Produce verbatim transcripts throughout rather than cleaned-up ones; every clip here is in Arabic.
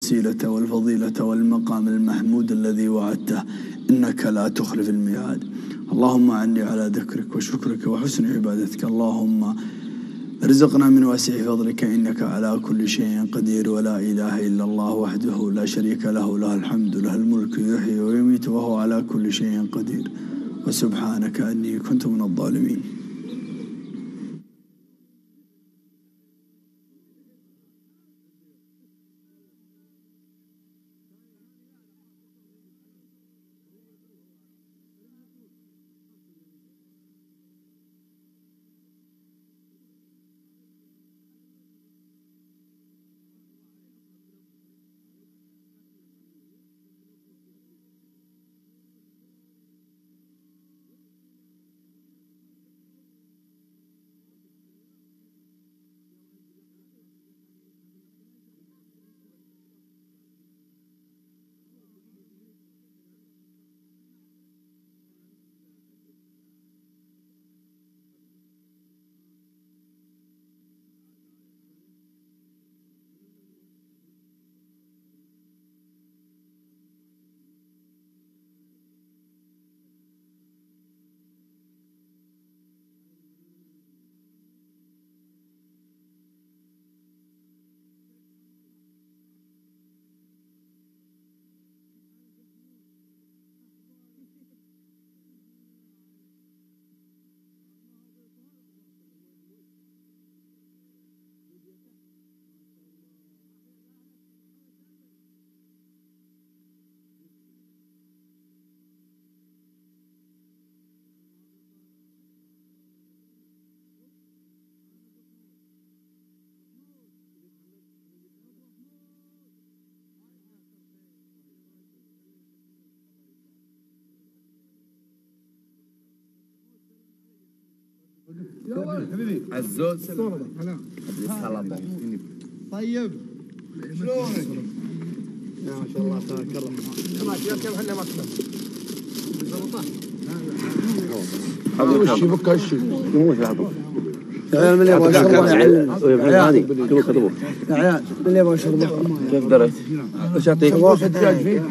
الوسيلة والفضيلة والمقام المحمود الذي وعدته إنك لا تخلف الميعاد. اللهم أعني على ذكرك وشكرك وحسن عبادتك. اللهم ارزقنا من واسع فضلك إنك على كل شيء قدير، ولا إله إلا الله وحده لا شريك له، له الحمد له الملك يحيي ويميت وهو على كل شيء قدير، وسبحانك أني كنت من الظالمين. حبيبي عزوز سلام طيب شلونك؟ ما شاء الله تبارك الله. كم احنا مكتب هذا وش يفك هالشيء يموت العظم يا عيال من اللي يبغى يشربه يعلم. هذه كم كتبوه يا عيال من اللي يبغى يشربه كيف دريت؟ ايش اعطيك؟ واحد دجاج فيه.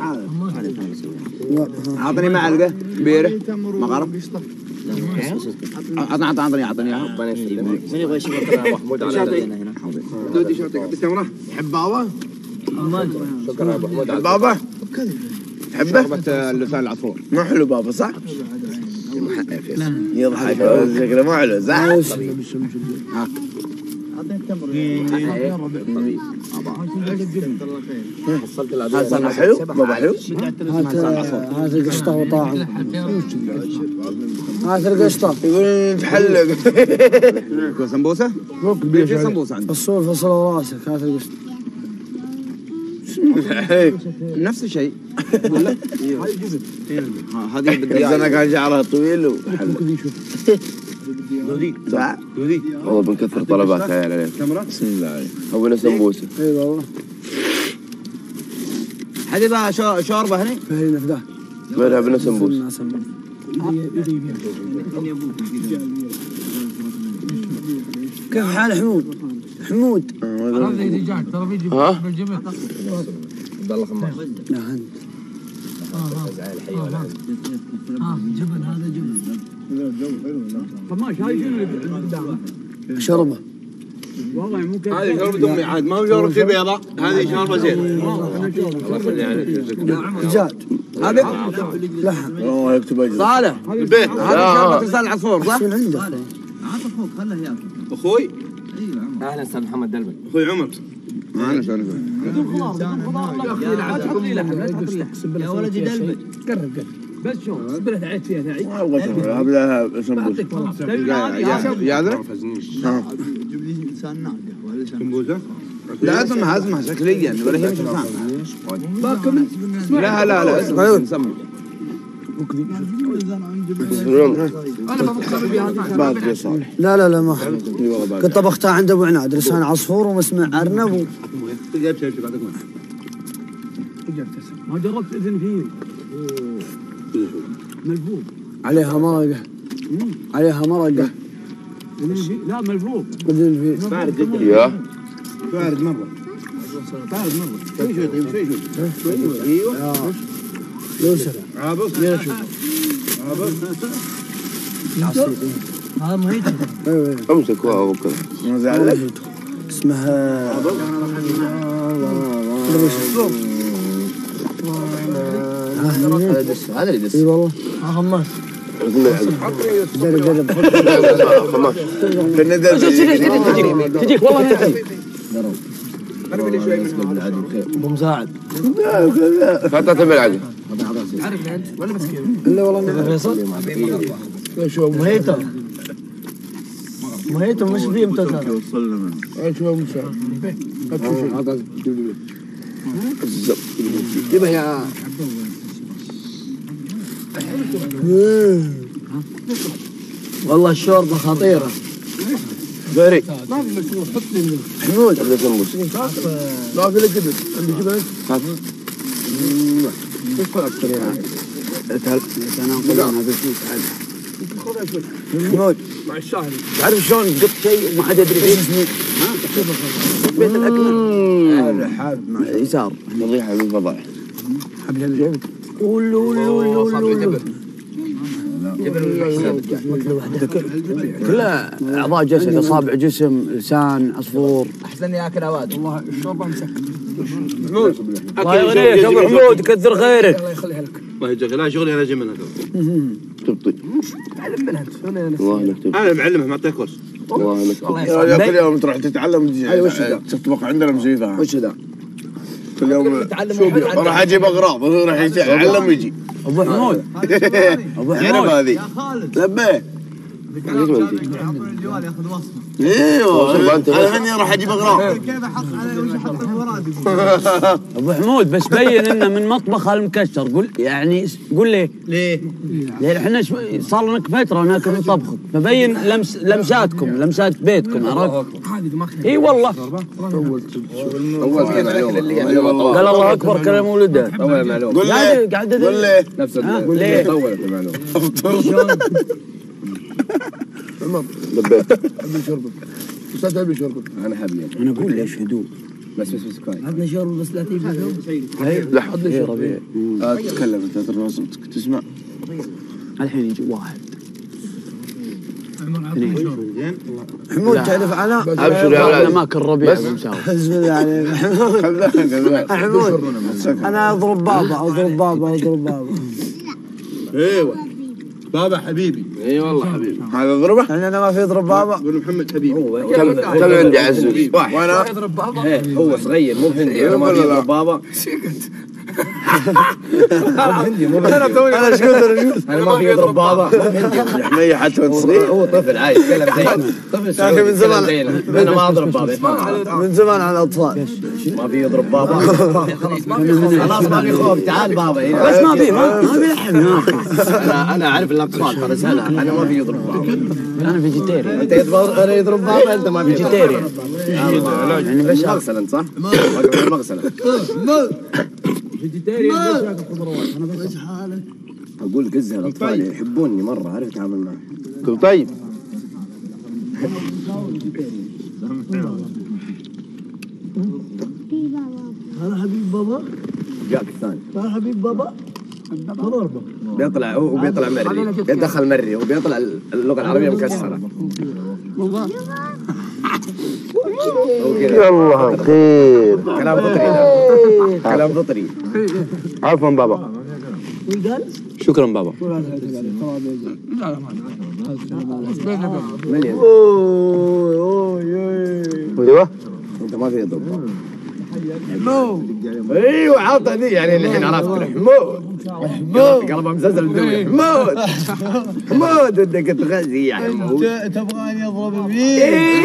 اعطني معلقه كبيره مغرب. اعطني اعطني اعطني اياها. من يبغى يشرب محمود على هنا؟ دودي ايش اعطيك؟ بالتمره؟ حبابه؟ شكرا ابو حمود. حبابه؟ تحبه؟ شربة اللسان العصفور. مو حلو بابا صح؟ يضحك شكله مو حلو صح؟ هاك هذا حلو؟ بابا حلو؟ هذا القشطة وطاعم. هذا القشطة يقول نتحلق. سمبوسة؟ في سمبوسة عندي. فصول فصل راسك. هذا القشطة نفس الشيء. ولا؟ هذه بدي انا كان شعرها طويل وحلو. دودي صح؟ دودي والله بنكثر طلبات عيال عليك. بسم الله عليك. اول سمبوسه. اي والله. حد يبغى شوربه هني؟ هنا فداه. وينها بنا سمبوسه. كيف حال حمود؟ حمود هذا دجاج ترى بيجي بالجبل. عبد الله خماس. لا انت. اه جبل هذا جبل. خماش هاي شنو اللي قدامه؟ شربه. والله ممكن هذه شوربه امي عاد ما هو شوربتي بيضاء. هذه شوربه زين. الله يخلي عليك. دجاج. هذا لحم. الله يكتب اجر. صالح البيت. هذه شوربه لسان العصفور صح؟ شنو عندك؟ عاد اخوك خله ياكل. اخوي؟ ايوه اهلا استاذ محمد دلبل. اخوي عمر. انا شلون بدون خضار بدون خضار لا تحط لي لحم لا تحط لي لحم يا ولدي دلبل. قرب قرب بس شلون سبلت عيد فيها تعيد والله ابلها سمبوسه. يا ذا؟ جيب لي لسان ناقه ولا لسان سمبوسه؟ لا اسمها اسمها شكليا ولا هي مش لسان. باكل لا لا لا اسمها سمي. باقي صالح. لا لا لا ما قد طبختها عند ابو عناد لسان عصفور ومسمع ارنب. ما جربت اذن فيه ملفوف عليها مرقه عليها مرقه لا ملفوف اذن فيه بارد جدا. يا بارد مره. تعال مرة شوي شوي طيب شوي شوي ايوه يوسف عابس عابس هذا مهيتة امسكوها وكذا ما زعلك اسمها هذا دس هذا اللي دس اي والله خماس جرب جرب تجيك تجيك والله تجيك قرب لي شوي من هذا ابو مساعد خطأت بالعجل عارف انت ولا مسكين الا والله فيصل شو مهيتة مهيتة مش فيه امتثال شو مساعد جيبها يا والله الشوربة خطيرة باري ما في مشروع حط لي حمود عبد الجنبوس ما في لك جبن عندي جبن ايش كل اكثر يعني تعال انا اقول هذا الشيء تعال حمود مع الشاهي تعرف شلون قط شيء وما حد يدري فيه ها بيت الاكمل هذا حاب مع يسار الريحه بالفضاء حبل الجبل قول قول قول كلها اعضاء جسد اصابع جسم لسان عصفور احسن ياكل اواد والله الشوربه مسكت الله يغنيك ابو حمود كثر خيرك الله يخليها لك الله يجزاك لا شغلي انا اجي منها تبطي تعلم منها والله انك تبطي انا معلمها معطيها كورس والله انك الله تبطي يسعدك كل يوم تروح تتعلم تطبخ عندنا مزيفه وش ذا؟ كل يوم راح اجيب اغراض راح يتعلم ويجي ابو حمود ابو عرب حمود هذه لبيه الجوال ياخذ وصفه ايوه انا هني راح اجيب اغراض كيف احط عليه وش احط الوراد ابو حمود بس بين انه من مطبخ المكسر قول يعني قول ليه ليه؟ لان احنا شوي- صار لنا فتره ناكل من طبخك فبين لمس لمساتكم لمسات بيتكم عرفت؟ هذه ما اي والله اول كان قال الله اكبر كلام ولده اول معلومه قول قاعد لي قاعد قول لي نفس ها، قول ليه؟ طولت المعلومه لبيت ابي شوربه استاذ ابي شوربه انا حبلي انا اقول ليش هدوء بس بس بس كويس عطنا شرب بس لا تيجي لا حط لي ربيع تتكلم انت ترى صوتك تسمع الحين يجي واحد حمود تعرف انا ابشر يا انا ولد ماكل ربيع ابو مساوي حزب الله عليك حمود انا اضرب بابا اضرب بابا اضرب بابا ايوه بابا حبيبي اي والله حبيبي هذا ضربه لان انا ما في اضرب بابا قول محمد حبيبي كم كم عندي عزوز واحد وانا هو صغير مو هندي انا ما في يضرب بابا انا ايش قلت انا ما في يضرب بابا حمية حتى تصغير هو طفل عايش كلام زين طفل أخي من زمان. انا ما اضرب بابا من زمان على الاطفال ما في يضرب بابا خلاص ما في خوف تعال بابا بس ما في ما ما في لحم يا اخي انا انا اعرف الاطفال ترى سهله انا ما في يضرب بابا انا فيجيتيريان انت يضرب انا يضرب بابا انت ما في فيجيتيريان يعني بس مغسل انت صح؟ مغسله فيجيتيريان اقول قزها الاطفال يحبوني مره عارف اتعامل معهم قلت طيب انا حبيب بابا جاك الثاني انا حبيب بابا ضربه بيطلع هو بيطلع مري بيدخل مري وبيطلع اللغه العربيه مكسره يلا خير كلام فطري ده. كلام فطري عفوا بابا شكرا بابا مليون ايوه انت ما في يضرب ايوه عاطه دي يعني الحين عرفت حمود حمود قلبه مسلسل الدنيا حمود حمود ودك تغزي يا حمود تبغاني اضرب بيه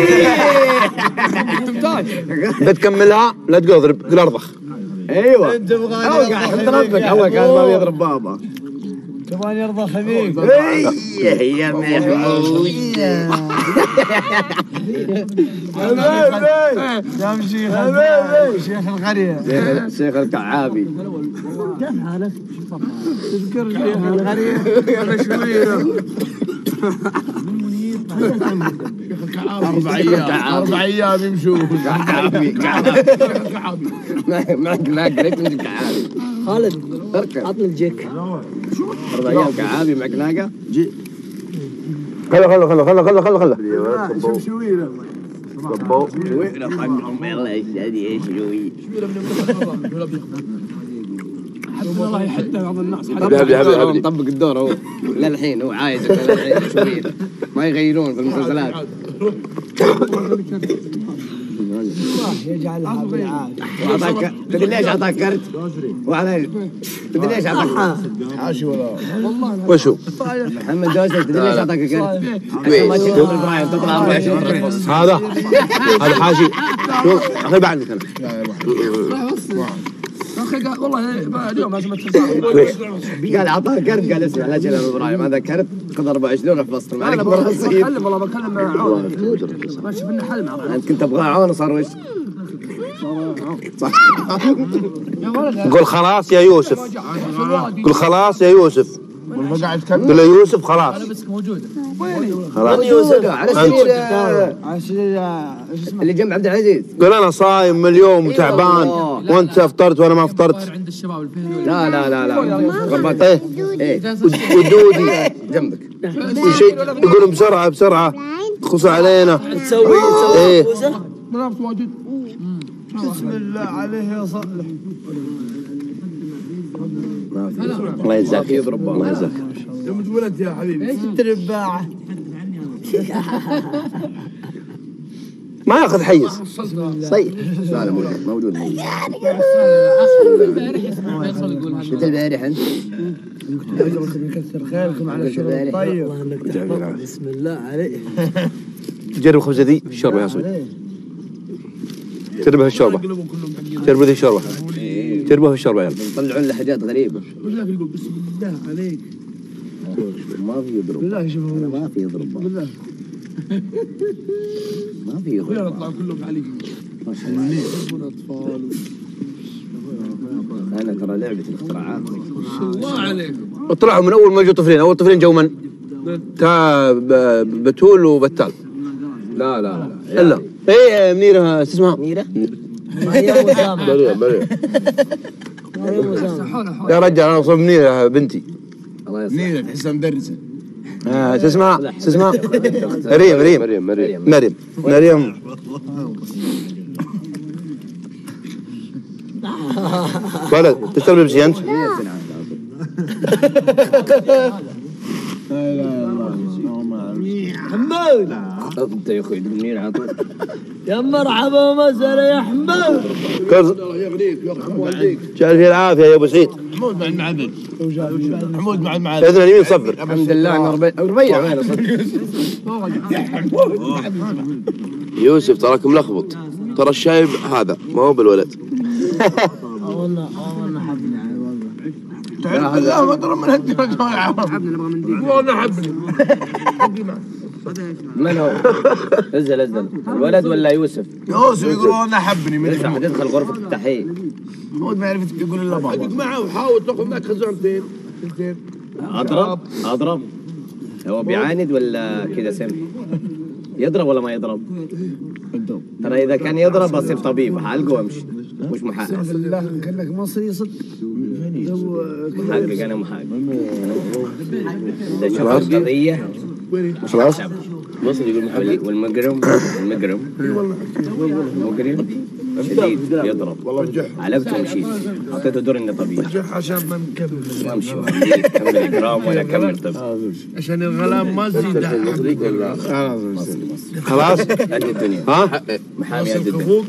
بتكملها لا تقول اضرب قول ارضخ ايوه انت تبغاني هو قاعد يضربك هو كان ما بيضرب بابا تبغاني ارضى خفيف اي يا محمود يا شيخ شيخ القريه شيخ الكعابي كيف حالك؟ تذكر شيخ القريه انا شويه اربع ايام اربع ايام يمشون كعابي كعابي معك معك ليش تمشي كعابي خالد اركب عطني الجيك. اربع ايام كعابي معك ناقه خلا خلا خلا خلا خلا خلا خلا شمشويره والله يا شوي والله حتى بعض الناس مطبق الدور هو للحين هو عايز للحين شوي ما يغيرون في المسلسلات. يجعلها بالعافيه. واعطاك تدري ليش اعطاك كرت؟ وعلى تدري ليش اعطاك حاشي ولا وشو؟ محمد دوسري تدري ليش اعطاك كرت؟ عشان ما تشوف البرايم تطلع أربعة وعشرين. هذا هذا حاشي شوف اخذ بعدك انا اخي قال والله اليوم لازم تتصل. قال اعطاه كرت قال اسمع لا تجيب ابراهيم هذا كرت خذ أربعة وعشرين روح فصل ما عليك انا مرة تصير. بكلم والله بكلم عون ما شوف لنا حل مع انت كنت تبغاه عون صار وش؟ صح قول خلاص يا يوسف قول خلاص يا يوسف قول له يوسف خلاص بس موجوده خلاص يوسف على سرير على سرير اللي جنب عبد العزيز. قول انا صايم من اليوم وتعبان وانت افطرت وانا ما افطرت. عند الشباب الفهلول. لا لا لا لا غربات ايه ايه ودودي جنبك وشيء يقولون بسرعه بسرعه خصوا علينا تسوي ايه منافس واجد. بسم الله عليه يا صالح. الله يجزاك يضرب الله يجزاك. يوم تولدت يا حبيبي ايش الترباعه؟ ما ياخذ حيز صيد لا لا موجود مثل البارح انت كثر خيركم على الشغل الطيب. بسم الله عليك. جرب خبزه ذي في الشوربه يا سوي جربها في الشوربه جربها في الشوربه جربها في الشوربه يلا يطلعون له حاجات غريبه. بالله يقول بسم الله عليك. ما في يضرب بالله شوف ما في يضرب بالله ما في يضرب خلينا نطلع كلهم عليك. ما شاء الله عليك. انا ترى لعبه الاختراعات الله عليك. طلعوا من اول ما جو طفلين اول طفلين جو من؟ تا بتول وبتال. لا لا لا الا ايه منيره شو اسمها؟ منيره بريء بريء يا رجال انا اصلا منيره بنتي. الله يسلمك. منيره تحسها مدرسه. اه شو اسمها؟ شو اسمها؟ مريم مريم مريم مريم مريم مريم ولد تشتغل بيبسي انت؟ حمود انت يا اخوي منير عطوا يا مرحبا ومسهلا يا حمود. كرز شال فيه العافيه يا ابو سعيد. حمود مع المعدن. حمود مع المعدن. باذن اليمين صفر. الحمد لله انا ربيع ربيع وين يوسف تراك ملخبط ترى الشايب هذا ما هو بالولد. والله والله حبني على والله. لا ما ترى من هالدرجه يا عم. والله حبني. من هو؟ انزل انزل الولد ولا يوسف؟ يوسف يقول انا حبني من يفتح تدخل غرفة التحقيق. حمود ما يعرف يقول الا بابا. اقعد معه وحاول تاخذ معك خزانتين. اضرب اضرب هو بيعاند ولا كذا سم؟ يضرب ولا ما يضرب؟ ترى اذا كان يضرب بصير طبيب حالقه وامشي مش محقق. بالله كانك مصري صدق. محقق انا محقق. اذا شوف القضية خلاص مصري يقول محقق. والمجرم المجرم المجرم شديد يضرب علقته ومشيت اعطيته دور انه طبيعي عشان ما نكمل. ما امشي كمل اجرام ولا كمل طب عشان الغلام ما زيد. خلاص قد الدنيا ها محامي قد الدنيا. فوق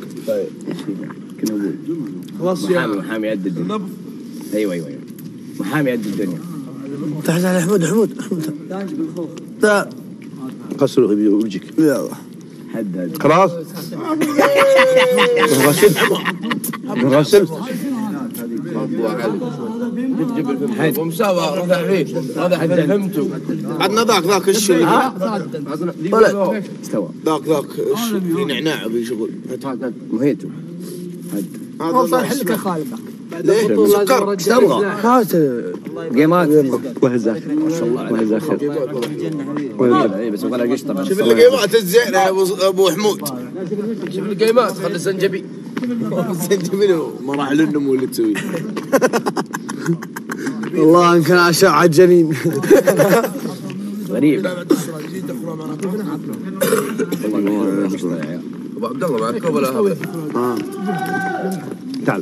خلاص محامي محامي قد الدنيا. ايوه ايوه ايوه محامي قد الدنيا. تعال على حمود حمود تعال قصر وجهك يلا حدد خلاص غسل غسل ومساوى هذا الحين هذا حد فهمته عندنا ذاك ذاك الشيء استوى ذاك ذاك في نعناع في شغل مهيته هذا صار حلك يا خالد. ليه؟ سكر ايش تبغى؟ هات جيمات وهزاك ما شاء الله وهزاك اي بس ولا قشطه. شوف القيمات الزينه يا ابو ابو حمود. شوف القيمات خلي الزنجبيل. الزنجبيل ما راح للنمو اللي تسويه. والله يمكن اشعه جنين. غريب. ابو عبد الله معك ولا هذا؟ تعال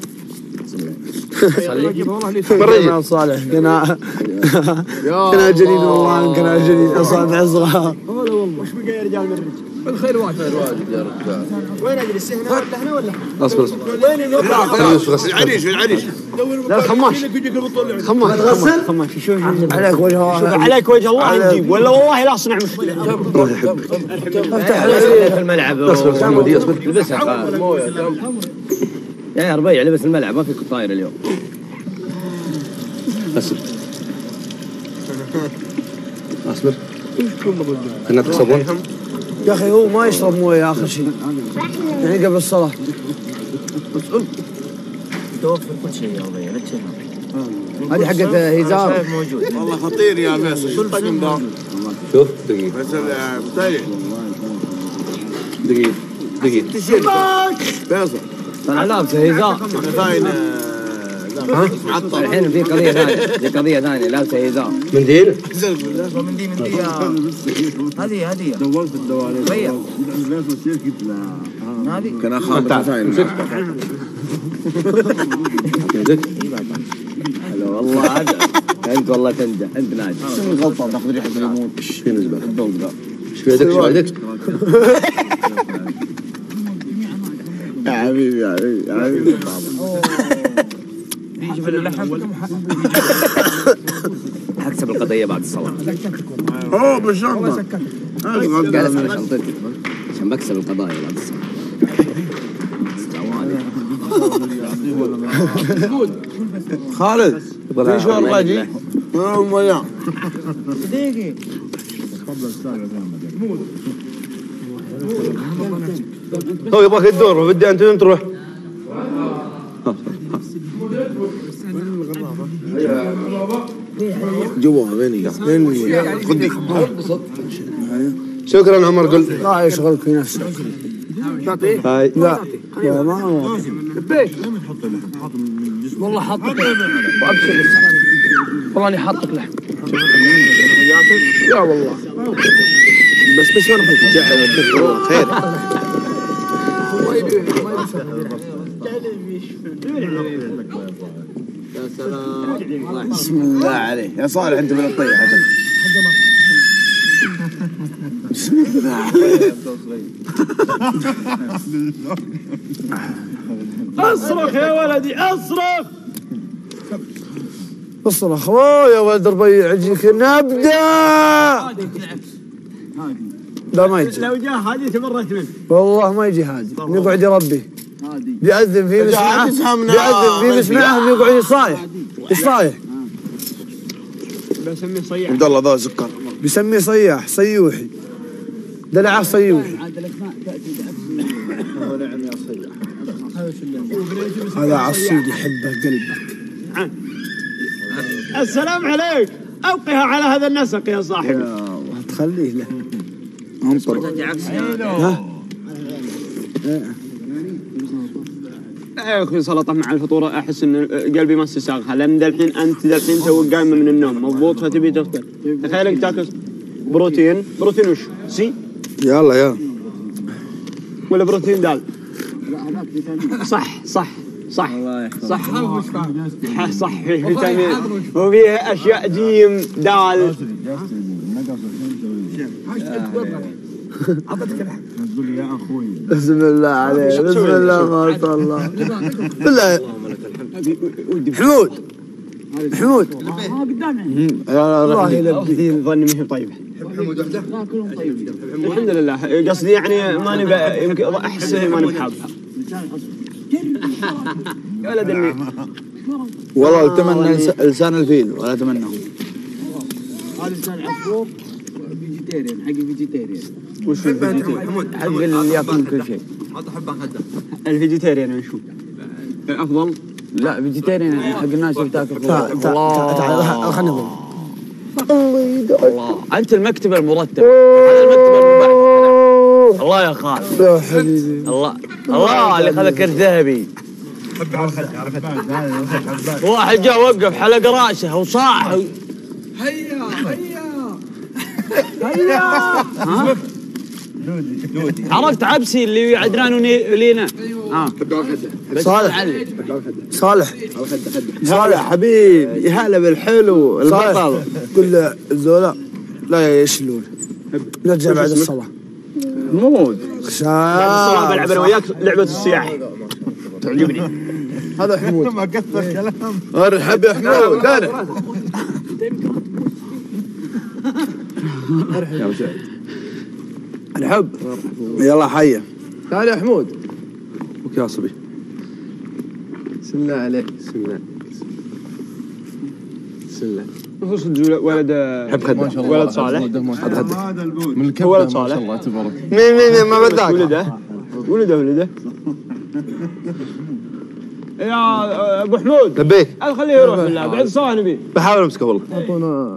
مرينا صالح كنا كنا جنين والله كنا جنين اصابع صغار. الخير واجد خير واجد يا رجال. وين اجلس هنا ولا هنا ولا اصبر اصبر وين نروح؟ في العريش في العريش. لا خماش خماش خماش خماش شوف عليك وجه عليك وجه الله نجيب ولا والله لا اصنع مشكله. افتح في الملعب. اصبر محمود اصبر لبسها يا ربيع لبس الملعب ما في طاير اليوم. اصبر اصبر خلنا تصبون. يا اخي هو ما يشرب مويه اخر شيء يعني قبل الصلاه. توفر كل شيء يا ربيع لا تشيل. هذه حقت هزار موجود. والله خطير يا فيصل. شو الطقم ذا؟ شوف دقيقة فيصل مطيح. دقيقة دقيقة فيصل طلع لابسه هزار. ثاين معطل. الحين في قضية ثانية في قضية ثانية لابسه هزار. منديل من دي من دي هذه هذه دورت الدواليب هذه كان خامس ثاين. حلو والله هذا انت والله تنجح انت ناجح. شنو الغلطه تاخذ ريحه الليمون؟ ايش في نزبة ايش في يدك ايش في يدك يا حبيبي يا حبيبي يا حبيبي. شوف اللحم حكسب القضية بعد الصلاة. اوه بالشنطه. قاعد اسمع شنطتي عشان بكسب القضايا بعد الصلاة. خالد في شو الراجي؟ يوم وياه. دقيقة هو يبغاك تدور وبدي انت وين تروح؟ جوا غني غني. شكرا عمر قل لا يشغلك في نفسك. هاي لا لا ما هو والله حاطك وابشر والله اني حاطك لحم. لا والله بس بس وانا فوق خير. يا سلام بسم الله عليه يا صالح انت من الطيح. بسم الله عليك. اصرخ يا ولدي اصرخ. اصرخ يا ولد ربيع يجيك نبدا. لا ما يجي لو جاء هذه تمرت منه والله ما يجي هادي يقعد يربي بيأذن فيه مسمعه بيأذن فيه مسمعه يقعد يصايح يصايح. بسميه صياح. عبد الله ذا سكر بيسميه صياح صيوحي دلعه صيوحي. هذا عصيد يحبه قلبك. السلام عليك. أوقها على هذا النسق يا صاحبي. يا تخليه له انطر. ها يا اخي سلطه مع الفطوره احس ان قلبي ما استساغها لان دالحين انت دالحين توك قايمه من النوم مضبوط فتبي تفطر. تخيلك تاكل بروتين بروتين وش سي يلا يلا ولا بروتين دال. صح صح صح صح صح فيه فيتامين وفيه اشياء جيم دال. بسم الله عليه بسم الله ما شاء الله. بالله حمود حمود والله يلبي ظني ما هي طيبه. حمود وحده الحمد لله قصدي يعني ماني ب- يمكن احس ماني بحابها يا ولد اني والله اتمنى لس- لسان الفيل ولا اتمناه. هذا لسان عصفور فيجيتيريان حق الفيجيتيريان. وش الفيجيتيريان؟ حق اللي ياكل كل شيء. هذا حبه خده الفيجيتيريان وشو؟ الافضل لا فيجيتيريان حق الناس اللي تاكل خضار. تعال تعال تعال خليني اضرب. الله يدعك. الله انت المكتب المرتب، هذا المكتب المبعث. الله يا خالد. يا حبيبي. الله الله اللي خذ كرت ذهبي. واحد جاء وقف حلق راسه وصاح. هيا هيا ها؟ عرفت عبسي اللي عدنان ولينا. اه صالح صالح صالح حبيبي يا هلا بالحلو البطل. قل له الزولاء لا يشلون نرجع بعد الصلاة. حمود الصلاة بلعب انا وياك لعبة السياح تعجبني. هذا حمود. ما كثر كلام. ارحب يا حمود. انا الحب. يلا حيه. تعال يا حمود. وك يا صبي. بسم الله عليك. بسم الله بسم الله. خصوصا ولد حب خده. ولد صالح. هذا البود من الكبد ولد ما صالح. شاء الله تبارك. مين مين مين ما بدك. ولده ولده ولده يا ابو حمود. لبيك. خليه يروح بالله بعد صلاه نبي. بحاول امسكه والله. اعطونا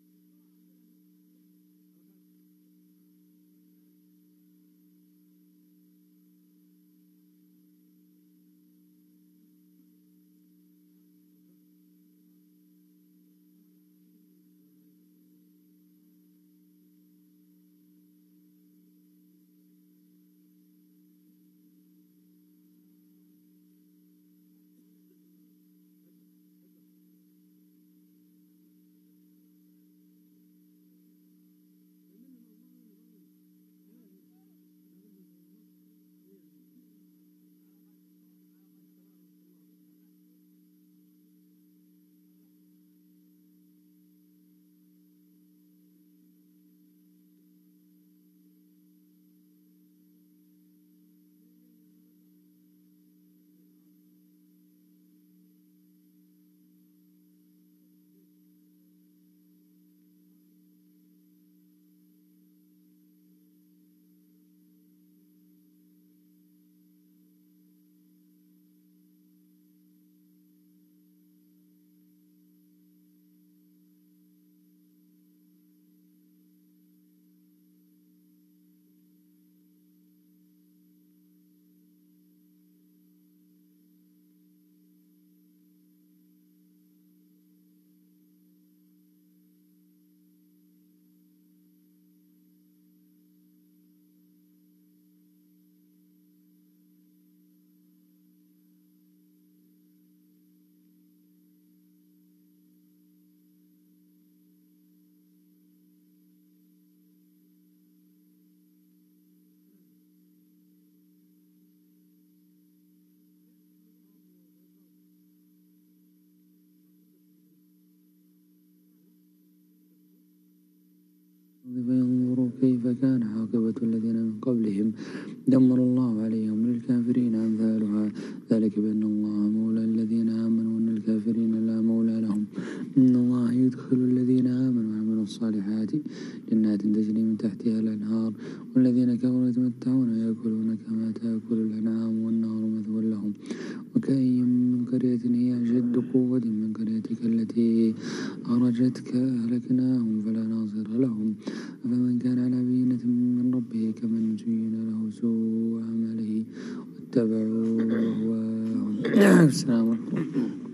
فينظروا كيف كان عاقبة الذين من قبلهم دمر الله عليهم للكافرين أمثالها ذلك بأن الله مولى الذين آمنوا وأن الكافرين لا مولى لهم إن الله يدخل الذين آمنوا وعملوا الصالحات جنات تجري من تحتها الأنهار والذين كفروا يتمتعون ويأكلون كما تأكل الأنعام والنار مثوى لهم وكأي من قرية هي أشد قوة من قريتك التي أخرجتك أهلكناهم فلا ناصر لهم فمن كان على بينة من ربه كمن زين له سوء عمله واتبعوا أهواءهم. السلام عليكم.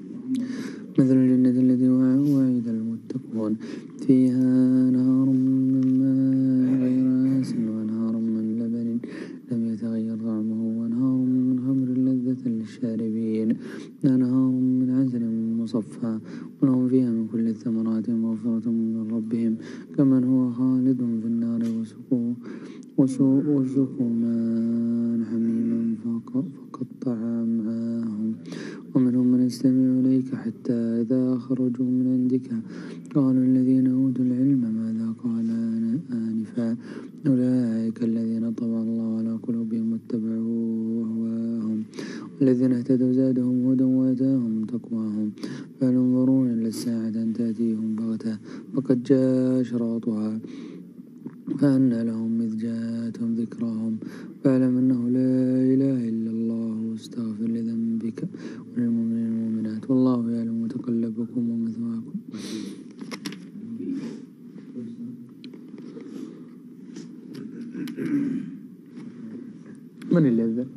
مثل الجنة التي وعد المتقون فيها نهار من ماء غير آسن وأنهار من لبن لم يتغير طعمه وأنهار من خمر لذة للشاربين وأنهار من عسل مصفى ولهم فيها من كل الثمرات مغفرة من ربهم كمن هو خالد في النار وسقوا وسقوا ماء حميما فقطع أمعاءهم ومنهم من يستمع إليك حتى إذا خرجوا من عندك قالوا الذين أوتوا العلم ماذا قال آنفا أولئك الذين طبع الله على قلوبهم واتبعوا أهواءهم والذين اهتدوا زادهم هدى وآتاهم تقواهم فهل ينظرون إلا الساعة أن تأتيهم بغتة فقد جاء أشراطها فأنى لهم إذ جاءتهم ذكراهم فاعلم أنه لا إله إلا الله واستغفر لذنبك وللمؤمنين والمؤمنات والله يعلم متقلبكم ومثواكم. من اللي أذن؟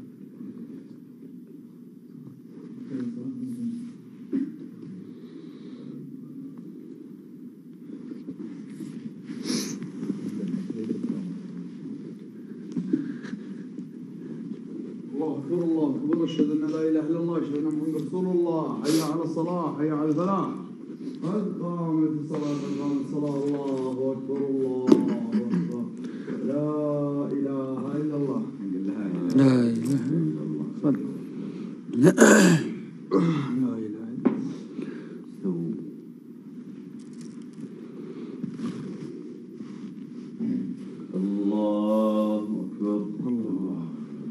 الله أكبر الله أكبر أشهد أن لا إله إلا الله أشهد أن محمدا رسول الله حي على الصلاة حي على الفلاح قد قامت الصلاة قد قامت الصلاة الله أكبر الله أكبر لا إله إلا الله لا إله إلا الله. صدق. لا إله إلا الله. الله أكبر الله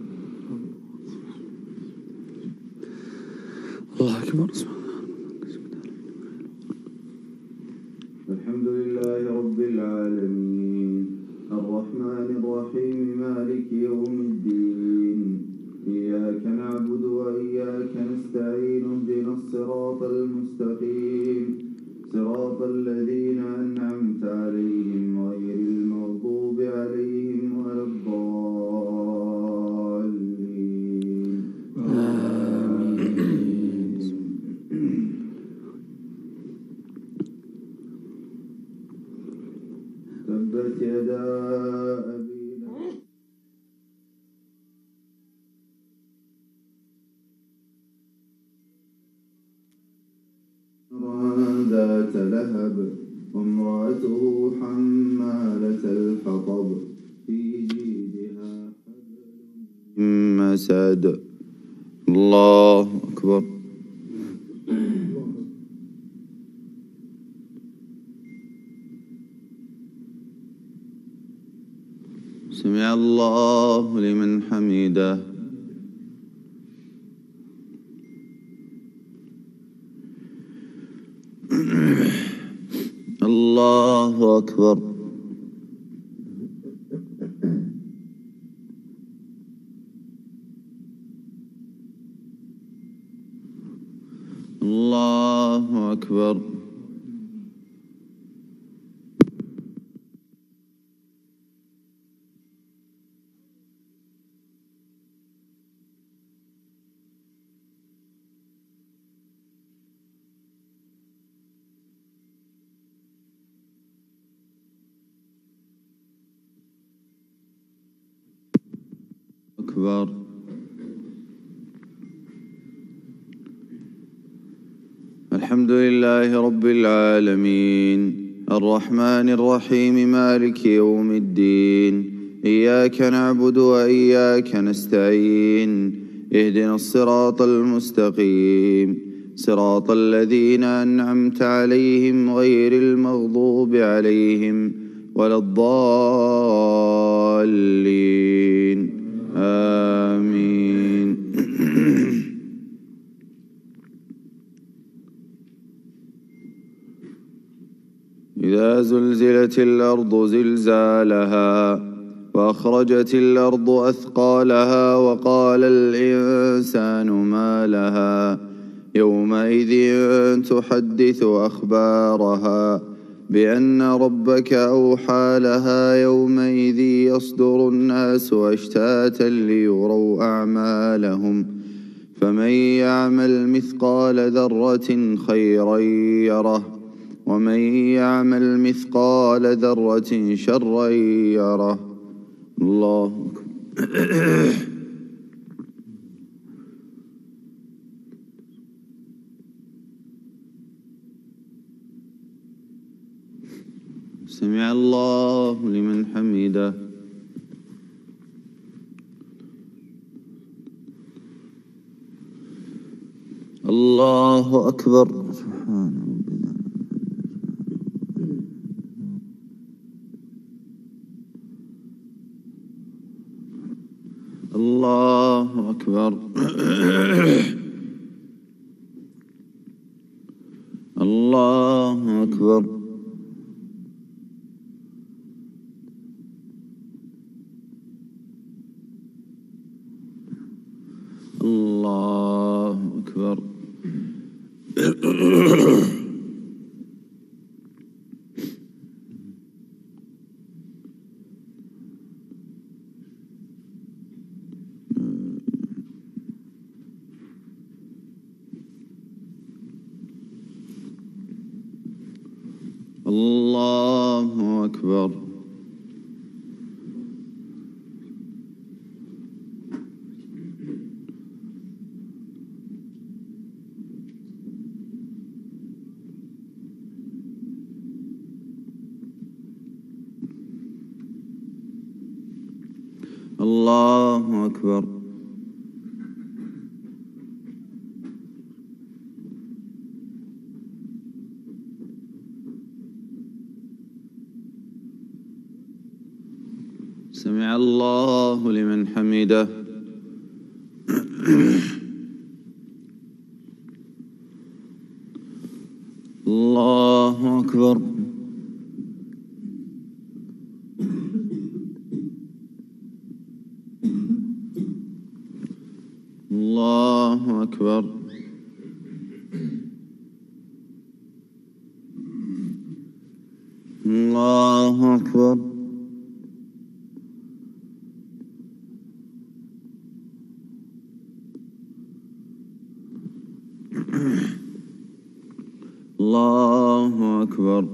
الله أكبر. الحمد لله رب العالمين الرحمن الرحيم مالك يوم الدين إياك نعبد وإياك نستعين اهدنا الصراط المستقيم صراط الذين أنعمت عليهم غير المغضوب عليهم ولا الضالين آمين. تبت يدا أبي ذات لهب وامرأته حمالة الحطب في جيدها حبل من مسد. الله أكبر. سمع الله لمن حمده. الله أكبر. الله أكبر. أكبر. الحمد لله رب العالمين الرحمن الرحيم مالك يوم الدين إياك نعبد وإياك نستعين اهدنا الصراط المستقيم صراط الذين أنعمت عليهم غير المغضوب عليهم ولا الضالين آمين. إذا زلزلت الأرض زلزالها وأخرجت الأرض أثقالها وقال الإنسان ما لها يومئذ تحدث أخبارها بأن ربك أوحى لها يومئذ يصدر الناس أشتاتا ليروا أعمالهم فمن يعمل مثقال ذرة خيرا يره ومن يعمل مثقال ذرة شرا يره. الله أكبر. سمع الله لمن حمده. الله أكبر. سبحان ربنا. الله أكبر. الله أكبر. الله الله أكبر. الله أكبر. سمع الله لمن حمده. الله أكبر. الله أكبر. الله أكبر. الله أكبر.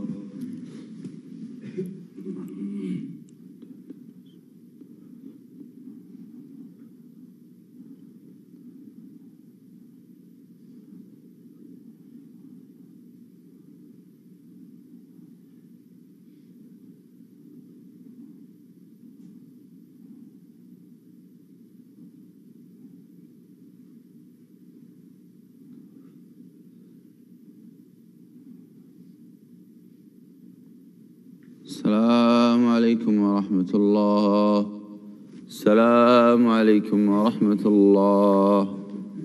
السلام عليكم ورحمة الله. السلام عليكم ورحمة الله.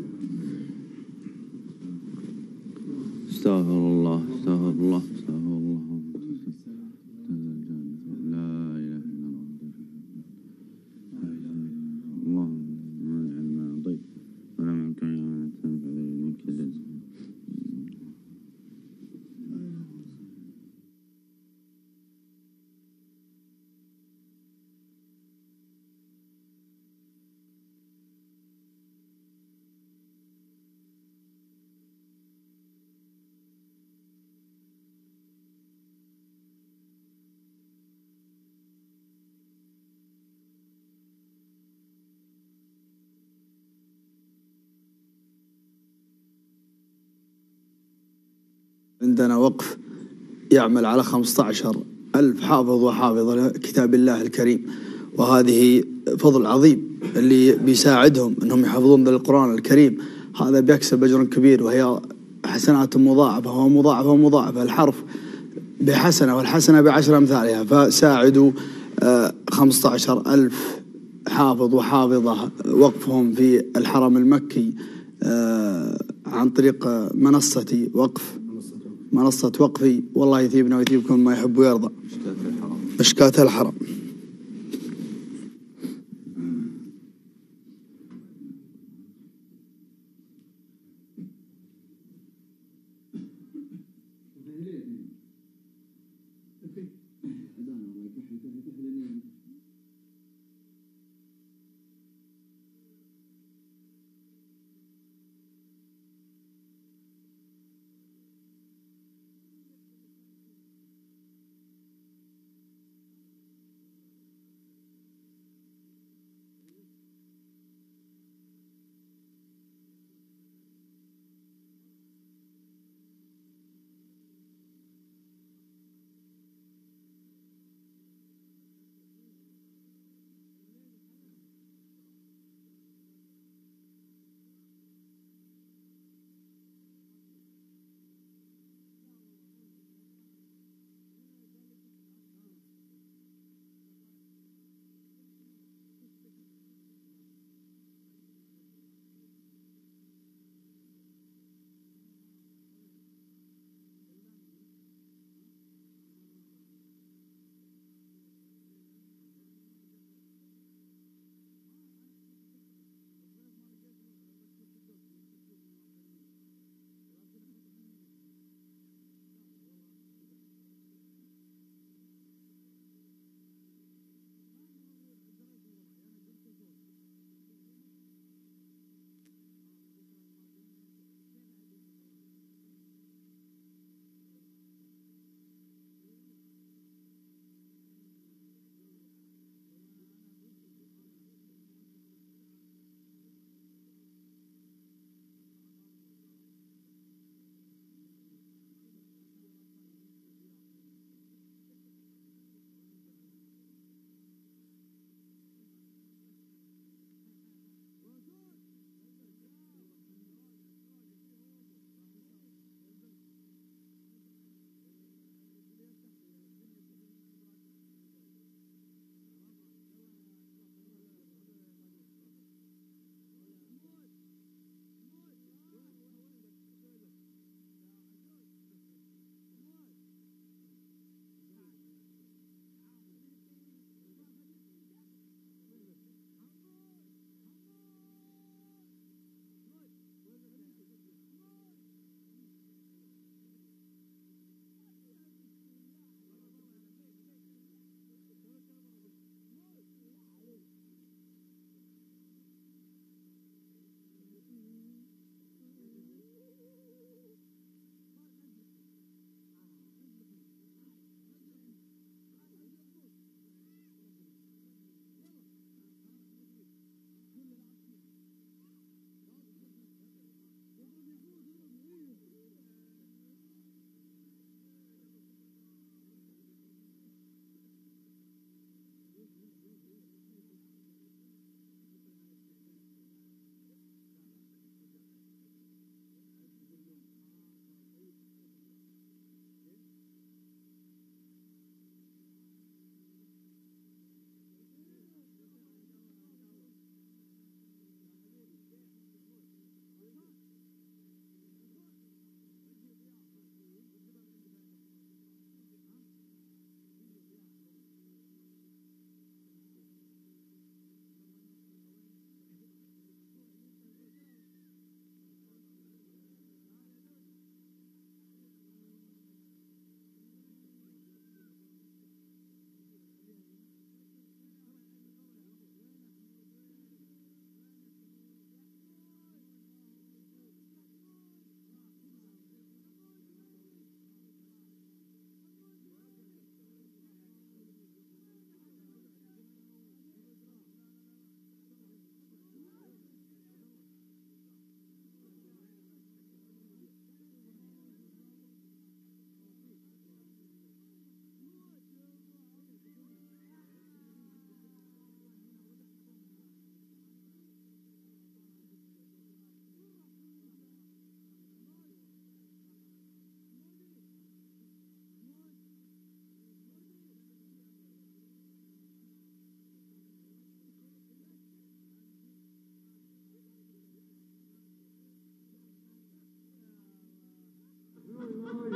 استغفر الله استغفر الله استغفر الله. لا إله إلا الله. اللهم اجعل ما أعطيت ولا منك ما تنفع منك الجزاء. عندنا وقف يعمل على خمسة عشر ألف حافظ وحافظة لكتاب الله الكريم، وهذه فضل عظيم اللي بيساعدهم أنهم يحفظون القرآن الكريم. هذا بيكسب أجر كبير، وهي حسنات مضاعفة ومضاعفة ومضاعفة، الحرف بحسنة والحسنة بعشر أمثالها. فساعدوا خمسة عشر ألف حافظ وحافظة وقفهم في الحرم المكي عن طريق منصة وقف منصة وقفي. والله يثيبنا ويثيبكم ما يحب ويرضى. مشكاة الحرم.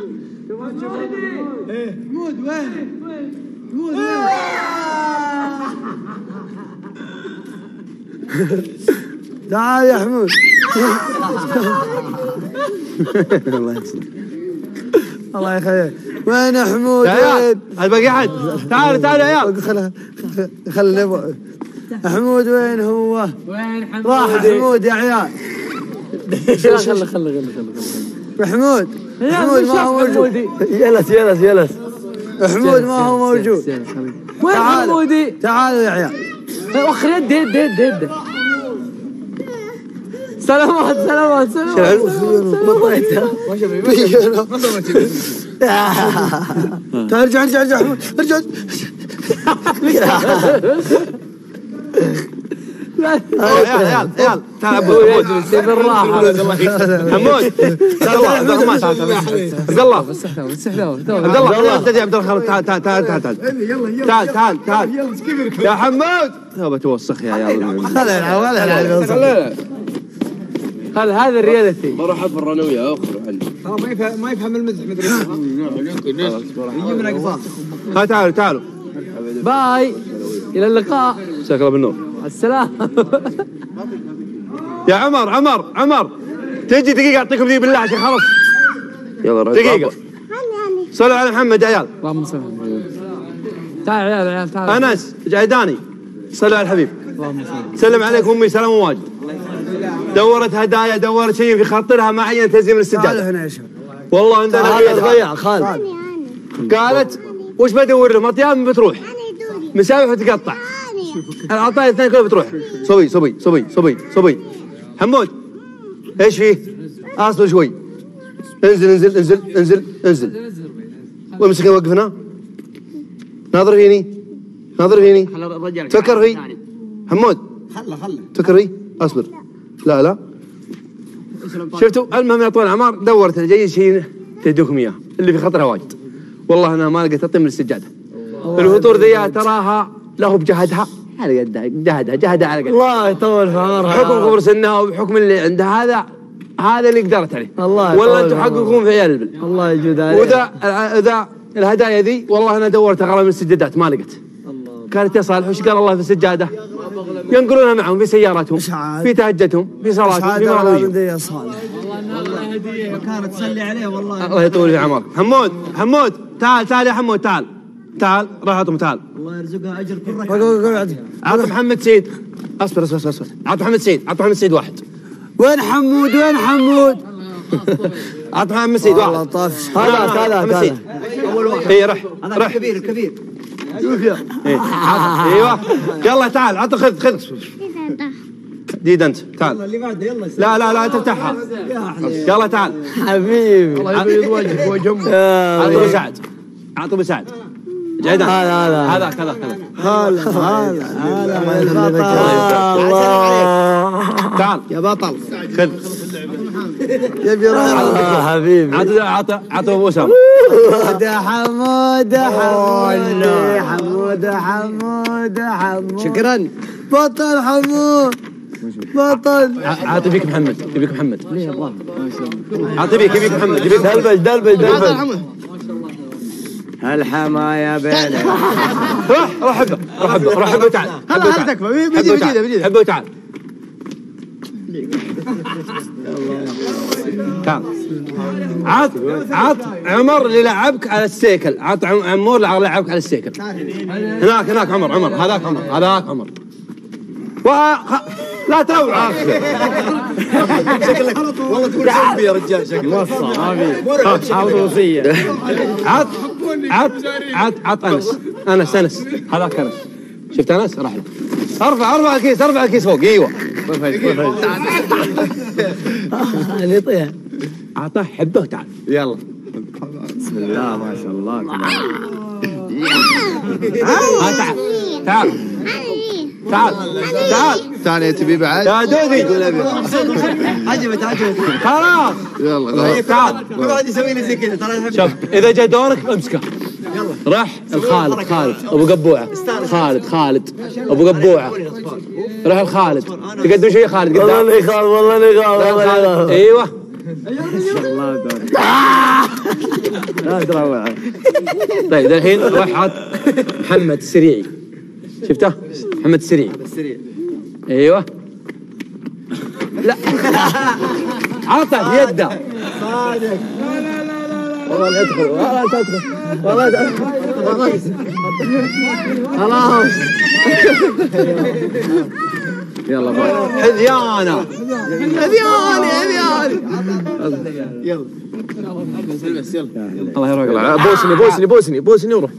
حمود وين؟ حمود وين؟ تعال يا حمود. الله يسلمك. الله يخليك. وين حمود؟ تعال الباقي احد. تعال تعال يا عيال. خل خل حمود وين هو؟ وين حمود؟ راح حمود يا عيال. خله خله خله خله حمود حمود ما هو موجود. جلس جلس جلس. حمود ما هو موجود. وين حمودي؟ تعالوا يا عيال. وخر يد يد يد يد. سلامات سلامات سلامات. تعال ارجع ارجع ارجع حمود ارجع. عيال عيال عيال تعال عبود بالراحه حمود. عبد الله عبد الرحمن عبد الله عبد الله ابتدي عبد الرحمن. تعال تعال تعال تعال تعال تعال تعال يا حمود. توبه توسخ يا عيال. هذا هذا الريالتي. بروح افر انا وياه اخر ما يفهم ما يفهم المزح مدري. يجي من اقفاص. ها تعالوا تعالوا. باي الى اللقاء. مساك الله بالنور. السلام. يا عمر عمر عمر تجي دقيقة أعطيكم ذي بالله عشان خلص. يلا دقيقة. صلوا على محمد يا عيال. اللهم صل على محمد. تعال يا عيال عيال تعال. أنس جايداني صلوا على الحبيب. اللهم صل. سلم عليك أمي سلام واجد. دورت هدايا دورت شيء في خاطرها ما عين تزيين السجادة. هنا يا شباب. والله عندنا ضيع خالد. قالت وش بدور لهم أطياب بتروح. مساوي وتقطع. العطايا الاثنين كلها بتروح. صبي صبي صبي صبي صبي. حمود ايش فيه؟ اصبر شوي. انزل انزل انزل انزل انزل. وامسك وقف هنا. ناظر فيني ناظر فيني. تفكر في حمود. خله خله. تفكر في اصبر. لا لا شفتوا المهم يا طويل العمر دورت جيد شيء تهدوكم اياه اللي في خطرها واجد. والله انا ما لقيت اطيب من السجاده. الفطور ذي تراها له بجهدها على قدها جهدها جهدها على قدها. الله يطول في عمرها. بحكم كبر سنها وبحكم اللي عندها هذا هذا اللي قدرت عليه. الله ولا انتم حقكم في عيال البل. الله يجود عليك. واذا اذا الهدايا ذي والله انا دورت اغلى من السجادات ما لقيت. كانت يا صالح وش قال الله في السجاده؟ ينقلونها معهم في سياراتهم في تهجتهم في صلاتهم في مراويهم. يا صالح. والله هديه كانت تصلي عليه والله. الله يطول في عمرك. حمود حمود تعال تعال يا حمود تعال تعال راح اعطهم تعال. الله يرزقها اجر كل ركعه. عط محمد سعيد. اصبر اصبر اصبر اصبر. عط محمد سعيد عط محمد سعيد واحد. وين حمود وين حمود؟ عط محمد سعيد واحد. والله طاف. هذا هذا هذا. اول واحد. اي رح هذا رح. الكبير الكبير. إيه. ايوه يلا تعال عط خذ خذ. جديد انت تعال. اللي بعده يلا. لا لا لا تفتحها. يلا تعال حبيبي. الله يبيض وجهك وجه امك. عط ابو سعد عط ابو سعد. جايدان هذا هذا هذاك هذاك هذاك. هلا هلا هلا تعال يا بطل. خذ. يبي راح حبيبي. عط عط عط ابو اسامه. حمود حمود حمود حمود حمود حمود. شكرا. بطل حمود بطل. عاطي بيك محمد يبيك محمد. عاطي بيك يبيك محمد يبيك دلبج دلبج دلبج. الحمايا بينك. روح روح حبه روح حبه روح حبه تعال. هلا هلا تكفى بيجي بيجي بيجي. حبه تعال. تعال. عط عط عمر اللي لعبك على السيكل. عط عمور اللي لعبك على السيكل. هناك هناك عمر عمر هذاك عمر هذاك عمر. لا توعى شكلك والله تقول سلبي يا رجال. شكلك وصى ما في حاضر وصيه. عط عط عط عط انس انس انس هذاك انس. شفت انس راح له. ارفع ارفع الكيس ارفع الكيس فوق. ايوه اللي يطيح. اعطاه حبه وتعال. يلا بسم الله ما شاء الله. ها تعال تعال تعال تعال. ثانية تبي بعد؟ يا دودي عجبت عجبت. خلاص يلا تعال. كل واحد يسوي لي زي كذا ترى. شوف اذا جاء دورك امسكه. يلا راح الخالد خالد ابو قبوعه. خالد خالد ابو قبوعه. راح الخالد تقدم شيء خالد قدام. والله يخاف والله يخاف والله يخاف. ايوه ما شاء الله. لا دراما. طيب الحين روح حاط محمد السريعي. شفته؟ محمد السريعي. السريع. ايوه. لا. عطى بيده. صادق. والله لا تدخل والله لا تدخل والله خلاص خلاص يلا بقى حذيانة حذياني حذياني يلا بس يلا الله يروق بوسني بوسني بوسني بوسني وروح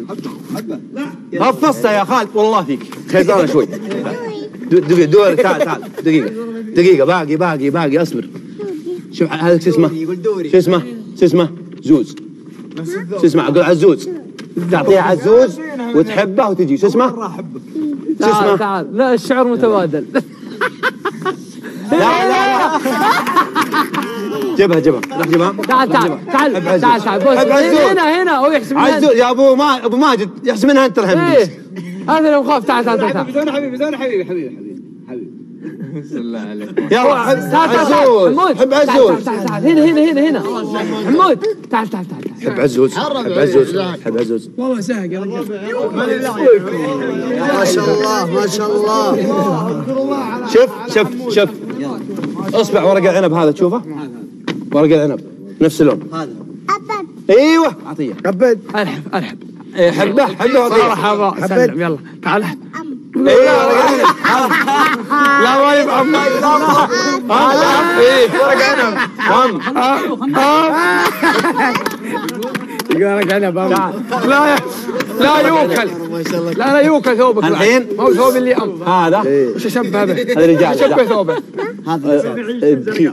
غفصتها يا خالد والله فيك خيزانة شوي دقيقة دور تعال تعال دقيقة دقيقة باقي باقي باقي اصبر شوف هذا شو اسمه شو اسمه شو اسمه زوز شو اسمه اقول عزوز تعطيه عزوز وتحبه وتجي شو اسمه؟ شو اسمه؟ تعال لا الشعر متبادل لا لا لا جيبها جيبها روح جيبها تعال تعال تعال تعال تعال هنا هنا هو يحسب منها عزوز يا ابو ما ابو ماجد يحسب منها انت الحين هذا لو خاف تعال تعال تعال زين حبيبي زين حبيبي حبيبي حبيبي بسم الله عليك يلا حب عزوز حب عزوز تعال تعال هنا هنا هنا هنا حمود تعال تعال تعال حب عزوز حب عزوز حب عزوز والله سهل يا رجال ما شاء الله ما شاء الله شوف شوف شوف اصبع ورق العنب هذا تشوفه ورق العنب نفس اللون هذا ايوه اعطيه كبد الحب الحب حبه حبه مرحبا سلم يلا تعال ايوه لا ما يفهم هذا ايه ورق عنب يقول ورق عنب لا لا يوكل لا لا يوكل ثوبك الحين ما هو ثوب اللي ام هذا وش اشبه به هذا رجال شبه ثوبه هذا دخيل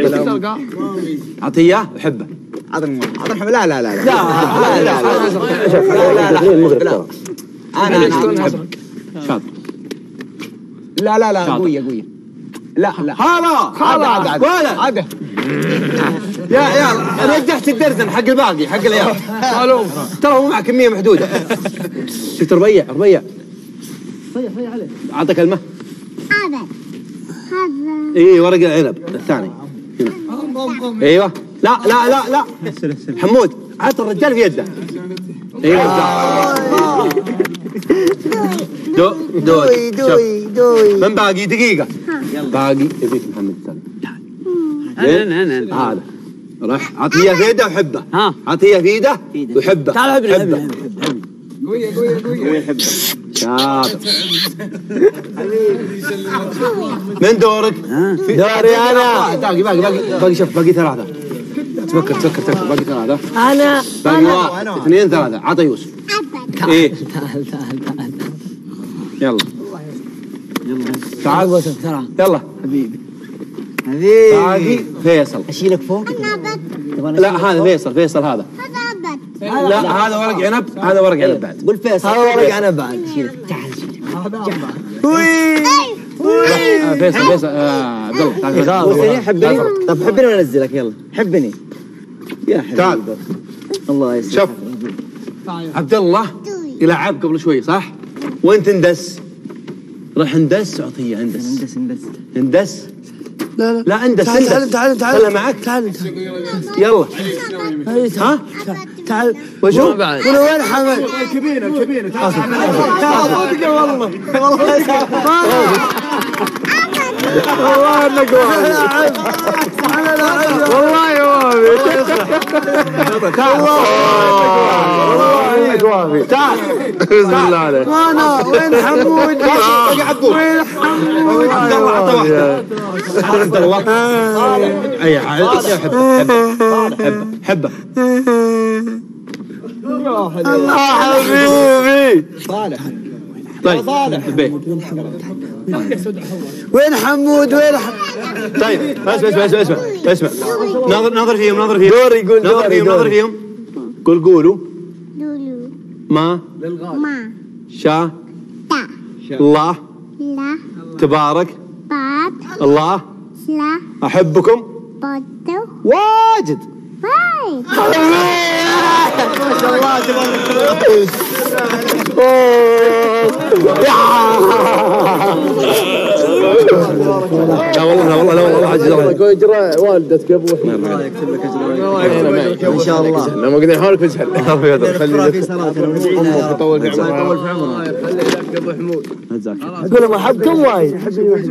اعطيه وحبه هذا هذا حبه لا لا لا لا لا لا لا لا انا انا شاطر لا لا لا قوية قوية لا لا هذا هذا هذا يا يا رجعت الدرزن حق الباقي حق العيال قالوا ترى هو مع كمية محدودة شفت ربيع ربيع صيح صيح عليه أعطى كلمة هذا هذا إيه ورق العنب الثاني ايوه لا لا لا لا حمود عطى الرجال في يده ايوه دو دوي دوي دوي من باقي دقيقة باقي يبيك محمد سالم انا انا هذا راح عطيه في يده وحبه ها عطيه في يده وحبه تعال حبه قوية قوية قوية حبه شاطر من دورك؟ دوري انا باقي باقي باقي باقي شوف باقي ثلاثة تفكر تفكر تفكر باقي ثلاثة انا باقي واحد اثنين ثلاثة عطى يوسف ايه تعال تعال تعال يلا يلا تعال بس بسرعة يلا حبيبي حبيبي باقي فيصل اشيلك فوق لا هذا فيصل فيصل هذا لا هذا ورق عنب هذا ورق عنب بعد قول فيصل هذا ورق عنب بعد شيلك تعال وي وي فيصل فيصل عبد الله تعال حبني طب حبني ولا انزلك يلا حبني يا حبيبي تعال الله يسلمك شوف عبد الله يلعب قبل شوي صح وانت اندس راح اندس اعطيه اندس اندس اندس اندس لا لا لا اندس تعال تعال تعال تعال خلها معك تعال يلا ها تعال وشو قولوا وين حمد كبيره كبيره تعال تعال صدق والله والله انك واحد والله يا وافي تعال والله انك وافي تعال بسم الله عليك انا وين حمود وين حمود عبد الله عطى واحده عبد الله اي حبه حبه الله حبيبي صالح طيب صالح وين حمود وين طيب اسمع اسمع اسمع اسمع ناظر ناظر فيهم ناظر فيهم دوري يقول ناظر فيهم ناظر فيهم قول قولوا ما ما شا الله لا تبارك بارك الله لا احبكم واجد ما شاء الله تبارك الله لا والله لا والله لا والله عزيز الله اجر والدتك يا ابو حمود. الله يكتب لك اجر ان شاء الله. لما قد يحاولك فزحل خلي في صلاتنا وندعي يطول في عمرك. يطول في عمرك. خلي لك يا ابو حمود. اقول ما حبكم وايد. حبني وحده.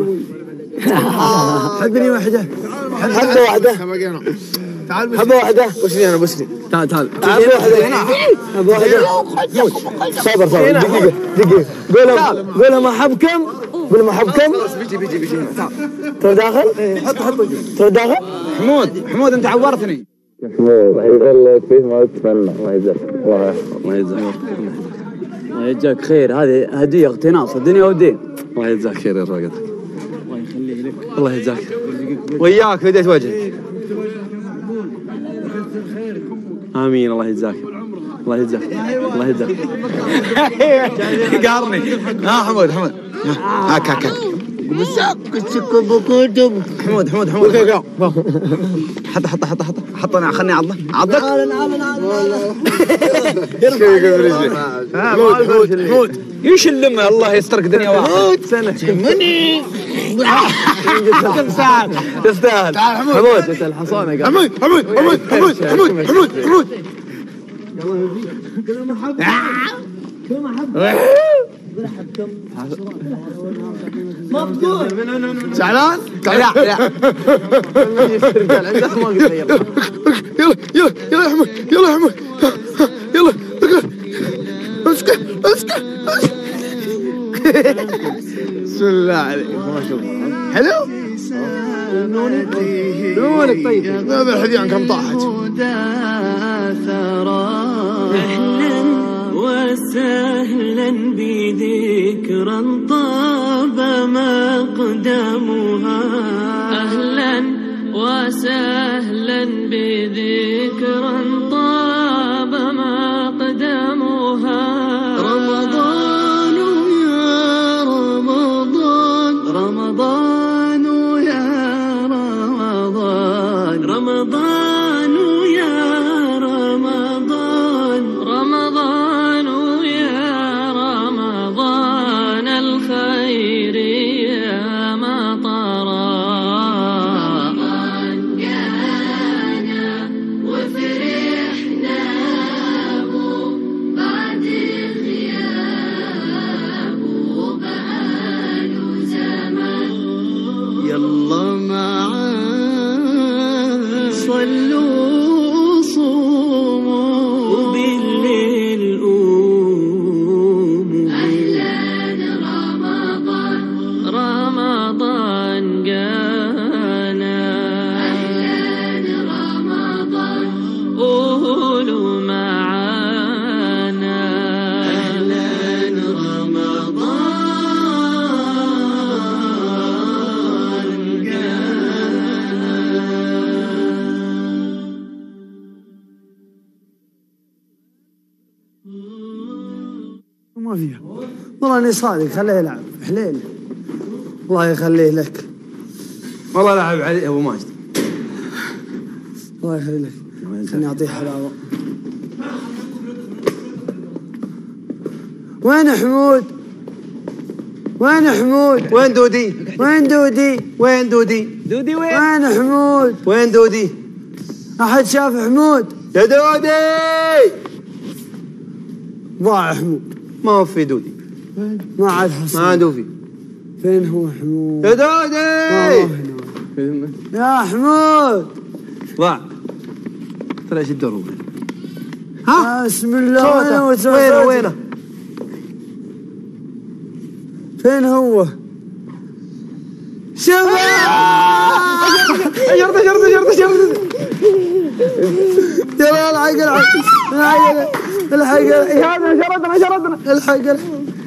حبني وحده. حبه واحده. تعال حبه واحده. بسني انا بسني. تعال تعال. حبه واحده. حبه واحده. صبر صبر دقيقه دقيقه. قول قول ما حبكم. قول ما حبكم. بيجي بيجي بيجي ترى داخل؟ حط حط ترى داخل؟ حمود حمود انت عورتني. الله يخليك فيه ما تتمنى. الله يجزاك الله الله يجزاك الله يجزاك خير. هذه هديه اغتناص الدنيا والدين. الله يجزاك خير يا راجل. الله يخليه لك. الله يجزاك وياك فديت وجهك. امين. الله يجزاك الله يجزاك الله يجزاك. قارني. ها حمود حمود هاك هاك هاك. حمود حمود حمود حط حط حط حط حط انا خلني اعضه عضك. حمود حمود حمود ايش اللمه. الله يسترك دنيا واحد سنه مني. تستاهل تستاهل. حمود انت الحصانه. حمود حمود حمود حمود حمود حمود حمود كل ما حب كل ما حب مبدوع. زعلان؟ لا لا. يلا يلا يلا يا حمود يلا يا حمود يلا اسكت اسكت. بسم الله عليك ما شاء الله. حلو؟ نونك طيب. هذا الحديث عن كم طاحت. أهلا وسهلا بذكرى طاب مقدمها. أهلا وسهلا بذكرى طاب مقدمها. رمضان يا رمضان رمضان يا رمضان رمضان يا رمضان رمضان يا رمضان الخير يا مطرا. رمضان جانا وفرحنا بعد غياب وبقاله زمان. يلا معاه صلوا صوموا وبالليل قوموا. أهلا رمضان رمضان جانا. أهلا رمضان قولوا معانا. أهلا رمضان جانا. ما فيها والله اني صادق. خليه يلعب حليله. الله يخليه لك. والله لعب علي ابو ماجد. الله يخليه لك. خليني اعطيه حلاوه. وين حمود؟ وين حمود؟ وين دودي؟ وين دودي؟ وين دودي؟ دودي وين؟ وين حمود؟ وين دودي؟ احد شاف حمود؟ يا دودي. ضاع حمود. ما هو في دودي. ما عاد حصل. ما عنده في. فين هو حمود؟ يا دودي. يا حمود. ضاع. ترى ايش الدور. ها بسم الله. وينه وينه؟ فين هو؟ شوف. شرطه شرطه شرطه شرطه. يلا الحق الحق الحق الحق. شردنا شردنا شردنا. الحق الحق.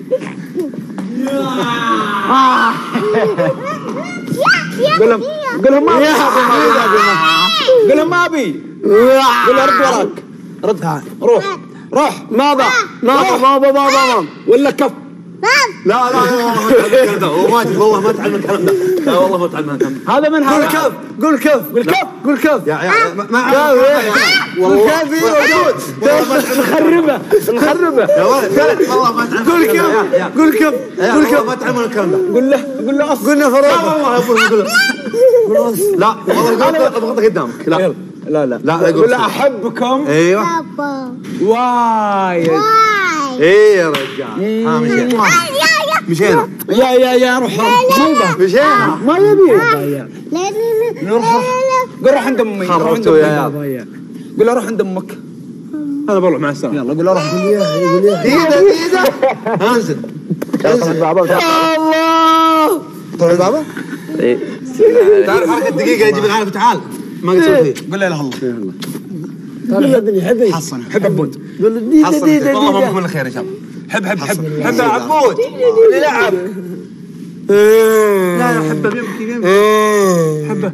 قول لهم قول لهم ما ابي. قول لهم ما ابي. قول له رد وراك. رد. روح روح. ما با ما با ما با ما با ولا كف. لا لا لا والله والله ما تعلم الكلام ده. لا والله ما تعلم الكلام ده. هذا من قول هذا كف قول كف قول كف قول كف يا يا ما والله كف موجود. نخربه نخربه يا ولد والله ما تعلم. قول كف قول كف قول كف ما تعلم الكلام ده. قول له قول له اصلا قلنا فراغ. لا والله قول له لا والله اضغط قدامك. لا لا لا لا قول له احبكم. ايوه وايد. ايه يا رجال. ها مشينا مشينا يا يا يا روح مشينا ما يبي نروح قول روح عند امي. خربتوا يا قول له روح عند امك. انا بروح مع السلامه. يلا قول له روح. ديده ديده انزل انزل بابا. الله طلع بابا. ايه تعال حركه دقيقه يجيب العالم. تعال ما قلت فيه. قول له لا الله. تعال حبني حبني حصن حب عبود. قول له ديده حصن ديده والله ديده ما من الخير ان شاء الله. حب حب حب حب يا عبود اللي لعب. لا لا حبه يبكي حبه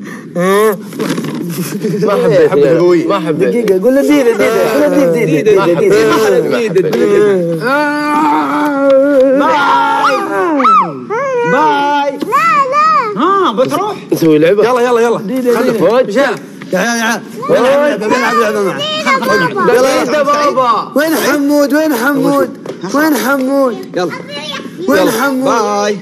ما حبه حبه قويه ما حبه. دقيقة قول له ديده ديده قول له ديده ديده ديده ديده باي. لا لا ها بتروح نسوي لعبة. يلا يلا يلا ديده مشينا يا يا يا بنلعب لعبه معك. يلا يا بابا. وين حمود وين حمود وين حمود يلا وين حمود. باي.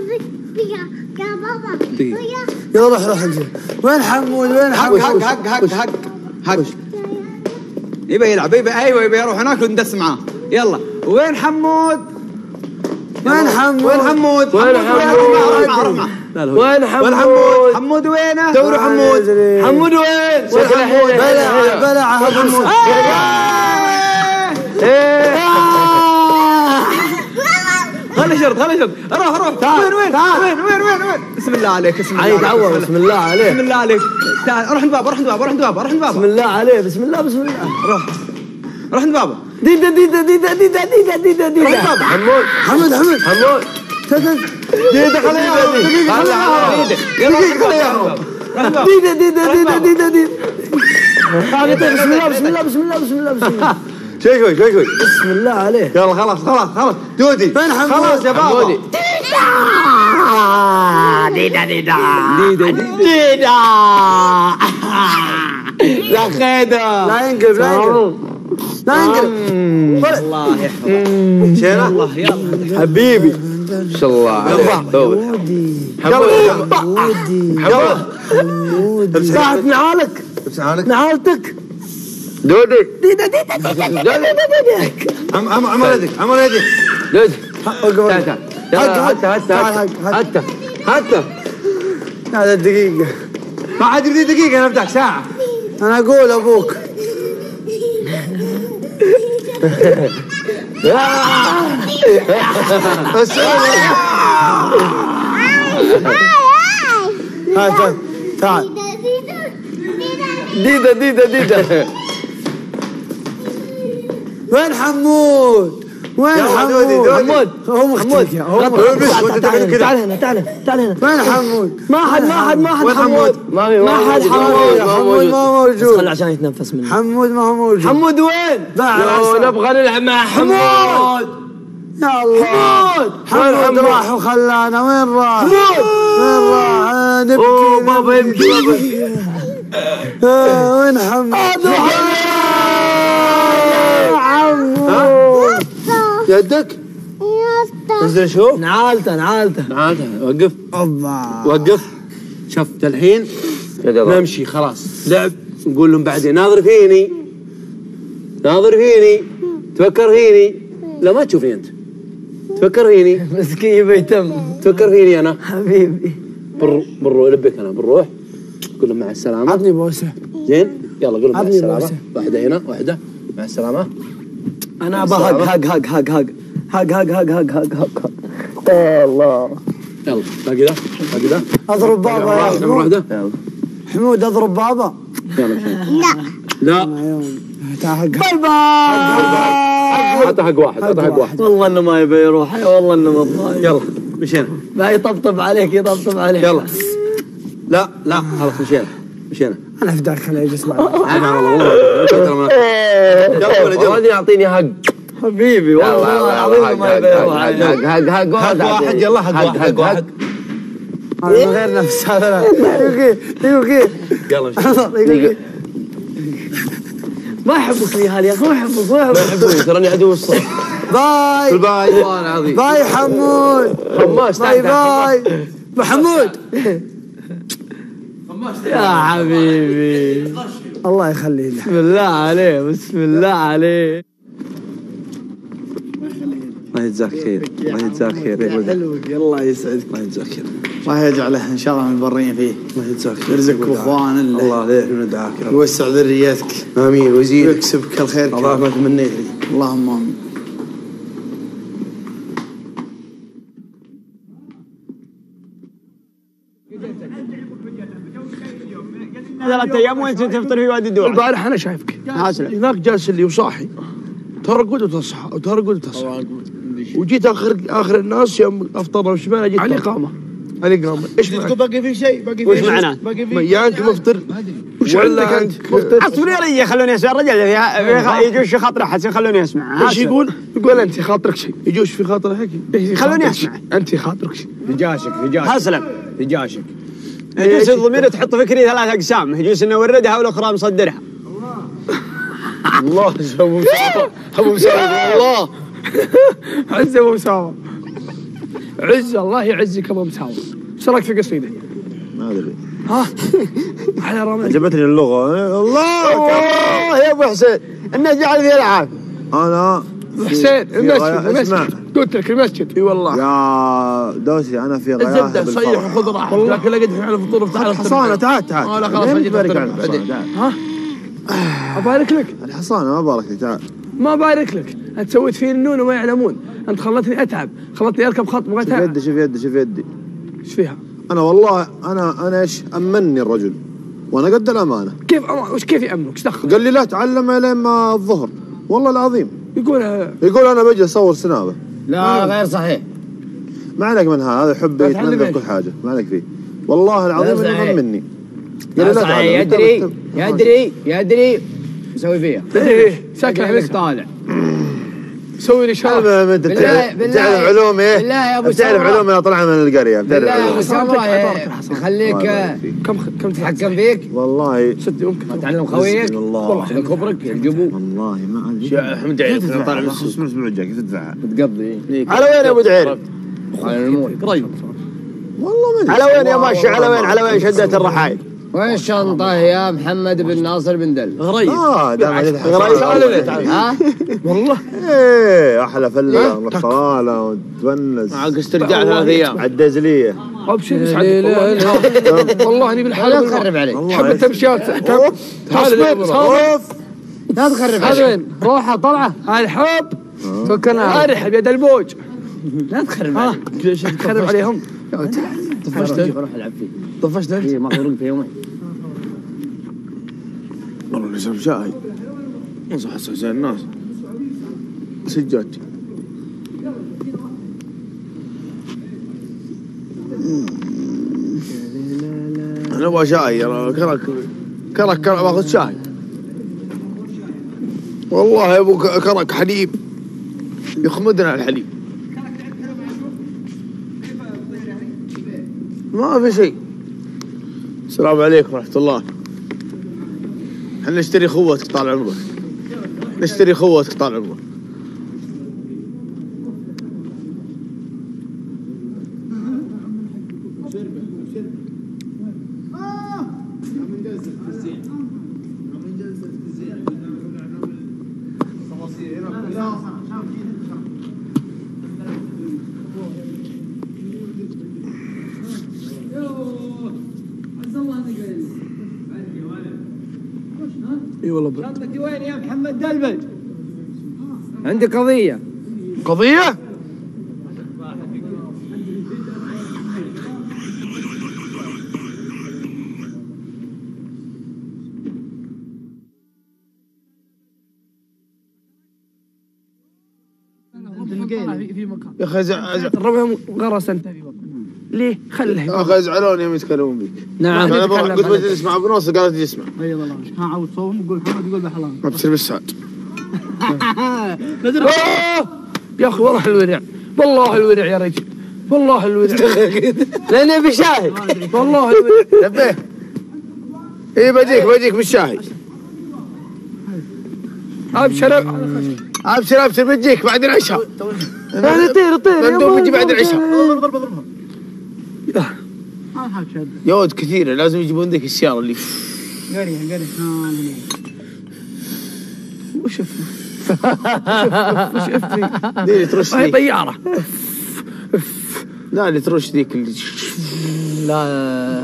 يلا روح روح انت. وين حمود وين حق حمود. حق حق حق حق حق يبي يلعب يبي ايوه يبي يروح هناك وندس معاه. يلا وين حمود وين حمود وين حمود وين حمود وين حمود حمود وينه دوروا حمود. حمود وين وين حمود بلع بلع حمود. خلي شرط خلي شرط روح روح. وين وين وين وين وين وين بسم الله عليك بسم الله عليك يتعور بسم الله عليه. بسم الله عليك. تعال روح عند بابا روح عند بابا روح عند بابا روح عند بسم بابا. الله عليه بسم الله بسم الله. روح روح عند بابا. ديده ديده ديده ديده ديده ديده ديده حمود حمود حمود حمود ديده خليها دقيقة خليها دقيقة خليها ديده ديده ديده ديده ديده. بسم الله بسم الله بسم الله بسم الله بسم الله. شوي شوي شوي شوي بسم الله عليه. يلا خلاص خلاص خلاص دودي وين حمود خلاص يا بابا. ديده ديده ديده ديده لا خيدة لا ينقلب لا ينقلب لا ينقلب. الله يحفظك. مشينا الله يلا حبيبي ما شاء الله عليك. حمود حمود ساعة نعالك نعالتك دودي ديده ديده ديده ديده. عم عم عمر يدك عمر يدك دودي تعال تعال يلا حتى حتى حتى حتى هذا دقيقة ما عاد بدي دقيقة أنا أفتح ساعة. أنا أقول أبوك تعال تعال ديدة ديدة ديدة. وين حمود وين حمود حمود هو مختفي تعال هنا تعال هنا تعال هنا. وين حمود ما حد ما حد ما حد حمود ما حد حمود حمود ما هو موجود. خلي عشان يتنفس منه. حمود ما هو موجود. حمود وين نبغى نلعب مع حمود. يا الله حمود حمود راح وخلانا. وين راح حمود وين راح نبكي بابا يبكي. وين حمود حمود يدك انزل شوف. نعالته نعالته نعالته وقف الله وقف. شفت الحين نمشي خلاص لعب. نقول لهم بعدين ناظر فيني ناظر فيني تفكر فيني. لا ما تشوفني انت تفكر فيني. مسكين بيتم تفكر فيني انا حبيبي. بر بروح لبك انا بنروح. قول لهم مع السلامة. عطني بوسة. زين يلا قول لهم مع السلامة. بوسة. واحدة هنا واحدة مع السلامة. أنا أبغى هاج هاج هاج هاج هاج هاج هاج هاج هاج هاج هاج. الله. يلا باقي ذا باقي ذا. أضرب بابا يا حمود. واحدة. يلا. حمود أضرب بابا. يلا لا. لا. باي باي. حتى حق واحد حتى حق واحد. والله إنه ما يبي يروح والله إنه مضايق. يلا مشينا. لا يطبطب عليك يطبطب عليك. يلا لا لا خلاص مشينا مشينا. أنا في ذاك خليه يجلس معي. أنا والله والله. يلا ولد يلا. يعطيني حق حبيبي والله العظيم ما يبيع حق حق واحد يلا حق واحد حق واحد من غير نفس هذا دقيقة دقيقة يلا ما يحبك يا هالي يا اخي ما يحبك ما يحبك تراني عدو الصف باي باي والله العظيم باي حمود حماس باي باي محمود يا حبيبي الله يخليه بسم الله عليه بسم الله عليه الله يجزاك خير الله يجزاك خير يا ولد حلوك الله يسعدك الله يجزاك خير الله يجعله ان شاء الله من البرين فيه الله يجزاك خير يرزقك باخوان الله عليك وندعاك يا رب يوسع ذريتك امين ويزيدك ويكسبك الخير اللهم ما تمنيت اللهم امين ثلاث ايام وين تفطر في وادي الدوله؟ البارح انا شايفك هناك جالس لي وصاحي ترقد وتصحى وترقد وتصحى وجيت اخر اخر الناس يوم افطرنا وشبعنا جيت على الاقامه على الاقامه ايش معنى؟ باقي في شيء باقي في وش معناه؟ يا انت مفطر وش عندك انت؟ اصبر يا رجال خلوني اسمع الرجال يجوش خاطره حسن خلوني اسمع ايش يقول؟ يقول انت خاطرك شيء يجوش في خاطرك هيك خلوني اسمع انت خاطرك شيء هجاشك هجاشك اسلم هجاشك يجوز الضمير تحط فكري ثلاث اقسام يجوز انه وردها والاخرى مصدرها الله ابو مساوي ابو مساوي الله عز ابو مساوي عز الله يعزك ابو مساوي ايش رايك في قصيده؟ ما ادري ها على رمضان عجبتني اللغه الله يا ابو حسين الناس جعل فيها العافيه انا حسين المسجد المسجد قلت لك المسجد اي والله يا دوسي انا في غياهب الزبده صيح وخذ راحتك لكن لقيت على الفطور تعال الحصانه تعال تعال اه لا خلاص اجي بارك على الحصانه ها ابارك لك الحصانه ما بارك لك تعال ما بارك لك انت سويت فيني النون وما يعلمون انت خلتني اتعب خلتني اركب خط بغيت شوف يدي شوف يدي شوف يدي ايش فيها؟ انا والله انا انا ايش امني الرجل وانا قد الامانه كيف وش كيف يامنك؟ ايش دخل؟ قال لي لا تعلم لين ما الظهر والله العظيم يقول يقول انا بجي اصور سنابه لا غير صحيح ما عليك من هذا هذا حب يتنزل كل حاجه ما عليك فيه والله العظيم انه مني قال لي لا تعلم يدري يدري يدري يسوي فيها ايه ساكن عليك طالع سوي لي شرف بتعرف علوم ايه؟ بالله يا ابو بتعرف علوم انا طلع من القريه بالله يا ابو سمره خليك كم كم تتحكم فيك والله صدق يمكن ما تعلم خويك والله كبرك يرجبوه والله ما ادري يا احمد عيد طالع من السوق من الاسبوع الجاي كيف تدفعها؟ تقضي على وين يا ابو دعير؟ على المول قريب والله ما على وين يا ماشي على وين على وين شدت الرحايل؟ وين الشنطه يا محمد بن ناصر بن دل؟ غريب اه دام غريب ها؟ والله ايه احلى فله الطلاله وتونس عقس ترجع ثلاث ايام على الدزليه ابشر بسعدك والله والله اني بالحال لا تخرب عليك حب التمشيات اصبر اوف لا تخرب هذا عليك وين؟ روحه طلعه هاي الحب فكنا ارحب يد البوج لا تخرب عليك تخرب عليهم طفشت روح العب فيه طفشت اي ما غرق في يومين والله نشرب شاي انصح زي الناس سجاتي انا ابغى شاي انا كرك كرك كرك باخذ شاي والله يا ابو كرك حليب يخمدنا الحليب ما في شيء. السلام عليكم ورحمة الله. احنا نشتري خوتك طال عمرك. نشتري خوتك طال عمرك. اي والله بد. شنطتي وين يا محمد دلبج؟ عندي قضية. قضية؟ في مكان يا اخي زعل الربع غرس انت في مكان. ليه؟ خله يا اخي زعلوني يوم يتكلمون بك. نعم انا قلت بجلس مع ابو ناصر قالت لي اسمع. اي والله كان عاود صوم ويقول محمد يقول بحلال ما بتصير بالسعد. يا اخي والله الورع، والله الورع يا رجل، والله الورع. لاني ابي شاهد. والله الورع. نبه. اي بجيك بجيك بالشاهي. ابشر ابشر ابشر بجيك بعد العشاء. انا طير طير مندوب بيجي بعد العشاء. يا ولد كثيره لازم يجيبون ذيك السياره اللي قريه قريه وش اسمه؟ وش اسمه؟ دي اللي ترش هاي ذيك. طياره. لا اللي ترش ذيك اللي لا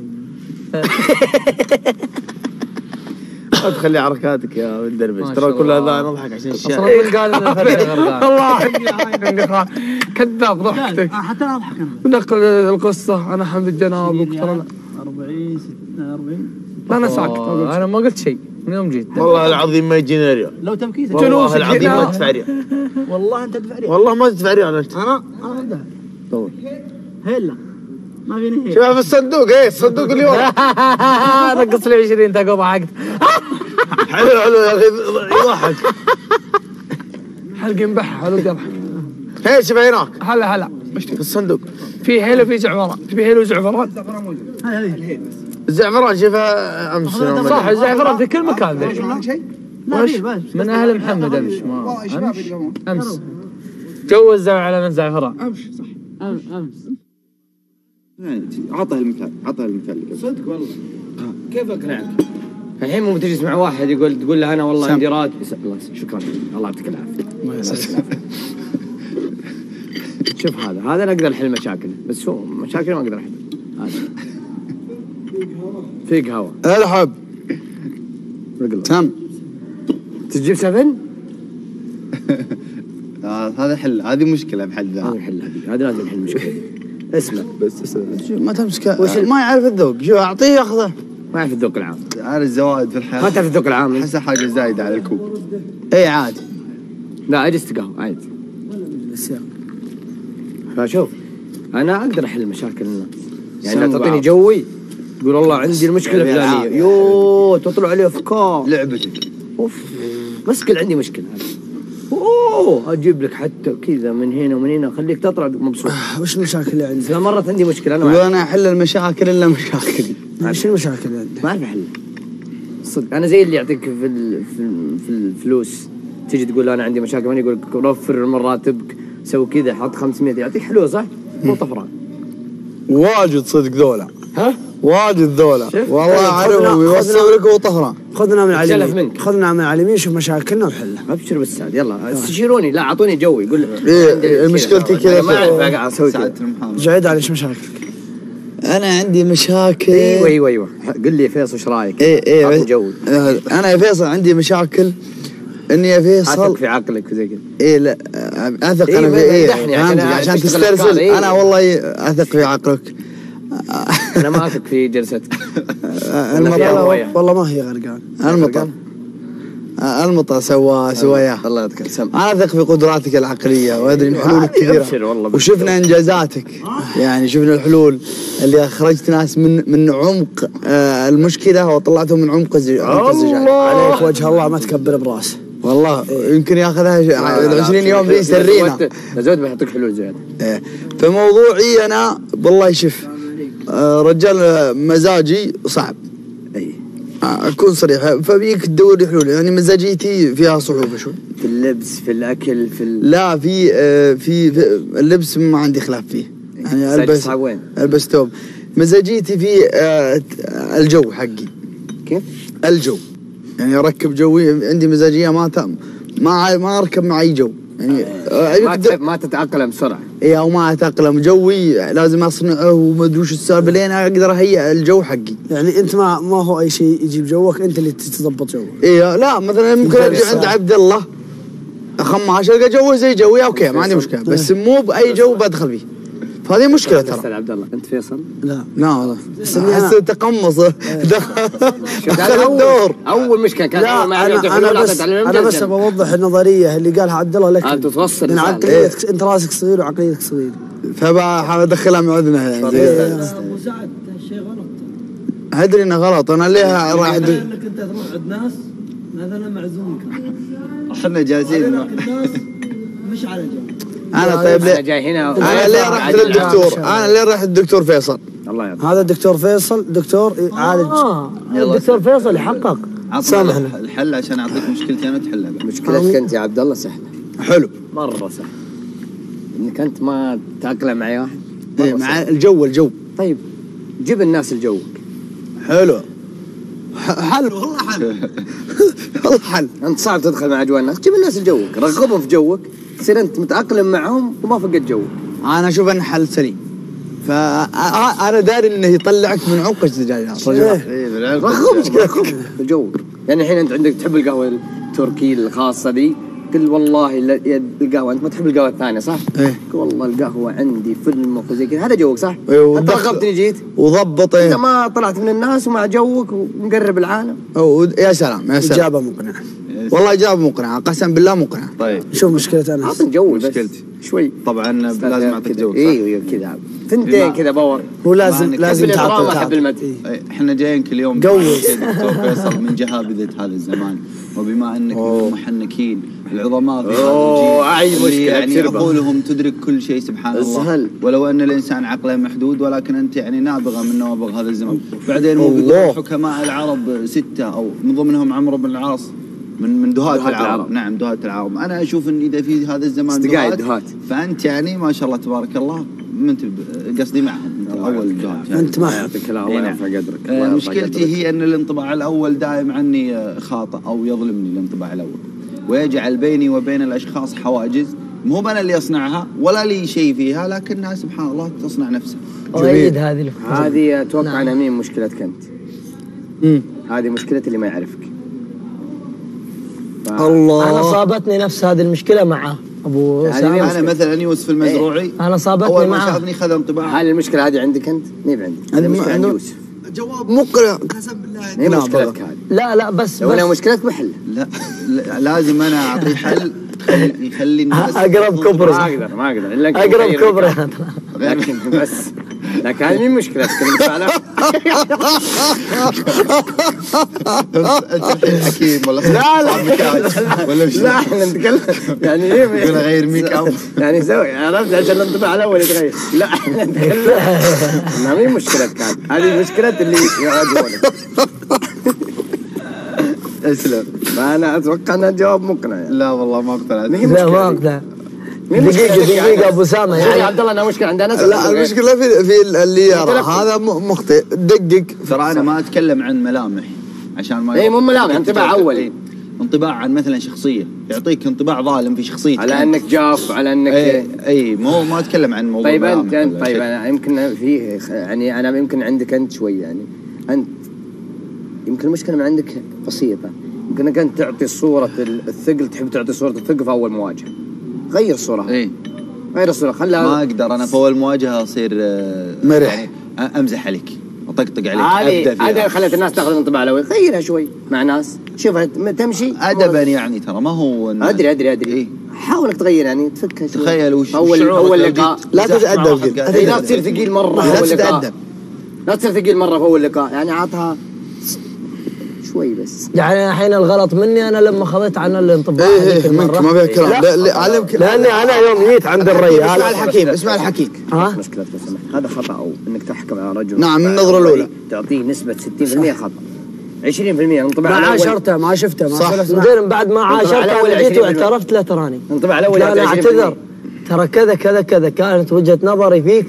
لا تخلي حركاتك يا ابن دربش، ترى كل هذا نضحك عشان الشارع. اصلا من قال انه فريق غرقان. الله كذاب ضحكتك. حتى انا اضحك انا. نقل القصه انا حمد جنابك ترى أربعين ستة أربعين لا انا ساكت. انا ما قلت شيء من يوم جيت. والله العظيم ما يجينا ريال. لو تمكيسه والله العظيم ما تدفع ريال. والله انت تدفع ريال. والله ما تدفع ريال انت. انا انا ابدا طول هلا ما فيني هيك. شوف في الصندوق ايه الصندوق اللي ورا. نقص لي عشرين تاكو ضحكت. حلو حلو يا اخي يضحك. حلق ينبح حلو يضحك. هي شوف هناك هلا هلا في الصندوق في هيل وفي زعفران. تبي هيل وزعفران؟ هذه الزعفران شوفها امس. صح الزعفران في كل مكان ذي. شيء لا في بس من اهل محمد امس ما امس امس جوزوا على من زعفران. امس صح امس عطه المثال عطه المثال صدق والله. كيف اقنعك؟ الحين مو تجلس مع واحد يقول تقول له انا والله عندي راتب. الله شكرا الله يعطيك العافيه. شوف هذا هذا انا اقدر احل مشاكل بس هو مشاكل ما اقدر احل. هذا في قهوه الحب تم تجيب سفن. هذا حل هذه مشكله بحد ذاتها. هذا حل هذه هذا لازم نحل مشكله. اسمع بس ما تمسك ما يعرف الذوق. شو اعطيه ياخذه. ما يعرف الذوق العام. عارف الزوائد في الحياه ما تعرف الذوق العام. احسها حاجه زايده على الكوب. اي عادي. لا اجلس قهوه عادي. فشوف انا اقدر احل مشاكل الناس يعني. لا تعطيني جوي تقول والله عندي المشكله الفلانيه يوه تطلع عليه افكار لعبتك. اوف مسكل عندي مشكله اوه اجيب لك حتى كذا من هنا ومن هنا خليك تطلع مبسوط. وش المشاكل اللي عندك؟ لا مرات عندي مشكله انا يقول انا احل المشاكل الا مشاكلي. وش المشاكل اللي عندك؟ ما اعرف احلها صدق. انا زي اللي يعطيك في ال- في ال- في الفلوس تيجي تقول انا عندي مشاكل يقول لك وفر من راتبك سوي كذا حط خمسمية يعطيك حلوه صح؟ مو طفران. واجد صدق ذولا. ها؟ واجد ذولا والله اعرفهم يوصل لك وطهران. خذنا من اتسلف العلمين منك. خذنا من العلمين شوف مشاكلنا وحلها. ابشر بالسعد يلا استشيروني. لا اعطوني جوي يقول إيه مشكلتي كذا ما اعرف اقعد اسوي كذا. جعيد على ايش مشاكلك؟ انا عندي مشاكل. ايوه ايوه ايوه قل لي يا فيصل ايش رايك؟ ايه ايه اعطني جوي. انا يا فيصل عندي مشاكل اني يا فيصل اثق في عقلك وزي كذا. ايه لا اثق إيه انا في ايه مدحني عشان عشان تشتغل تسترسل. أفكار. إيه. انا والله اثق في عقلك. انا ما اثق في جلستك. والله والله ما هي غرقان. المطر المطر سوى سوياه. الله يذكرك سم. انا اثق في قدراتك العقليه وادري ان حلولك كثيره وشفنا انجازاتك. يعني شفنا الحلول اللي اخرجت ناس من من عمق آه المشكله وطلعتهم من عمق الزجاج. عليك وجه الله ما تكبر براسه. والله يمكن ياخذها عشرين يوم ذي يسرينا. زود بيحطك حلول زياده. إيه. فموضوعي انا والله شوف آه رجال مزاجي صعب. اي اكون صريح فبيك تدور لي حلول. يعني مزاجيتي فيها صعوبه شوي في اللبس في الاكل في ال... لا في آه في, في اللبس ما عندي خلاف فيه. يعني البس وين؟ البس ثوب. مزاجيتي في آه الجو حقي. كيف؟ الجو يعني اركب جوي. عندي مزاجيه ما ت... ما ما اركب مع اي جو. يعني آه ما, تحب ما تتاقلم بسرعه. اي او ما اتاقلم جوي لازم اصنعه وما ادري وش السالفه لين اقدر اهيئ الجو حقي. يعني انت ما ما هو اي شيء يجيب جوك انت اللي تضبط جوك. اي لا مثلا ممكن اجي عند عبد الله خماش القى جوه زي جوي اوكي ما عندي مشكله بس مو باي جو بدخل فيه. فهذه مشكله ترى. استاذ عبد الله انت فيصل؟ لا لا والله احس تقمص دخل الدور. اول مشكله كان لا اول ما انا, أنا بس انا بس بوضح النظريه اللي قالها عبد الله لك. انت توصل من عقليتك انت راسك صغير وعقليتك صغير فبحاول ادخلها مع اذنها يعني مساعد شيء غلط. ادري انه غلط. انا ليه راح انك انت تروح عند ناس هذا انا معزومك احنا جالسين مش على جنب. انا طيب ليه؟ انا جاي هنا انا ليه رحت للدكتور؟ انا ليه رحت الدكتور فيصل؟ الله يرضى. هذا الدكتور فيصل دكتور يعالج. اه الدكتور فيصل يحقق. سامحنا الحل عشان اعطيك مشكلتي انا تحلها. مشكلتك انت يا عبد الله سهله. حلو مره سهله. انك انت ما تاقلم مع واحد. ايه مع الجو الجو. طيب جيب الناس لجوك. حلو. حل والله حل. والله حل. انت صعب تدخل مع اجواء الناس، جيب الناس لجوك، رغبهم في جوك، تصير انت متاقلم معهم وما فقد جوك. انا اشوف انه حل سليم. فانا داري انه يطلعك من عمق الزجاجه. رغبهم في جوك. يعني الحين انت عندك تحب القهوه التركي الخاصه دي، قل والله القهوه انت ما تحب القهوه الثانيه صح؟ ايه قل والله القهوه عندي في المخ وزي كذا، هذا جوك صح؟ ايوه انت رغبتني جيت وضبط. ايه انت ما طلعت من الناس ومع جوك ومقرب العالم. أو يا سلام يا سلام. اجابه مقنعه والله اجابه مقنعه قسم بالله مقنعه. طيب شوف مشكلة انا اعطني جو مشكلتي شوي. طبعا لازم اعطيك جو. ايوه كذا ثنتين كذا باور. هو لازم لازم تعطي حب المدح. احنا جايين كل يوم قوي دكتور فيصل من جهابذة هذا الزمان، وبما انك من المحنكين العظماء في هذا الجيل يعني عقولهم تدرك كل شيء سبحان الله، ولو ان الانسان عقله محدود ولكن انت يعني نابغه من نوابغ هذا الزمان. بعدين مو حكماء العرب سته او من ضمنهم عمرو بن العاص من من دهاة العرب. العرب. نعم دهاة العرب. انا اشوف ان اذا في هذا الزمان دهاة فانت يعني ما شاء الله تبارك الله ما انت قصدي معهم انت اول دهاة يعني. انت ما يعطيك العافيه الله يرفع قدرك. آه مشكلتي هي ان الانطباع الاول دائم عني خاطئ او يظلمني الانطباع الاول، ويجعل بيني وبين الاشخاص حواجز مو انا اللي اصنعها ولا لي شيء فيها، لكنها سبحان الله تصنع نفسها. أؤيد هذه الفكرة. هذه اتوقع انها مين مشكلتك انت؟ امم هذه مشكلة اللي ما يعرفك. ف... الله انا صابتني نفس هذه المشكلة مع ابو يعني انا مثلا يوسف المزروعي ايه؟ انا صابتني اول ما معه شافني خذ انطباع. هل المشكلة هذه عندك انت؟ مي بعندي. هذه مشكلة عند يوسف. جواب مقنع قسم بالله. مي مشكلتك هذه. لا لا بس لو انا مشكلتك بحل. لا, لا لازم انا اعطيه حل يخلي الناس اقرب كبر. ما اقدر ما اقدر الا اقرب كبر. لكن بس لكن هذه مين مشكلتك اللي انت الحين حكيم ولا لا لا ولا مش لا احنا نتكلم يعني ايه يقول غير ميك اب يعني سوي عرفت عشان الانطباع الاول يتغير. لا احنا نتكلم ما مين مشكلتك هذه مشكلة اللي يواجهونك. اسلم. فانا اتوقع انها جواب مقنع يعني. لا والله ما اقتنعت. لا ما اقتنع. دقيقة دقيقة ابو اسامة يعني عبد الله انا مشكلة عندنا. لا المشكلة في في اللي يرى هذا مخطئ. دقق. ترى انا ما اتكلم عن ملامح عشان ما اي مو ملامح انطباع اولي. انطباع عن مثلا شخصية، يعطيك انطباع ظالم في شخصيتك على انك جاف على انك اي, أي مو ما اتكلم عن موضوع. طيب انت انت طيب انا يمكن فيه يعني انا يمكن عندك انت شوي يعني انت يمكن المشكلة من عندك بسيطة. يمكن انك انت تعطي صورة الثقل، تحب تعطي صورة الثقل في اول مواجهة. غير الصورة. اي غير الصورة خلها. ما اقدر انا في اول مواجهة اصير مرح يعني امزح عليك اطقطق عليك ابدا فيها. هذا خلت الناس تاخذ الانطباع الاول، غيرها شوي مع ناس شوفها تمشي ادبا يعني ترى ما هو ادري ادري ادري إيه؟ حاول تغير يعني تفكها شوي. تخيل وش اول اول لقاء لا تتأدب. لا تصير ثقيل مرة في اول لقاء. لا تصير ثقيل مرة في اول لقاء يعني عطها شوي بس. يعني الحين الغلط مني انا لما خذيت عن الانطباع. ايه ايه منك ما فيها كلام. علمك لاني انا يوم جيت عند الري. اسمع الحكيم اسمع الحكيم. ها مشكلة هذا خطأ او انك تحكم على رجل. نعم من النظرة الاولى تعطيه نسبة ستين بالمئة خطأ. عشرين بالمئة انطباع ما عاشرته ما شفته ما صح. غير بعد ما عاشرته انا جيت واعترفت له تراني. انطباع الاول لا انا اعتذر ترى كذا كذا كذا كانت وجهة نظري فيك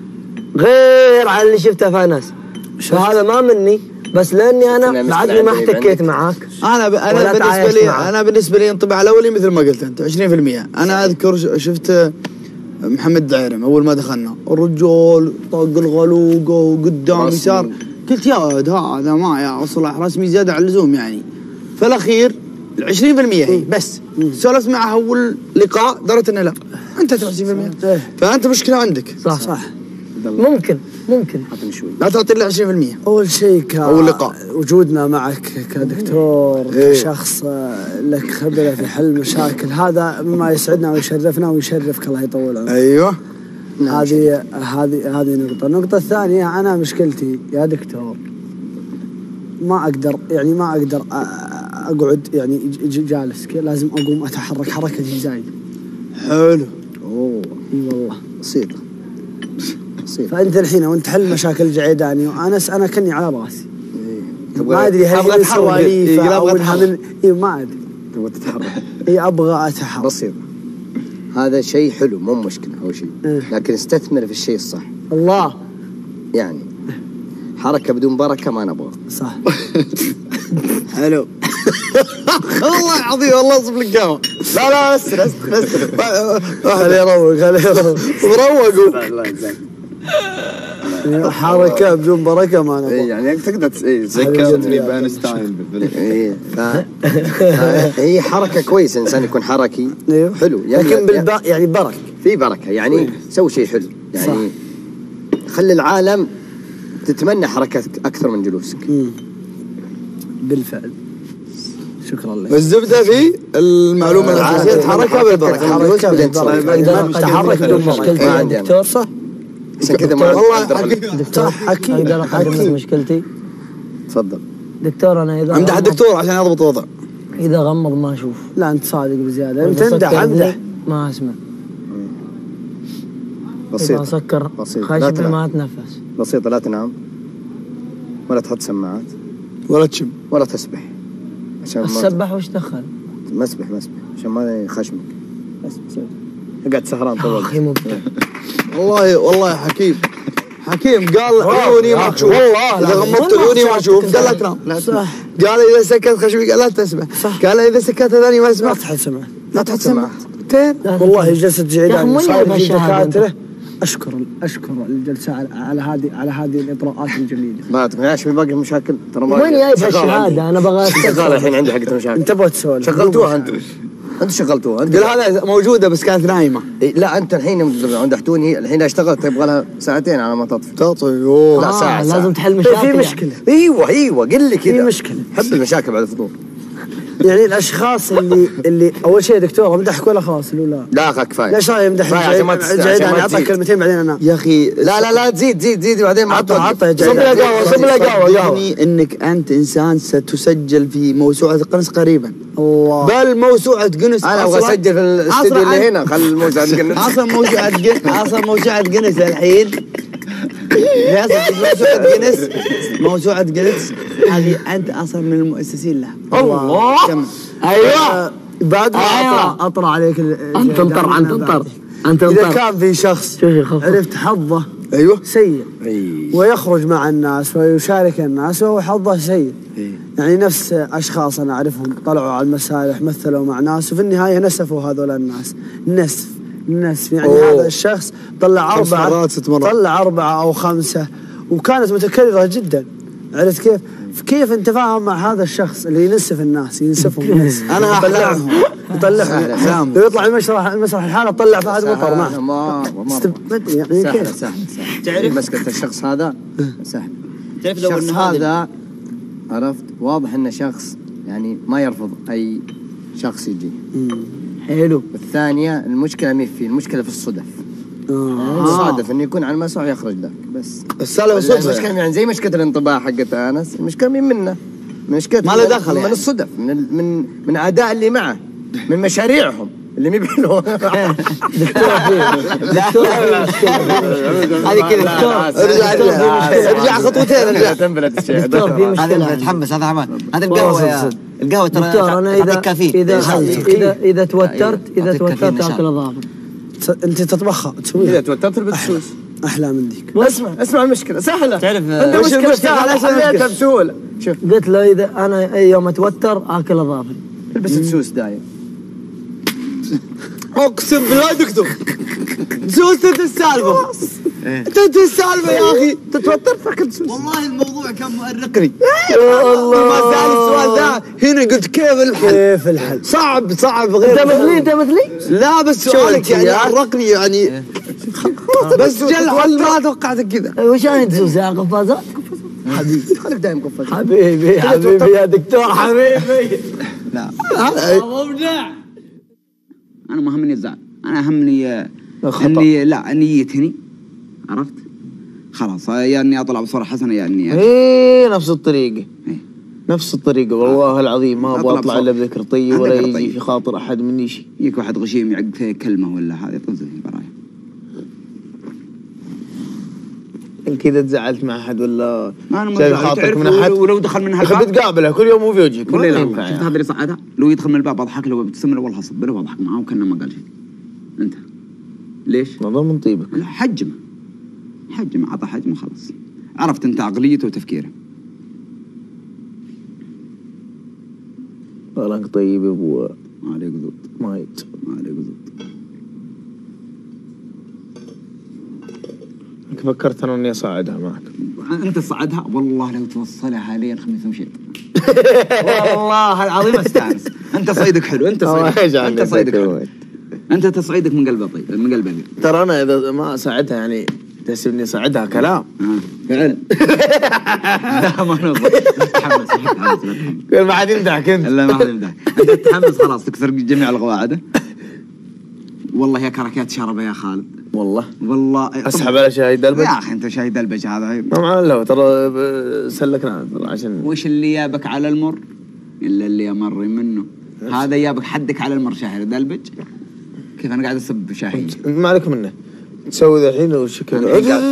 غير عن اللي شفته في ناس. فهذا ما مني بس لاني انا بعدني ما احتكيت معاك. انا ب... انا بالنسبه لي معك. انا بالنسبه لي انطباع الاولي مثل ما قلت انت عشرين بالمئة. انا اذكر شفت محمد دعيرم اول ما دخلنا الرجال طاق الغلوقه وقدام يسار قلت يا ولد هذا ما يا اصلح رسمي زياده عن اللزوم يعني. فالاخير عشرين بالمئة هي بس سولفت معه اول لقاء درت انه لا انت عشرين بالمئة فانت مشكله عندك. صح صح ممكن ممكن لا تعطي له عشرين بالمئة. اول شيء اول لقاء وجودنا معك كدكتور إيه. كشخص لك خبره في حل المشاكل هذا مما يسعدنا ويشرفنا ويشرفك الله يطول عمرك. ايوه هذه هذه هذه نقطه. النقطه الثانيه انا مشكلتي يا دكتور ما اقدر يعني ما اقدر اقعد يعني ج- جالس كذا لازم اقوم اتحرك حركه زايده. حلو. اوه اي والله بسيطه بسيطه. فانت الحين وانت تحل مشاكل الجعيداني وانا انا كني على راسي. إيه. ما ادري هل هي سواليف او انها من اي ما ادري. تبغى تتحرك. اي ابغى اتحرك. بسيط. هذا شيء حلو مو مشكله اول شيء، لكن استثمر في الشيء الصح. الله. يعني حركه بدون بركه ما نبغى. صح. حلو. والله العظيم والله اصب لك قهوه. لا لا بس بس بس خليه يروق خليه يروق. وروقوا. الله يجزاك. حركه بدون بركه ما نبغى. يعني تقدر ايه ذكرتني باينشتاين بالفيلم. ايه هي حركه كويسه الانسان يكون حركي حلو لكن بالب يعني بركه في بركه يعني سوي شيء حلو يعني خلي العالم تتمنى حركتك اكثر من جلوسك. بالفعل. شكرا لك. الزبده في المعلومه العاديه الحركه بالبركه. حركه بالبركه. تحرك بدون بركه. ما عندي دكتور صح. عشان كذا ما والله دكتور حكي اقدر اقدم لك مشكلتي. تفضل دكتور. انا اذا امدح الدكتور عشان يضبط الوضع. اذا غمض ما اشوف. لا انت صادق بزياده. انت امدح امدح ما اسمع. بسيط اذا سكر خشبي ما اتنفس. بسيطه لا تنام ولا تحط سماعات ولا تشم ولا تسبح عشان ما تسبح وش دخل؟ مسبح مسبح عشان ما يخشمك بس بسيط. اقعد سهران طول اخي مبدع. والله والله حكيم حكيم قال عيوني ما تشوف. والله اذا غمضت عيوني ما اشوف قال لا تنام. صح. قال اذا سكت خشمي قال لا تسمع. صح. قال اذا سكت ثاني ما لا اسمع. تحط سمع. لا تحط سمع. والله جلسه جعيداني صار في شهادة. دكاتره. اشكر اشكر الجلسه على على هذه على هذه الاطراءات الجميله. ما تقنعش في باقي المشاكل ترى ما وين جايب الشهاده؟ انا ابغى شغاله الحين عندي حقت المشاكل. انت تبغى تسولف شغلتوها انتم انتم شغلتوها انت. قال هذا موجوده بس كانت نايمه. إيه لا انت الحين مدحتوني الحين اشتغلت تبغى لها ساعتين على ما تطفي. تطفي لا ساعه لازم تحل مشاكل. في مشكله. ايوه ايوه قل لي كذا في مشكله. حب المشاكل بعد الفطور. يعني الاشخاص اللي اللي اول شيء دكتور امدحك ولا خلاص ولا لا كفايه. ليش رايك يمدح الجعيداني؟ اعطى كلمتين بعدين انا. يا اخي لا لا لا تزيد زيد زيد بعدين ما عطى عطى صب له قهوه صب له قهوه قهوه انك انت انسان ستسجل في موسوعه قنص قريبا. الله. بل موسوعه قنص. انا ابغى اسجل في الاستديو اللي هنا خل موسوعه قنص. اصلا موسوعه قنص اصلا موسوعه قنص الحين. موسوعه قنص موسوعه قنص هذه انت اصلا من المؤسسين لها. الله. ايوه بعد ما اطرى اطرى عليك. انت انطر انت انطر انت اذا انطر. كان في شخص عرفت حظه ايوه سيء ويخرج مع الناس ويشارك الناس وهو حظه سيء. يعني نفس اشخاص انا اعرفهم طلعوا على المسارح مثلوا مع ناس وفي النهايه نسفوا هذول الناس نسف نسف يعني أوه. هذا الشخص طلع اربعه طلع اربعه او خمسه وكانت متكرره جدا. عرفت كيف؟ كيف انت فاهم مع هذا الشخص اللي ينسف الناس ينسفهم الناس. انا اطلعهم يطلعهم ويطلع المسرح المسرح الحالة طلع فهد مطر معه. ما يعني سهله سهله تعرف مسكت الشخص هذا سهل. تعرف لو الشخص هذا عرفت واضح انه شخص يعني ما يرفض اي شخص يجي. حلو. الثانيه المشكله مين فيه المشكله في الصدف. آه. الصادف انه يكون على المسرح ويخرج ذاك بس. السالفه صدفه. المشكله يعني زي مشكله الانطباع حقت انس المشكله مين منه؟ مشكله ما له دخل من يعني. الصدف من من من اداء اللي معه من مشاريعهم اللي مي بحلوه. دكتور دكتور هذه كذا ارجع ارجع خطوتين ارجع تنبلت الشيء. دكتور في مشكله. هذا تحمس هذا عمان هذا القهوه يا القهوه ترى. دكتور انا اذا اذا اذا اذا توترت اذا توترت اكل اظافر. انت تطبخها تسويها. اذا توترت بتسوس احلى من ذيك. اسمع اسمع المشكله سهله. تعرف عنده مشكله سهله حليتها بسهوله. شوف قلت له اذا انا يوم اتوتر اكل اظافر. البس تسوس دايم. اقسم بالله دكتور سوست انت السالفه. انت انت السالفه يا اخي تتوتر فكرت سوس. والله الموضوع كان مؤرقني. يا الله ما سال السؤال ذا هنا قلت كيف الحل؟ كيف الحل؟ صعب صعب غير. انت مثلي انت مثلي؟ لا بس سؤالك يعني عرقني يعني بس جل حل ما توقعتك كذا. وش انا تسوس يا قفازات؟ حبيبي خليك دايم قفازات. حبيبي حبيبي يا دكتور حبيبي. لا مبدع. انا ما همني الزعل انا همني اني لا نيتي هني عرفت خلاص يا اني اطلع بصوره حسنه يا اني ايه نفس الطريقه إيه. نفس الطريقة والله العظيم ما ابغى اطلع الا بذكر طيب ولا يجي طيب. في خاطر احد مني شيء. يجيك واحد غشيم يعق في كلمة ولا هذه طز في برايا. كذا تزعلت مع احد ولا انا ما خاطرك من احد ولو دخل من هالباب بتقابله كل يوم مو في وجهك ولا ينفع. شفت هذا اللي صعدها لو يدخل من الباب اضحك له وابتسم له والله اصب له واضحك معاه وكانه ما قال شيء. انت ليش؟ والله من طيبك. لا حجمه حجمه عطى حجمه خلاص عرفت انت عقليته وتفكيره. والله انك طيب يا ابو ما عليك زود ما يت ما عليك زود. فكرت انا اني اصعدها معك. انت تصعدها والله لو توصلها لين خميس ومشيت. والله العظيم استانس. انت صيدك حلو انت صيدك انت صيدك حلو. انت تصعيدك من قلبه طيب من قلبه. ترى انا اذا ما اساعدها يعني تحسبني اساعدها كلام فعل. لا ما نبغى تتحمس قال ما حد يمدحك انت. لا ما حد يمدحك انت تتحمس خلاص تكسر جميع القواعد. والله يا كركات شربه يا خالد والله والله اسحب على شاي دلبج يا اخي انت شاي دلبج هذا عيب. ما معنا له ترى سلكنا ترى عشان وش اللي جابك على المر الا اللي امر منه. هذا جابك حدك على المر شاهر دلبج. كيف انا قاعد اسب شاهي ما عليك منه تسوي ذا الحين وش كذا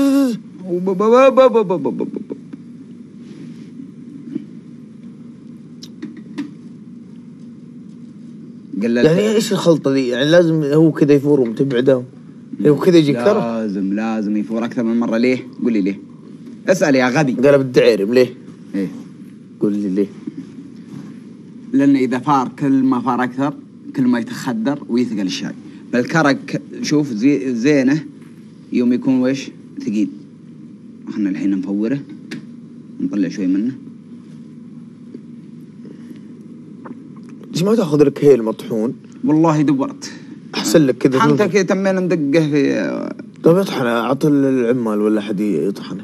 يعني ايش الخلطه ذي يعني لازم هو كذا يفور وتبعده هو كذا يجيك ترى لازم لازم يفور اكثر من مره. ليه؟ قول لي ليه؟ اسال يا غبي. قلب الدعيرم ليه؟ ايه قول لي ليه؟ لان اذا فار كل ما فار اكثر كل ما يتخدر ويثقل الشاي. بالكرك شوف زي زينه يوم يكون وش ثقيل. احنا الحين نفوره نطلع شوي منه. ليش ما تاخذ لك هيل مطحون؟ والله دورت احسن لك كذا انت كذا تمينا ندقه في. طيب اطحنه اعطي العمال ولا حد يطحنه.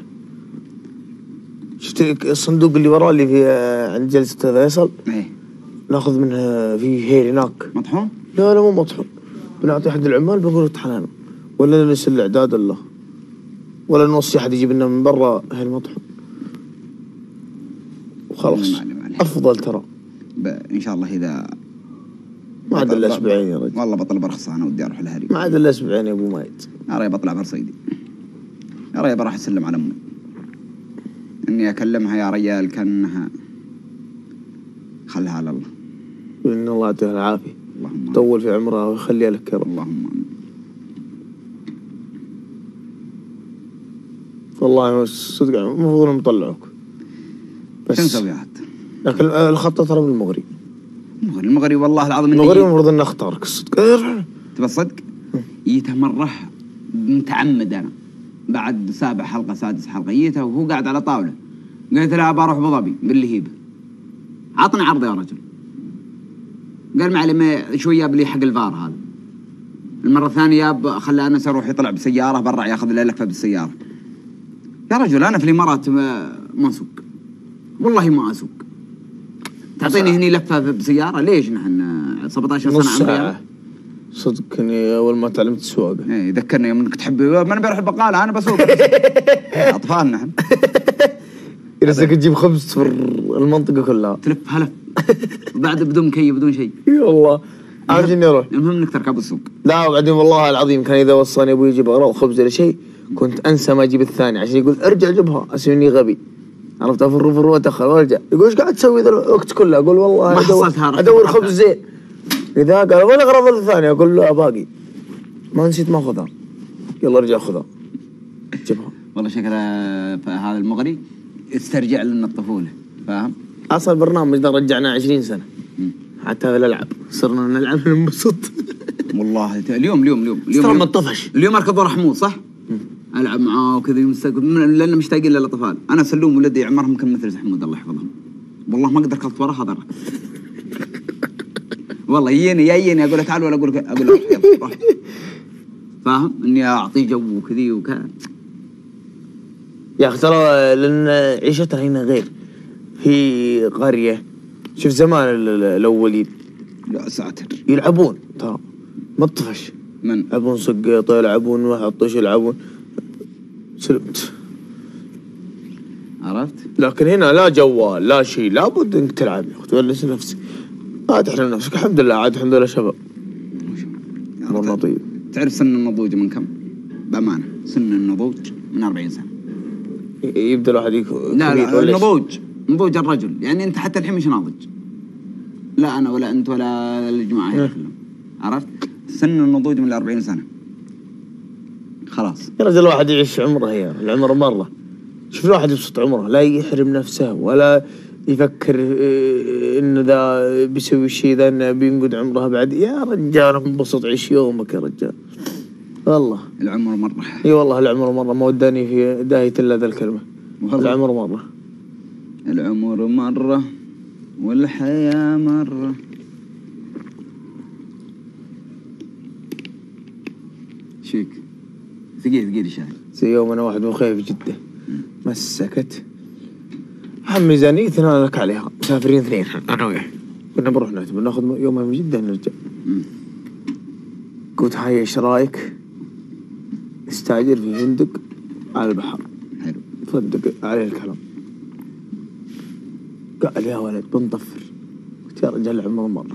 شفت الصندوق اللي وراه اللي في عند جلسه فيصل؟ ايه ناخذ منها في هيل هناك مطحون؟ لا لا مو مطحون بنعطي احد العمال بقول اطحنه ولا نرسل الاعداد الله ولا نوصي احد يجيب لنا من برا هيل مطحون وخلاص افضل ترى. ان شاء الله اذا ما عاد الا اسبوعين يا رجل. والله بطل برخص انا ودي اروح الهري. ما عاد الا اسبوعين يا ابو مايد. يا ريت بطلع برصيدي. يا ريت بروح اسلم على امي. اني اكلمها يا رجال كانها خلها على الله. ان الله يعطيها العافيه. اللهم طول في عمرها ويخليها لك يا رب. اللهم امين. والله صدق المفروض نطلعوك. بس شو نسوي عاد؟ لكن الخطه ترى من المغري. المغري المغري والله العظيم المغري المفروض ان اختارك الصدق. تبى الصدق؟ جيته مره متعمد انا بعد سابع حلقه سادس حلقه جيته وهو قاعد على طاوله قلت له بروح ابو ظبي باللهيبه. عطني عرض يا رجل. قال معلم شويه جاب لي حق الفار هذا. المره الثانيه جاب خلى انس يروح يطلع بسياره برا ياخذ له لفه بالسياره. يا رجل انا في الامارات ما اسوق والله ما اسوق. تعطيني هني لفه بسياره ليش نحن سبعة عشر سنه عمري. صدق اني اول ما تعلمت السواقه. ايه ذكرني يوم انك تحب ما انا بروح البقاله انا بسوق. اطفال نحن. يرسلك تجيب خبز في المنطقه كلها. تلف هلف. بعد بدون مكيف بدون شيء. اي والله. عارف اني اروح. المهم انك تركب السوق. لا وبعدين والله العظيم كان اذا وصاني ابوي يجيب اغراض خبز ولا شيء كنت انسى ما اجيب الثاني عشان يقول ارجع جبها اسوي اني غبي. عرفت افر فر واتاخر وارجع يقول ايش قاعد تسوي ذا الوقت كله؟ اقول والله ما حصلتها ادور خبز زين. اذا قال وين الاغراض الثانيه؟ اقول له باقي ما نسيت ما اخذها. يلا ارجع خذها جبها. والله شكله هذا المغري استرجع لنا الطفوله فاهم؟ اصل البرنامج ده رجعنا عشرين سنه حتى هذا الالعاب صرنا نلعب ننبسط. والله اليوم اليوم اليوم اليوم ترى ما طفش. اليوم اركض ورا حمود صح؟ العب معاه وكذا لان مشتاقين للاطفال. انا سلوم ولدي عمرهم كم مثل حمود الله يحفظهم. والله ما قدر ركضت وراه هذا. والله يجيني يجيني اقول له تعال ولا اقول اقول له يلا روح. فاهم؟ اني اعطيه جو وكذي وكان. يا اخي ترى لان عيشتنا هنا غير. في قريه شوف زمان الاولين يا ساتر يلعبون ترى ما طفش. من؟ يلعبون سقيطه يلعبون واحد طش يلعبون سلمت. عرفت؟ لكن هنا لا جوال لا شيء، لابد انك تلعب يا اخي، تونس نفسك، لا تحرم نفسك. الحمد لله عاد الحمد لله شباب. والله طيب. تعرف سن النضوج من كم؟ بامانه سن النضوج من أربعين سنه. يبدا الواحد يكون لا لا النضوج نضوج الرجل، يعني انت حتى الحين مش ناضج. لا انا ولا انت ولا الجماعه هنا كلهم. عرفت؟ سن النضوج من أربعين سنه. خلاص. يا رجل الواحد يعيش عمره، هي العمر مره. شوف الواحد يبسط عمره، لا يحرم نفسه ولا يفكر انه ذا بيسوي الشيء ذا انه بينقد عمره بعد. يا رجال انبسط، عيش يومك يا رجال. والله العمر مره. اي والله العمر مره، ما وداني في داهية الا ذا الكلمه. العمر مره. العمر مره والحياه مره. شيك ثقيل ثقيل الشاي. زي يوم انا واحد مخيف جده مسكت هم ميزانيتنا لك عليها، مسافرين اثنين انا وياه، كنا بنروح نعتمر ناخذ يومين من جده نرجع. قلت هاي ايش رايك؟ استاجر في فندق على البحر. حلو. فندق عليه الكلام. قال يا ولد بنطفر. قلت يا رجال العمر مره.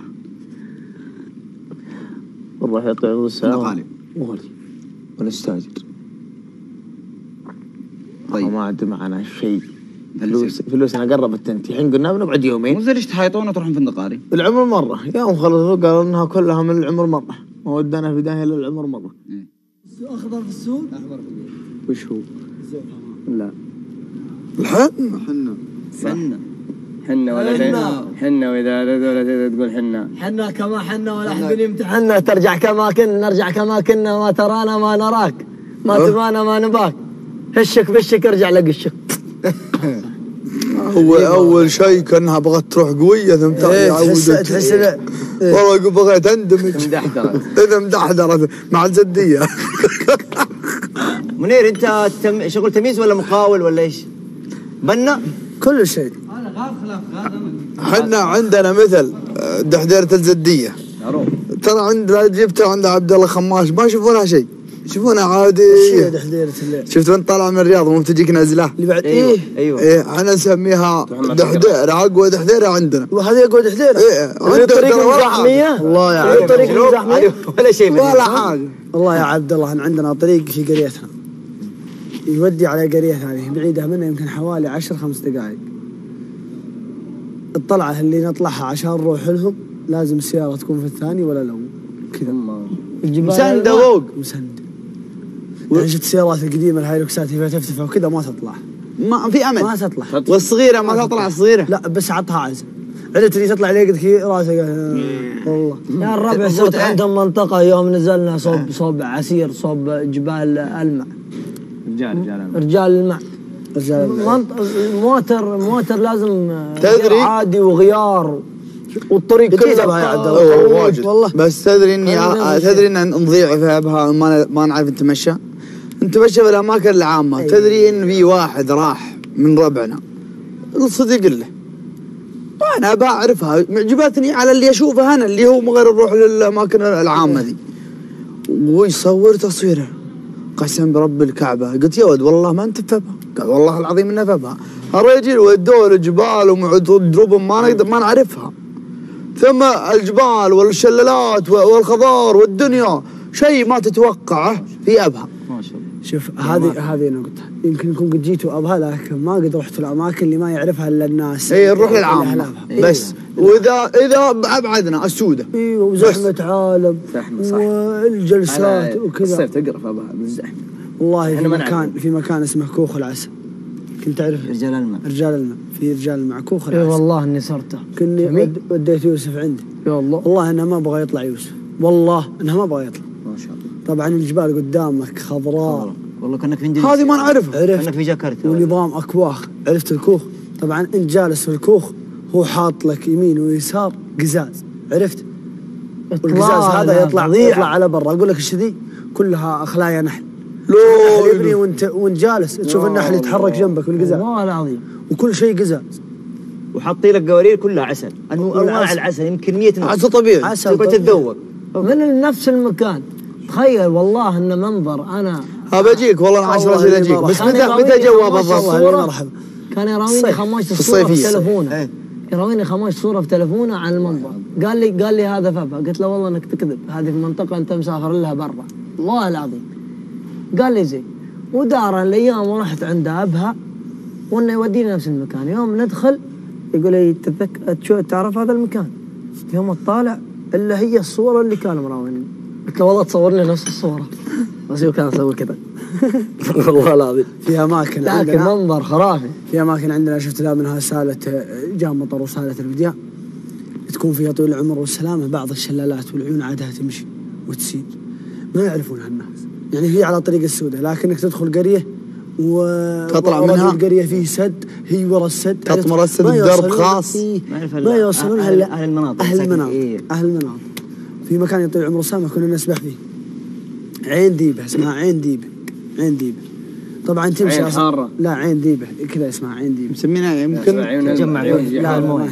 والله يعطي عرض الساعه. غالي. مغلي. ونستاجر. طيب. وما عاد معنا شيء. فلوس فلوسنا قربت تنتهي، الحين قلنا بنقعد يومين. وزي ليش تحيطون وتروحون فندق قاري؟ العمر مره، يوم خلصوا قالوا انها كلها من العمر مره، ما ودانا في داهيه الا العمر مره. اخضر في السوق؟ احمر في وش هو؟ لا الحنة. حنة حنة حنة ولا حنة حنة، وإذا ولا تقول حنة حنة كما حنة ولا أحد يمتحنا، ترجع كما كنا نرجع كما كنا، ما ترانا ما نراك، ما تبانا ما نباك، هشك بشك ارجع لقشك. هو اول شيء كانها بغت تروح قويه ثم تحس تحس والله بغيت اندمج. مدحدرت اذا مدحدرت مع الزديه. منير انت تم... شغل تمييز ولا مقاول ولا ايش؟ بنا كل شيء. احنا عندنا مثل دحديره الزديه، ترى عندنا جبتها عند عبد الله خماش ما يشوفونها شيء، يشوفونها عادي. شفت وانت طالع من الرياض مو بتجيك نازله اللي بعد ايوه ايوه ايه احنا نسميها دحديره، اقوى دحديره عندنا. وهذه اقوى دحديره؟ ايه طريق زحميه والله يا عبد طريق زحميه ولا شيء ولا حاجه. والله يا عبد الله عندنا طريق في قريتنا يودي على قريه ثانيه بعيده منها يمكن حوالي عشر خمس دقائق. الطلعه اللي نطلعها عشان نروح لهم لازم السياره تكون في الثاني ولا لو كذا مسنده فوق مسنده. يعني شفت السيارات القديمه الهايلوكسات اللي فيها تفتفه وكذا ما تطلع، ما في امل، ما تطلع. والصغيره ما تطلع الصغيره، لا بس عطها عزم. عدت اللي تطلع عليه قد راسك والله. يا الربع صرت عندهم منطقه يوم نزلنا صوب صوب عسير صوب جبال المع. رجال رجال رجال المع. رجال موتر موتر لازم تدري عادي وغيار والطريق كله يا عبد الله والله. بس تدري اني تدري ان نضيع في ابها ما ما نعرف نتمشى نتمشى في الاماكن العامه. أيوة. تدري ان في واحد راح من ربعنا الصديق له وانا بعرفها معجبتني على اللي اشوفه انا اللي هو من غير نروح للاماكن العامه ذي، ويصور تصويره قسم برب الكعبه. قلت يا ولد والله ما انت فبها، قال والله العظيم انه فبها. الرجل ودوه الجبال ومعدروب ما نقدر ما نعرفها، ثم الجبال والشلالات والخضار والدنيا شيء ما تتوقعه في ابها. ما شاء الله. شوف هذه هذه نقطة، يمكن نكون قد جيتوا ابها لكن ما قد رحتوا الاماكن اللي ما يعرفها الا الناس. اي نروح للعامة بس. واذا اذا ابعدنا السودة ايوه وزحمة عالم زحمة صح والجلسات وكذا. الصيف تقرف ابها من الزحمة. والله في مكان في مكان اسمه كوخ العسل، كنت تعرف؟ رجال الماء. رجال الماء في رجال الماء كوخ العسل. اي والله اني صرته. كني وديت يوسف عندي. يا الله. والله انه ما بغى يطلع يوسف، والله انه ما بغى يطلع. ما شاء الله. طبعا الجبال قدامك خضراء. والله كانك في اندونيسيا. هذه ما نعرفها. كانك في جاكرتا. ونظام اكواخ. عرفت الكوخ؟ طبعا انت جالس في الكوخ هو حاط لك يمين ويسار قزاز، عرفت؟ والقزاز هذا يطلع يطلع على برا. اقول لك ايش ذي؟ كلها خلايا نحل. لو يبني وانت وانت جالس تشوف النحل يتحرك جنبك بالقزاز. والله العظيم. وكل شيء قزاز. وحاطين لك قوارير كلها عسل، انواع العسل يمكن مية نوع. عسل طبيعي. عسل تقعد تتذوق من نفس المكان. تخيل والله انه منظر. انا ها بجيك والله انا عشرة اجيك، بس متى متى جواب الضبط؟ مرحبا. كان يراويني خماش الصوره في تلفونه، يراويني خماش صوره في تلفونه عن المنظر، قال لي قال لي هذا فبا، قلت له والله انك تكذب، هذه في منطقه انت مسافر لها برا، والله العظيم. قال لي زين، ودار الايام ورحت عند ابها وانه يوديني نفس المكان، يوم ندخل يقول لي تتذكر تعرف هذا المكان؟ يوم اطالع الا هي الصوره اللي كانوا مراويني، قلت له والله تصور لي نفس الصوره، بس هو كان يسوي كذا. والله العظيم في اماكن لكن منظر خرافي. في اماكن عندنا شفت لها منها ساله جاء مطر وساله الودياع تكون فيها طول العمر والسلامه، بعض الشلالات والعيون عادها تمشي وتسيل، ما يعرفونها الناس، يعني هي على طريق السوداء، لكنك تدخل قريه و تطلع منها القريه فيه سد، هي ورا السد تطمر السد بدرب خاص، ما يوصلون اهل اهل المناطق اهل المناطق إيه؟ اهل المناطق. في مكان يطيل عمره سامه كنا نسبح فيه، عين ديبه اسمها عين ديبه، عين ديبه طبعا تمشي عين حاره، لا عين ديبه كذا اسمها عين ديبه، مسمينها يمكن تجمع عيون لا المويه.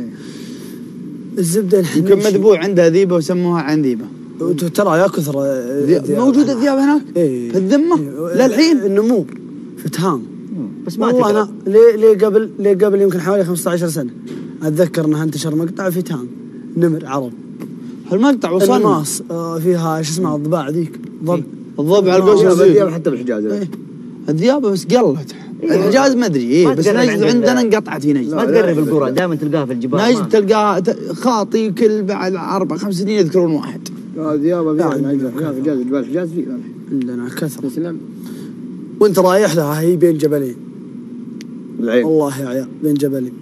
الزبده يمكن مذبوح عندها ذيبه وسموها عين ديبه. ترى يا كثر موجوده الذئاب هناك ايه في الذمه للحين النمور في تهام. بس ما والله انا ليه ليه قبل ليه قبل يمكن حوالي خمسة عشر سنه اتذكر انها انتشر مقطع في تهام نمر عرب. هالمقطع وصلنا الناس آه فيها شو اسمها الضباع ذيك ضب الضبع على القوس الذئاب حتى بالحجاز ايه. الذئاب بس قلت الحجاز ما ادري ايه بس نجد عندنا انقطعت في نجد ما تقرب القرى دائما تلقاها في الجبال نجد تلقاها خاطي كل بعد اربع خمس سنين يذكرون واحد. الذئاب فيها الحجاز جبال الحجاز فيه عندنا كثر. وانت رايح لها هي بين جبلين العين والله يا عيال بين جبلين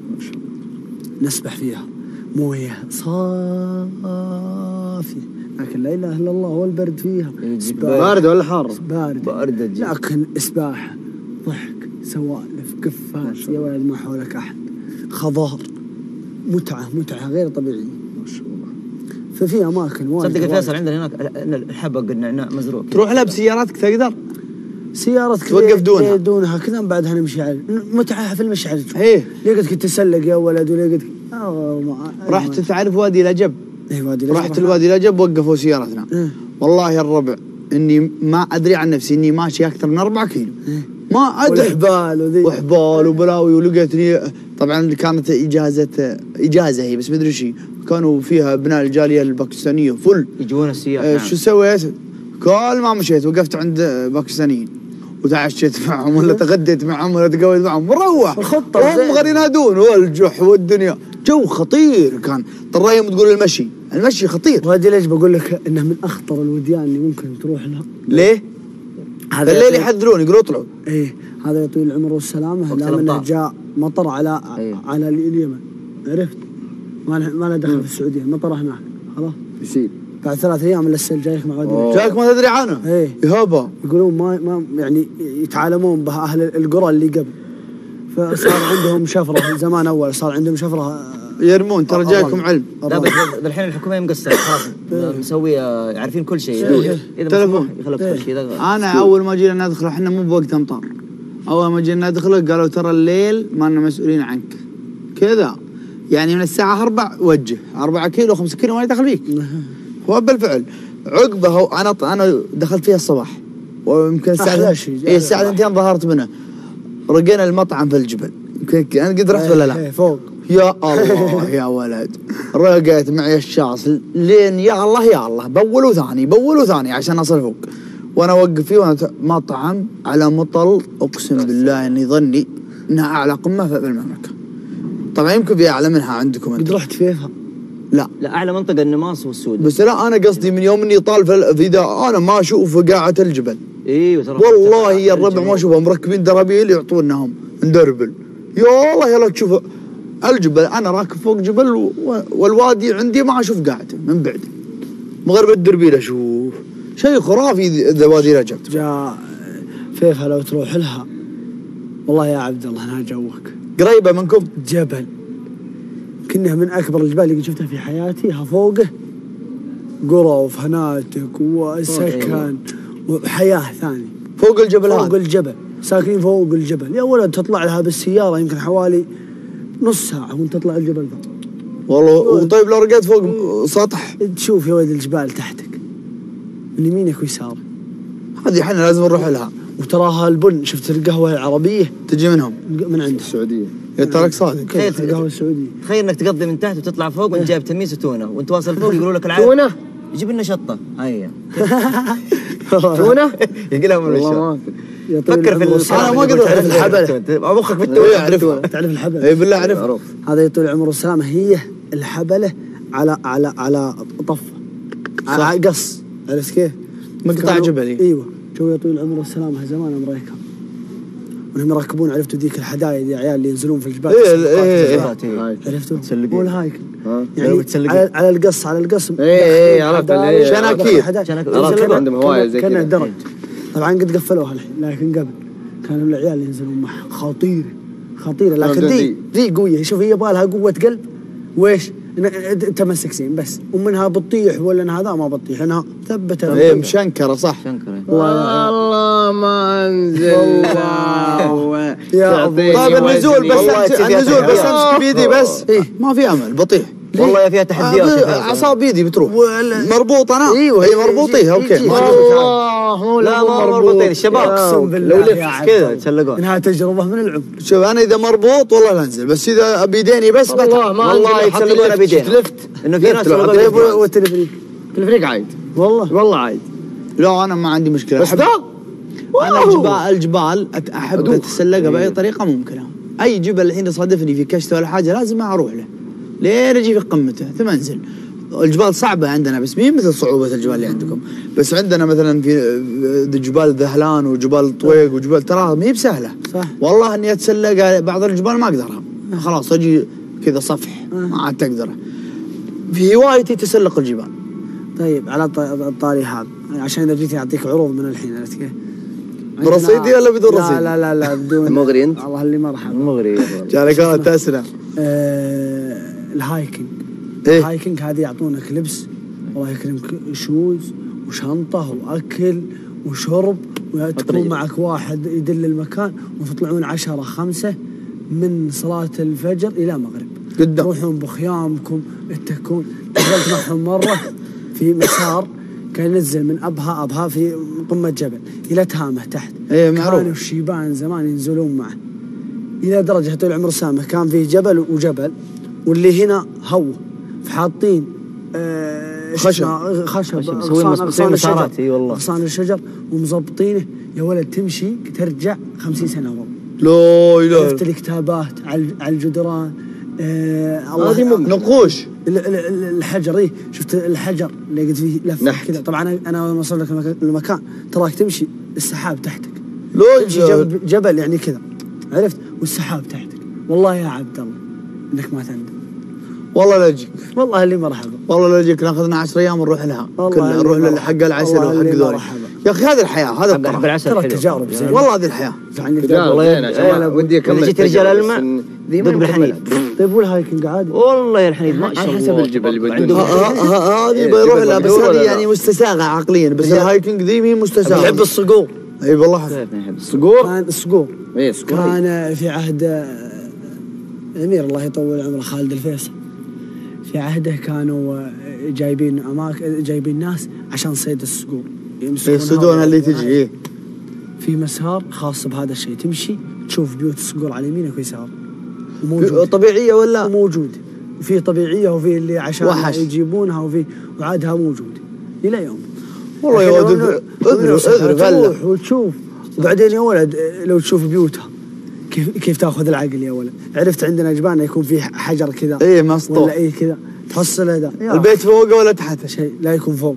نسبح فيها مويه صافيه لكن لا اله الا الله والبرد فيها بارد ولا حار؟ بارد بارد لكن اسباحه ضحك سوالف قفاز يا ولد ما حولك احد خضار متعه متعه غير طبيعيه ما شاء الله. ففي اماكن وايد صدق فيصل عندنا هناك الحبق النعناع مزروع تروح لها بسياراتك تقدر سيارتك توقف دونها دونها كذا بعدها نمشي على متعه في المشعل ايه لقيتك تتسلق يا ولد ولقيتك رحت تعرف وادي الأجب ايه وادي الأجب رحت الوادي الأجب وقفوا سيارتنا إيه؟ والله يا الربع اني ما ادري عن نفسي اني ماشي اكثر من أربعة كيلو إيه؟ ما ادري وحبال وذي وحبال وبلاوي ولقيتني طبعا كانت اجازه اجازه هي بس مدري شيء كانوا فيها ابناء الجاليه الباكستانيه فل يجون السيارة آه نعم. شو سويت؟ كل ما مشيت وقفت عند باكستانيين وتعشيت معهم ولا تغديت معهم ولا تقعد معهم مروح الخطه وهم غير ينادون والجح والدنيا جو خطير كان طرايم تقول المشي المشي خطير. وهذه ليش بقول لك انه من اخطر الوديان اللي ممكن تروح لها. ليه؟ هذا الليل يحذرون يقولوا اطلعوا. ايه هذا يطول العمر والسلامه لا منه جاء مطر على أيه. على اليمن عرفت؟ ما له ما له دخل في السعوديه مطر هناك خلاص يصير بعد ثلاث ايام الا السيل جايك مع وادي جايك ما تدري عنه ايه يهابا يقولون ما ما يعني يتعالمون بها اهل القرى اللي قبل فصار عندهم شفره زمان اول صار عندهم شفره يرمون ترى جايكم علم. لا بس الحين الحكومه مقصره خلاص مسويه عارفين كل شيء اذا مسموح يخلق كل شيء. انا اول ما جينا ندخل احنا مو بوقت امطار اول ما جينا ندخل قالوا ترى الليل ما لنا مسؤولين عنك كذا يعني من الساعه أربعة وجه أربعة كيلو خمسة كيلو ما يدخل فيك. هو بالفعل عقبه انا انا دخلت فيها الصباح ويمكن الساعه اي الساعه اثنين ظهرت منها رقينا المطعم في الجبل يمكن انا قد رحت ولا لا فوق يا الله يا ولد رقيت معي الشاص لين يا الله يا الله بول وثاني بول وثاني عشان اصل فوق وانا اوقف فيه وانا مطعم على مطل اقسم بالله اني ظني انها اعلى قمه في المملكه. طبعا يمكن في اعلى منها عندكم قد رحت فيها؟ لا لا اعلى منطقه النماص والسود بس لا انا قصدي من يوم اني طال في ذا انا ما اشوف قاعه الجبل. ايوه ترى والله يا الربع ما اشوفهم مركبين درابيل يعطونهم ندربل يا الله يلا تشوف الجبل انا راكب فوق جبل والوادي عندي ما اشوف قاعته من بعد مغرب الدربيل اشوف شيء خرافي ذا وادي الأجب. جاء فيفها لو تروح لها والله يا عبد الله انا جوك قريبه منكم جبل كنها من اكبر الجبال اللي شفتها في حياتي ها فوقه قرى وفنادق وسكن وحياه ثانيه فوق الجبل فوق هذا. الجبل ساكنين فوق الجبل يا ولد تطلع لها بالسياره يمكن حوالي نص ساعه وانت تطلع الجبل ذا والله. وطيب لو رقيت فوق سطح تشوف يا ولد الجبال تحتك من يمينك ويسارك هذه احنا لازم نروح لها وتراها البن. شفت القهوه العربيه تجي منهم من عند السعوديه. تراك صادق. تخيل القهوه السعوديه. تخيل انك تقضي من تحت وتطلع فوق وانت جايب تميس وتونه وانت واصل فوق يقولوا لك العاب تونه يجيب لنا شطه. هيا تونه يقلها من الشط. فكر في انا ما اقدر اعرف الحبله. مخك في التونه. اعرفها. تعرف الحبله؟ اي بالله اعرف. هذا يطول العمر والسلامه هي الحبله على على على طفه على قص. عرفت كيف؟ مقطع جبلي. ايوه جو يطول العمر والسلامه زمان امريكا وهم يركبون. عرفتوا ذيك الحدايد يا عيال اللي ينزلون في الجبال. ايه عرفتوا؟ هو الهايك يعني على, على القص على القص. ايه ايه عرفت. شناكير شناكير عندهم هوايه زي كذا. درج طبعا قد قفلوها الحين لكن قبل كانوا العيال ينزلون معها خطيره خطيره. لكن ذي ذي قويه. شوف هي يبغى لها قوه قلب ويش تمسك زين بس ومنها بتطيح ولا انها هذا ما بتطيح انها ثبتها. ايه مشنكره صح. شنكره والله ما انزل يا طيب النزول بس النزول بس امسك بيدي بس. ايه ما في امل بطيح والله يا فيها تحديات. اعصاب بيدي بتروح مربوط انا. ايوه هي مربوطيه اوكي. والله لا ما مربوطين الشباب اقسم بالله لو لفت كذا تسلقون. انها تجربه من العمر. شوف انا اذا مربوط والله لا انزل بس اذا بيديني بس والله ما والله يتسلقون بيدين. لفت انه في ناس والتلفريك التلفريك عايد والله والله عايد. لا انا ما عندي مشكله بس ده انا الجبال الجبال احب اتسلقها باي طريقه ممكنه. اي جبل الحين يصادفني في كشته ولا حاجه لازم اروح له لين اجي في قمته ثم انزل. الجبال صعبه عندنا بس مين مثل صعوبه الجبال اللي عندكم. بس عندنا مثلا في جبال ذهلان وجبال طويق وجبال ترى ما هي بسهله. صح والله اني اتسلق بعض الجبال ما اقدرها خلاص اجي كذا صفح ما عاد تقدر. في هوايتي تسلق الجبال. طيب على الطاري هذا عشان اذا جيت اعطيك عروض من الحين عرفت كيف؟ برصيدي ولا بدون رصيد؟ لا لا لا لا بدون. مغري انت؟ الله اللي مرحبا. مغري جالك انا تسلم. آه الهايكنج. إيه؟ الهايكنج هذه يعطونك لبس الله يكرمك شوز وشنطه واكل وشرب وتكون معك واحد يدل المكان وتطلعون عشرة خمسة من صلاة الفجر إلى مغرب. قدام تروحون بخيامكم تتكون. نزلت معهم مرة في مسار كان ينزل من أبها أبها في قمة جبل إلى تهامة تحت. ايه معروف. كانوا الشيبان زمان ينزلون معه إلى درجة طول العمر سامة كان فيه جبل وجبل واللي هنا هو فحاطين آه خشب خشب مسوين مسارات. اي والله اغصان الشجر ومظبطينه يا ولد تمشي ترجع خمسين سنة ورا. لا اله. شفت الكتابات على الجدران. آه الله نقوش الحجر. اي شفت الحجر اللي قد فيه لف كذا. طبعا انا اول ما اوصل لك المكان تراك تمشي السحاب تحتك. تمشي جبل, جبل يعني كذا عرفت والسحاب تحتك. والله يا عبد الله انك ما تندم. والله لا اجيك والله اللي مرحبا. والله لا اجيك ناخذنا عشر ايام ونروح لها كلها نروح لحق العسل وحق ذولي. يا اخي هذه الحياه هذا ترى تجارب زين والله هذه الحياه. والله ودي اكمل. جيت رجال الماء ذوق الحنيد. طيب والهايكنج عادي والله يا الحنيد ما شاء الله حسب الجبل اللي بده. هذه بيروح لها بس هذه يعني مستساغه عقليا بس الهايكنج ذي مين مستساغه. يحب الصقور. اي والله الصقور. كان الصقور اي صقور كان في عهد الامير الله يطول عمره خالد الفيصل. في عهده كانوا جايبين اماكن جايبين ناس عشان صيد الصقور. يصيدونها اللي تجي. في مسار خاص بهذا الشيء تمشي تشوف بيوت الصقور على يمينك ويسار. وموجود طبيعيه ولا موجود. وفي طبيعيه وفي اللي عشان وحش. يجيبونها وفي وعادها موجود الى يوم. والله يا ولد اذرب اذرب وتشوف. وبعدين يا ولد لو تشوف بيوتها كيف كيف تاخذ العقل يا ولد. عرفت عندنا جبال يكون فيه حجر كذا ايه مسطوح ولا ايه كذا تحصل هذا البيت فوقه ولا تحته شيء لا يكون فوق.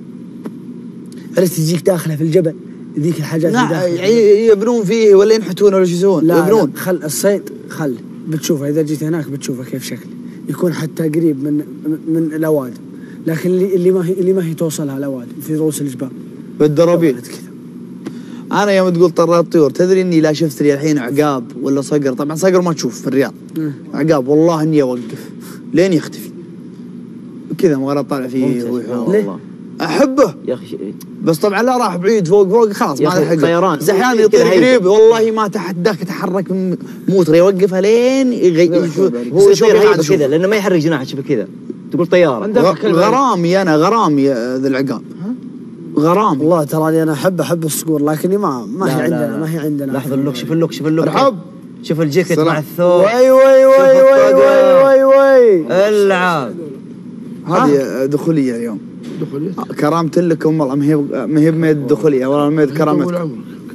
عرفت تجيك داخله في الجبل ذيك الحاجات لا يبنون فيه ولا ينحتون ولا شو يسوون. لا يبنون. لا خل الصيد خل بتشوفه اذا جيت هناك بتشوفه كيف شكله يكون حتى قريب من من الاوادم. لكن اللي اللي ما هي اللي ما هي توصلها الاوادم في رؤوس الجبال بالدرابيل كذا. انا يوم تقول طرات الطيور تدري اني لا شفت لي الحين عقاب ولا صقر. طبعا صقر ما تشوف في الرياض. م. عقاب والله اني اوقف لين يختفي كذا ما طالع فيه ليه؟ احبه يا اخي بس طبعا لا راح بعيد فوق فوق خلاص ما لحق. طيران زحيان يطير قريب والله ما تحداك يتحرك موتر يوقفها لين يغير. هو يصير هيبه كذا لانه ما يحرك جناحه شوف كذا تقول طياره. غرامي انا غرامي ذا العقاب. غرام والله ترى انا احب احب الصقور لكني ما ما هي عندنا ما هي عندنا. لحظه اللوك شوف اللوك شوف اللوك مرحب شوف الجاكيت مع الثوب. وي وي وي وي وي وي وي العاب هذه دخوليه اليوم. دخوليه كرامة لكم والله ما هي ما هي بميد دخوليه والله ميد كرامتكم.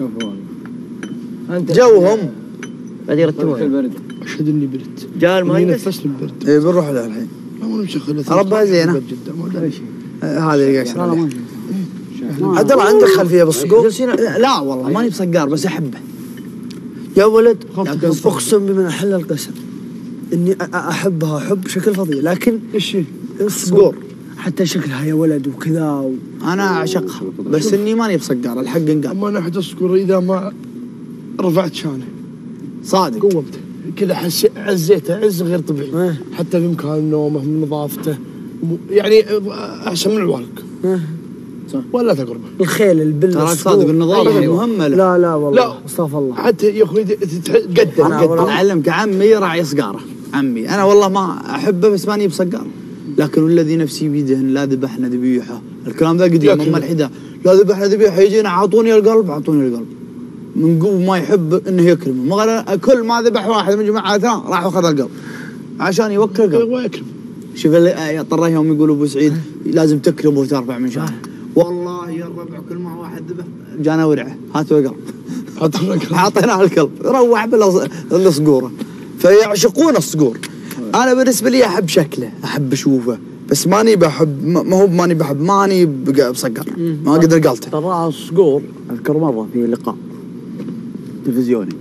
انت جوهم بعدين يرتبون. اشهد اني برد. جاء المهندس نفس البرد. اي بنروح له الحين. لا ما نمشي خلنا. ربها زينه. هذه اللي قاشر. عبد الله عندك خلفيه بالصقور؟ لا والله ماني بصقار بس احبه. يا ولد اقسم بمن احل القسم اني احبها حب بشكل فظيع لكن ايش الصقور حتى شكلها يا ولد وكذا و... انا اعشقها بس اني ماني بصقار الحق انقال. اما انا احد الصقور اذا ما رفعت شانه صادق قومته كذا حس عزيته عز غير طبيعي حتى في مكان نومه من نظافته يعني احسن من الوالق صح ولا تقربه. الخيل البل تراك صادق النظافه مهمه. لا لا والله لا استغفر الله. حتى يا اخوي تقدم انا اعلمك عمي راعي صقاره عمي انا والله ما احبه بس ماني بصقاره لكن والذي نفسي بيده لا ذبحنا ذبيحه الكلام ذا قديم اما الحين لا ذبحنا ذبيحه يجينا اعطوني القلب اعطوني القلب من قوه ما يحب انه يكرمه ما كل ما ذبح واحد من جماعتنا راح اخذ القلب عشان يوكل القلب ويكرم. شوف طلع يوم يقولوا ابو سعيد لازم تكرمه وترفع من شانه والله يا الربع كل ما واحد ذبح جانا ورعه هاتوا القلب حاطيناه القلب روح بالصقوره فيعشقون الصقور. انا بالنسبه لي احب شكله احب اشوفه بس ماني بحب ما هو ماني بحب ماني بصقر ما اقدر قلته. ترى الصقور اذكر مره في لقاء تلفزيوني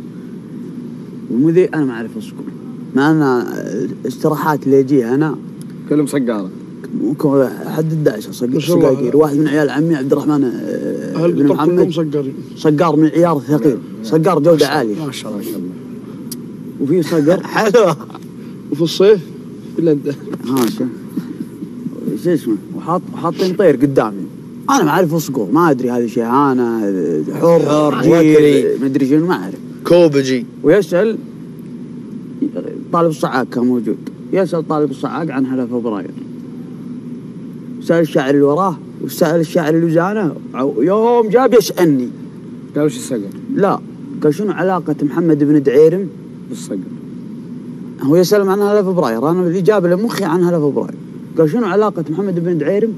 والمذيع انا ما اعرف الصقور مع ان استراحات اللي اجيها انا كلهم صقاره حد الداعش صقاقير واحد من عيال عمي عبد الرحمن بن محمد صقارين صقار من العيار الثقيل صقار جوده عاليه ما شاء الله ما شاء الله وفي صقر حلو وفي الصيف الا انت ها شو شو اسمه وحاط حاطين طير قدامي انا ما اعرف الصقور ما ادري هذه شيهانه حر جيري ما ادري شنو ما اعرف كوبجي ويسال طالب الصعاق كان موجود يسال طالب الصعاق عن هلا فبراير سأل الشاعر اللي وراه وسأل الشاعر اللي وزانه يوم جاب يسألني قال وش الصقر؟ لا قال شنو علاقة محمد بن دعيرم بالصقر؟ هو يسأل عن هلا فبراير أنا اللي جاب له مخي عن هلا فبراير قال شنو علاقة محمد بن دعيرم؟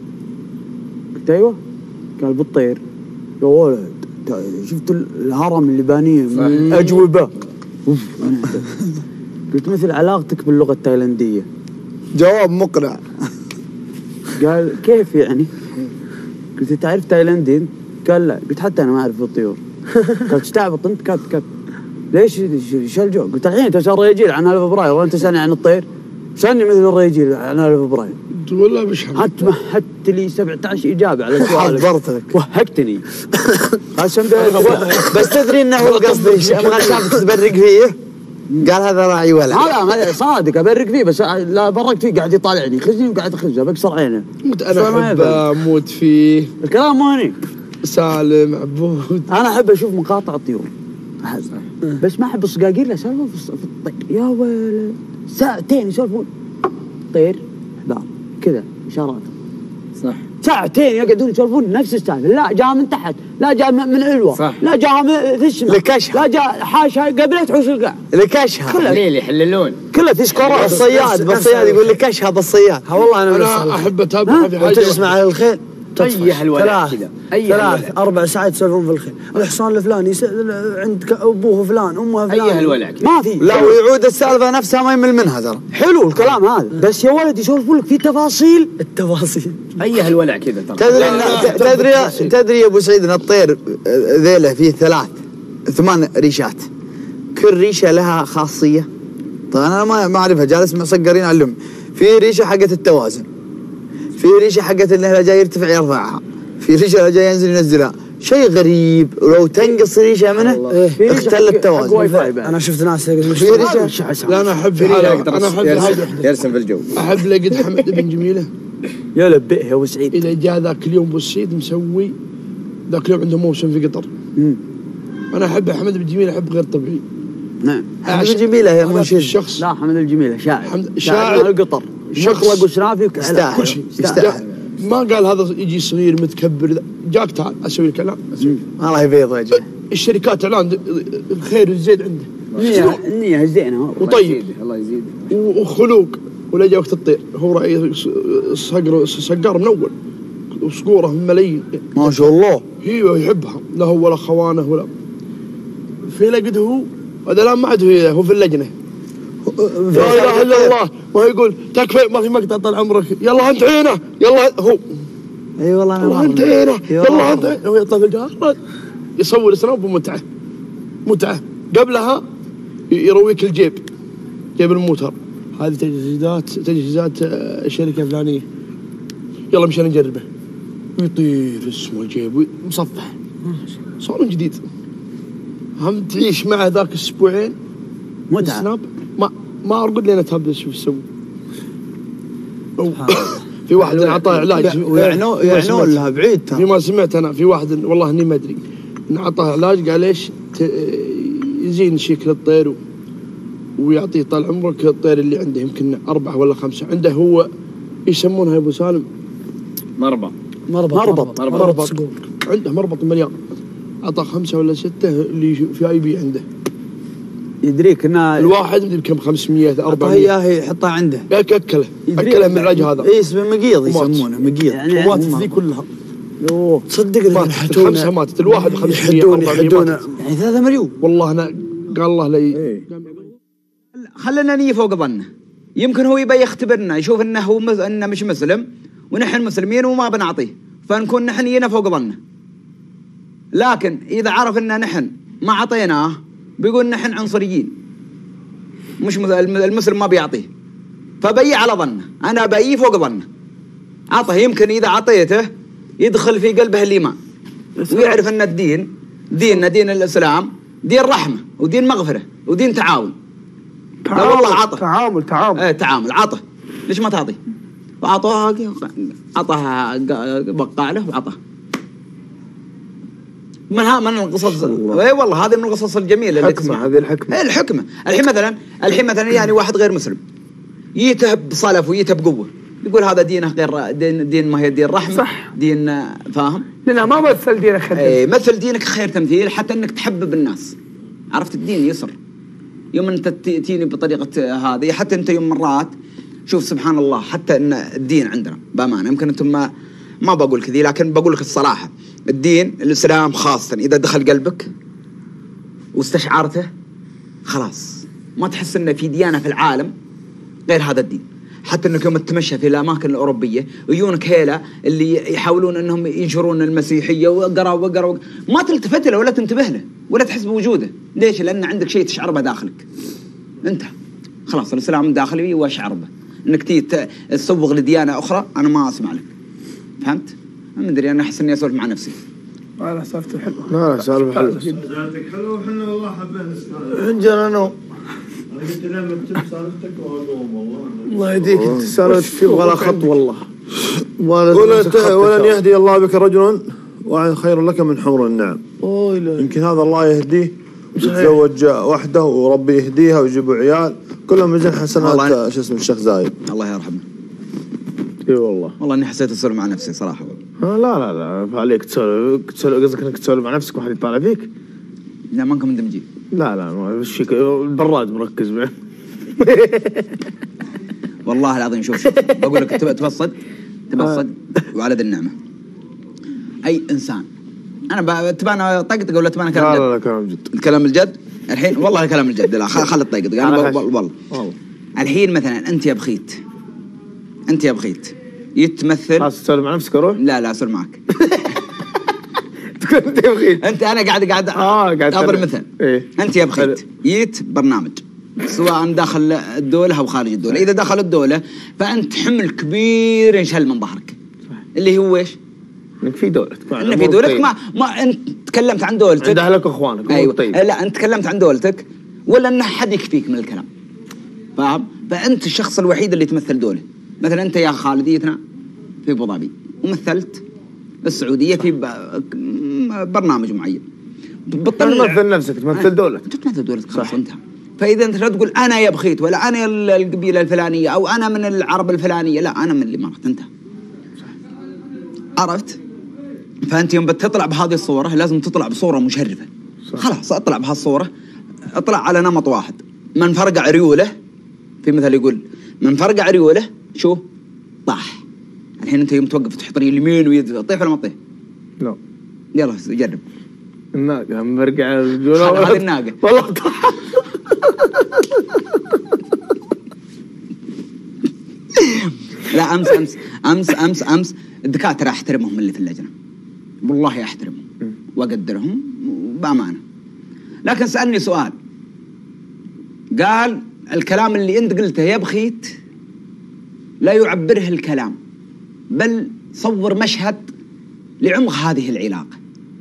قلت أيوه قال بالطير يا ولد شفت الهرم اللي بانيه أجوبة قلت مثل علاقتك باللغة التايلندية. جواب مقنع. قال كيف يعني؟ قلت تعرف تايلندي؟ قال لا. قلت حتى انا ما اعرف الطيور. قال تستعبط انت كت كت ليش شو الجو؟ قلت الحين انت صار رجيل عن هلا فبراير وانت تسالني عن الطير؟ سالني مثل الرجيل عن هلا فبراير. قلت والله مش حتى مهدت لي سبعة عشر اجابه على سؤالك. حضرتك وهقتني. عشان بس تدري انه هو قصدي ابغى شافك تبرق فيه؟ قال هذا راعي ولد. لا صادق ابرق فيه بس لا برقت فيه قاعد يطالعني خزني وقاعد اخزه بكسر عينه. انا احب اموت فيه. الكلام مو هني. سالم عبود. انا احب اشوف مقاطع الطيور احس بس ما احب الصقاقير لا سالفه في الطير يا ولد ساعتين يسولفون طير حبار كذا اشارات صح ساعتين يقعدون يسولفون نفس السالفه لا جاء من تحت لا جاء من علوه صح. لا جاء من في الشمال لكشها لا جاء حاشا قبل تحوش القاع لكشها كلها ليل يحللون كلها تشكرات الصياد بالصياد يقول لك كشها بالصياد. والله انا انا احب اتابع في حاجه تجلس مع الخيل اي هالولد كذا اي ثلاث اربع ساعات يسولفون في الخيل الحصان الفلاني عند ابوه فلان امه فلان اي هالولد ما في لا ويعود السالفه نفسها ما يمل منها ترى. حلو الكلام هذا بس يا ولد يسولفون لك في تفاصيل التفاصيل اي هالولع كذا ترى. تدري تدري تدري يا ابو سعيد ان الطير ذيله فيه ثلاث ثمان ريشات كل ريشه لها خاصيه. طبعا انا ما ما اعرفها جالس مع صقرين علم. في ريشه حقت التوازن في ريشه حقت انه جاي يرتفع يرفعها في ريشه جاي ينزل ينزلها شيء غريب ولو تنقص ريشه منه اختل التوازن. انا شفت ناس في ريشه لا انا احب انا احب يرسم في الجو. احب لقد حمد بن جميله يا لبئه يا ابو سعيد اذا جاء ذاك اليوم ابو سعيد مسوي ذاك اليوم عنده موسم في قطر. انا احب حمد بن جميله احب غير طبيعي. نعم حمد الجميله هي منشد الشخص لا حمد الجميله شاعر شاعر القطر شخص مطلق وشرافي يستاهل يستاهل ما قال هذا يجي صغير متكبر، جاك تعال اسوي الكلام. الله يبيض وجهه. الشركات اعلان الخير الزيد عنده. النية النية زينة وطيب الله يزيد وخلوق. ولا جا وقت الطير هو رئيس صقر صقار من اول وصقوره ملايين ما شاء الله. هي يحبها لا هو ولا خوانه ولا في لقد هو هذا لا ما عاد هو في اللجنه. لا اله الا الله ما يقول تكفى ما في مقطع طال عمرك يلا انتهينا يلا هو اي والله يلا انتهينا يلا انتهينا هو يطلع في الجهاز يصور سناب بمتعه متعه. قبلها يرويك الجيب جيب الموتر هذه تجهيزات تجهيزات الشركه الفلانيه يلا مشان نجربه ويطير اسمه الجيب مصفح صار من جديد. هم تعيش معه ذاك اسبوعين متعه سناب ما ما ارقد لين اتهبل شوف يسوي. في واحد اعطاه علاج ويعنون يعنون لها بعيد. فيما سمعت انا في واحد والله اني ما ادري اعطاه علاج قال ايش يزين شكل الطير ويعطيه طال عمرك الطير اللي عنده يمكن أربعة ولا خمسة عنده هو يسمونها يا أبو سالم مربط مربط مربط مربط عنده مربط مليان أعطاه خمسة ولا ستة اللي في أي بي عنده يدريك إنه الواحد مدري بكم خمسمية أربعمية إياه يحطها عنده أكله أكله من العلاج هذا. إيه اسمه مقيض يسمونه مقيض يعني وماتت ذي كلها. يوه تصدق ماتت خمسة ماتت الواحد خمسمية يحدون يعني ثلاثة مليون والله أنا قال الله لي خلنا نيجي فوق ظنه. يمكن هو يبي يختبرنا يشوف انه هو مز... انه مش مسلم ونحن مسلمين وما بنعطيه فنكون نحن ينا فوق ظنه. لكن اذا عرف ان نحن ما عطيناه بيقول نحن عنصريين مش مز... المسلم ما بيعطيه فبي على ظنه. انا بي فوق ظنه عطه. يمكن اذا عطيته يدخل في قلبه الايمان ويعرف ان الدين ديننا دين الاسلام دين رحمه ودين مغفره ودين تعاون. لا والله عطه تعامل تعامل ايه تعامل عطه. ليش ما تعطي؟ وعطوها عطاها بقع له وعطاه. من ها من القصص اي والله هذه من القصص الجميله اللي تسمع. هذه الحكمه ايه الحكمه. الحين مثلا الحين مثلا يعني واحد غير مسلم يتهب بصلف ويتهب بقوه يقول هذا دينه غير دين دين ما هي دين رحمه صح. دين فاهم؟ لأنه ما مثل دينك خير ايه مثل دينك خير تمثيل حتى انك تحبب الناس. عرفت الدين يسر. يوم انت تأتيني بطريقه هذه حتى انت يوم مرات شوف سبحان الله حتى ان الدين عندنا بامانه يمكن انتم ما ما بقول كذي لكن بقول لك الصراحه الدين الاسلام خاصه اذا دخل قلبك واستشعرته خلاص ما تحس ان في ديانه في العالم غير هذا الدين. حتى انك يوم تتمشى في الاماكن الاوروبيه ويجونك هيلا اللي يحاولون انهم ينشرون المسيحيه وقرا وقرا ما تلتفت له ولا تنتبه له ولا تحس بوجوده. ليش؟ لان عندك شيء تشعر به داخلك انت خلاص الاسلام داخلي واشعر به. انك تيجي تسوق لديانه اخرى انا ما اسمع لك. فهمت؟ ما ادري انا احس اني اسولف مع نفسي. لا سالفته حلوه. لا لا سالفه حلوه. سالفتك حلوه وحنا والله حبينا نسمعها. انجل انا انا قلت لما تكتب سالفتك واقوم والله. الله يهديك انت سالفتك تبغى لها خط والله. ولن يهدي الله بك رجلا خير لك من حمر النعم. يمكن هذا الله يهديه يتزوج وحده وربي يهديها ويجيبوا عيال كلهم ميزان حسنات شو اسمه الشيخ زايد الله يرحمه. اي والله والله اني حسيت اسولف مع نفسي صراحه. لا لا لا عليك تسولف قصدك انك تسولف مع نفسك واحد يطالع فيك؟ لا ما انكم مندمجين. لا لا وش فيك البراد مركز معه. والله العظيم شوف شوف بقول لك تبصد تبصد وعلى ذي النعمه. اي انسان انا تبانا طقطق ولا تبانا كلام جد؟ لا لا لا كلام الجد. الكلام الجد الحين والله كلام الجد. لا خل الطقطق انا والله الحين مثلا انت يا بخيت انت يا بخيت يتمثل خلاص تسولف مع نفسك اروح؟ لا لا اسولف معك. تقول انت يا بخيت انت انا قاعد قاعد اه قاعد اضرب مثل إيه؟ انت يا بخيت جيت برنامج سواء داخل الدوله او خارج الدوله. اذا داخل الدوله فانت حمل كبير ينشل من ظهرك اللي هو ايش؟ انك في دولتك انك في دولتك ما ما انت تكلمت عن دولتك عند اهلك واخوانك. ايوه طيب. لا انت تكلمت عن دولتك ولا ان حد يكفيك من الكلام فاهم؟ فانت الشخص الوحيد اللي تمثل دوله. مثلا انت يا خالديتنا في ابو ظبي ومثلت السعوديه في برنامج معين بتطلع تمثل نفسك تمثل دولتك تمثل دولتك خلاص انتهى. فاذا انت لا تقول انا يا بخيت ولا انا القبيله الفلانيه او انا من العرب الفلانيه لا انا من الامارات انتهى. عرفت؟ فانت يوم بتطلع بهذه الصوره لازم تطلع بصوره مشرفه. خلاص اطلع بهالصوره، اطلع على نمط واحد. من فرقع عريوله، في مثل يقول من فرقع عريوله شو؟ طاح. الحين انت يوم توقف تحط اليمين ويد، طيح ولا ما تطيح؟ لا. يلا جرب. الناقه مرقع هذه الناقه والله. لا امس امس امس امس امس الدكاتره احترمهم اللي في اللجنه، والله احترمهم واقدرهم بامانه. لكن سالني سؤال، قال الكلام اللي انت قلته يا بخيت لا يعبره الكلام، بل صور مشهد لعمق هذه العلاقه.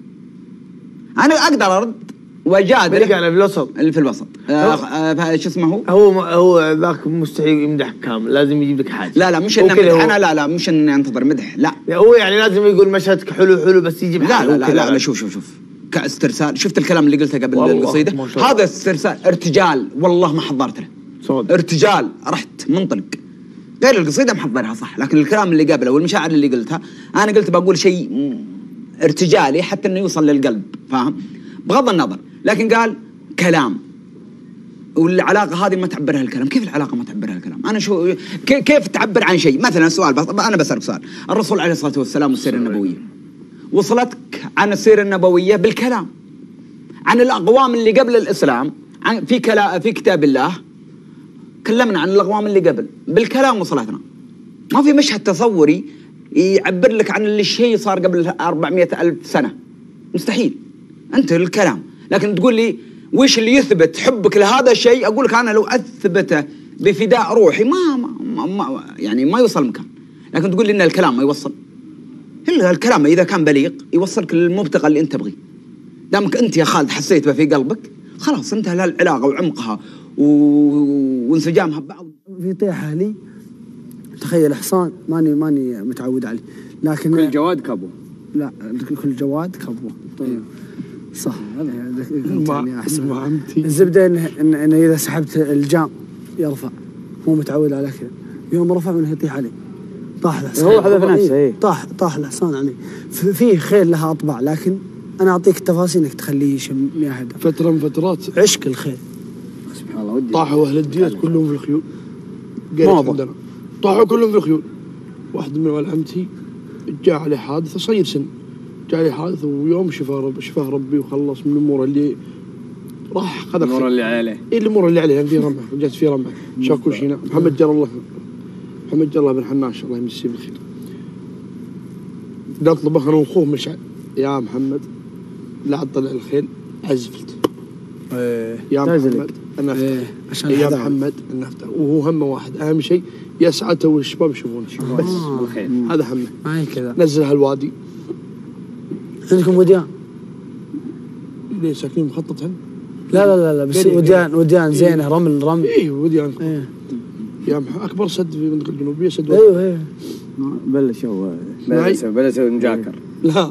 انا اقدر ارد وجادل. اللي قاعد في الوسط، اللي في الوسط آه شو اسمه هو؟ هو هو ذاك مستحيل يمدح كامل، لازم يجيب لك حاجه. لا لا مش انه مدح، انا لا لا مش اني انتظر مدح، لا هو يعني لازم يقول مشهدك حلو حلو بس يجيب لا حاجه. لا لا, لا, لا شوف شوف شوف كاسترسال. شفت الكلام اللي قلته قبل القصيده؟ هذا استرسال، ارتجال، والله ما حضرت له. صوت. ارتجال، رحت منطلق. غير القصيده محضرها صح، لكن الكلام اللي قبله والمشاعر اللي قلتها انا قلت بقول شيء ارتجالي حتى انه يوصل للقلب، فاهم؟ بغض النظر، لكن قال كلام والعلاقه هذه ما تعبرها الكلام. كيف العلاقه ما تعبرها الكلام؟ انا شو كيف تعبر عن شيء؟ مثلا سؤال بس انا بسالك سؤال، الرسول عليه الصلاه والسلام والسيره النبويه، وصلتك عن السيره النبويه بالكلام، عن الاقوام اللي قبل الاسلام، عن في كلا في كتاب الله كلمنا عن الاقوام اللي قبل بالكلام وصلتنا. ما في مشهد تصوري يعبر لك عن اللي الشيء صار قبل أربعمائة ألف سنه، مستحيل. انت الكلام، لكن تقول لي وش اللي يثبت حبك لهذا الشيء؟ اقول لك انا لو اثبته بفداء روحي ما, ما, ما يعني ما يوصل مكان. لكن تقول لي ان الكلام ما يوصل، الا الكلام اذا كان بليغ يوصلك للمبتغى اللي انت تبغيه. دامك انت يا خالد حسيت به في قلبك خلاص انتهى العلاقه وعمقها و... وانسجامها ببعض. في طيحه لي تخيل حصان ماني ماني متعود عليه، لكن كل جواد كبوه. لا كل جواد كبوه. طيب صح هذا يعني احسن. الزبده انه إن إن اذا سحبت الجام يرفع، مو متعود على كذا. يوم رفع منه يطيح عليه، طاح الحصان. هو حذف نفسه ايه طاح طاح الحصان عليه. فيه خيل لها اطباع، لكن انا اعطيك التفاصيل انك تخليه يشم مياهدة. فتره من فترات عشق الخيل سبحان الله. ودي طاحوا اهل الديات كلهم في الخيول. عندنا طاحوا كلهم في الخيول. واحد من ولد عمتي جاء عليه حادث صغير سن، جاء عليه حادث ويوم شفاه رب شفاه ربي وخلص من الامور اللي راح خذ الامور اللي عليه. اي الامور اللي عليه، في رمح جات في رمح شاكو شينا. محمد جل الله محمد جل الله بن حناش الله يمسيه بالخير، نطلبه انا واخوه مشعل، يا محمد لا تطلع الخيل عزفت. ايه يا محمد انا افتح ايه عشان يا محمد انا افتح، وهو همه واحد اهم شيء يسعته والشباب يشوفون شيء بس بالخير. هذا همه. معي كذا نزل هالوادي. عندكم وديان؟ ليه ساكنين مخطط هن؟ لا لا لا لا بس وديان وديان زينه رمل رمل. ايه وديان ايه يا اكبر سد في المنطقه الجنوبيه سد. ايوه ايوه بلشوا بلشوا بلشوا نجاكر. لا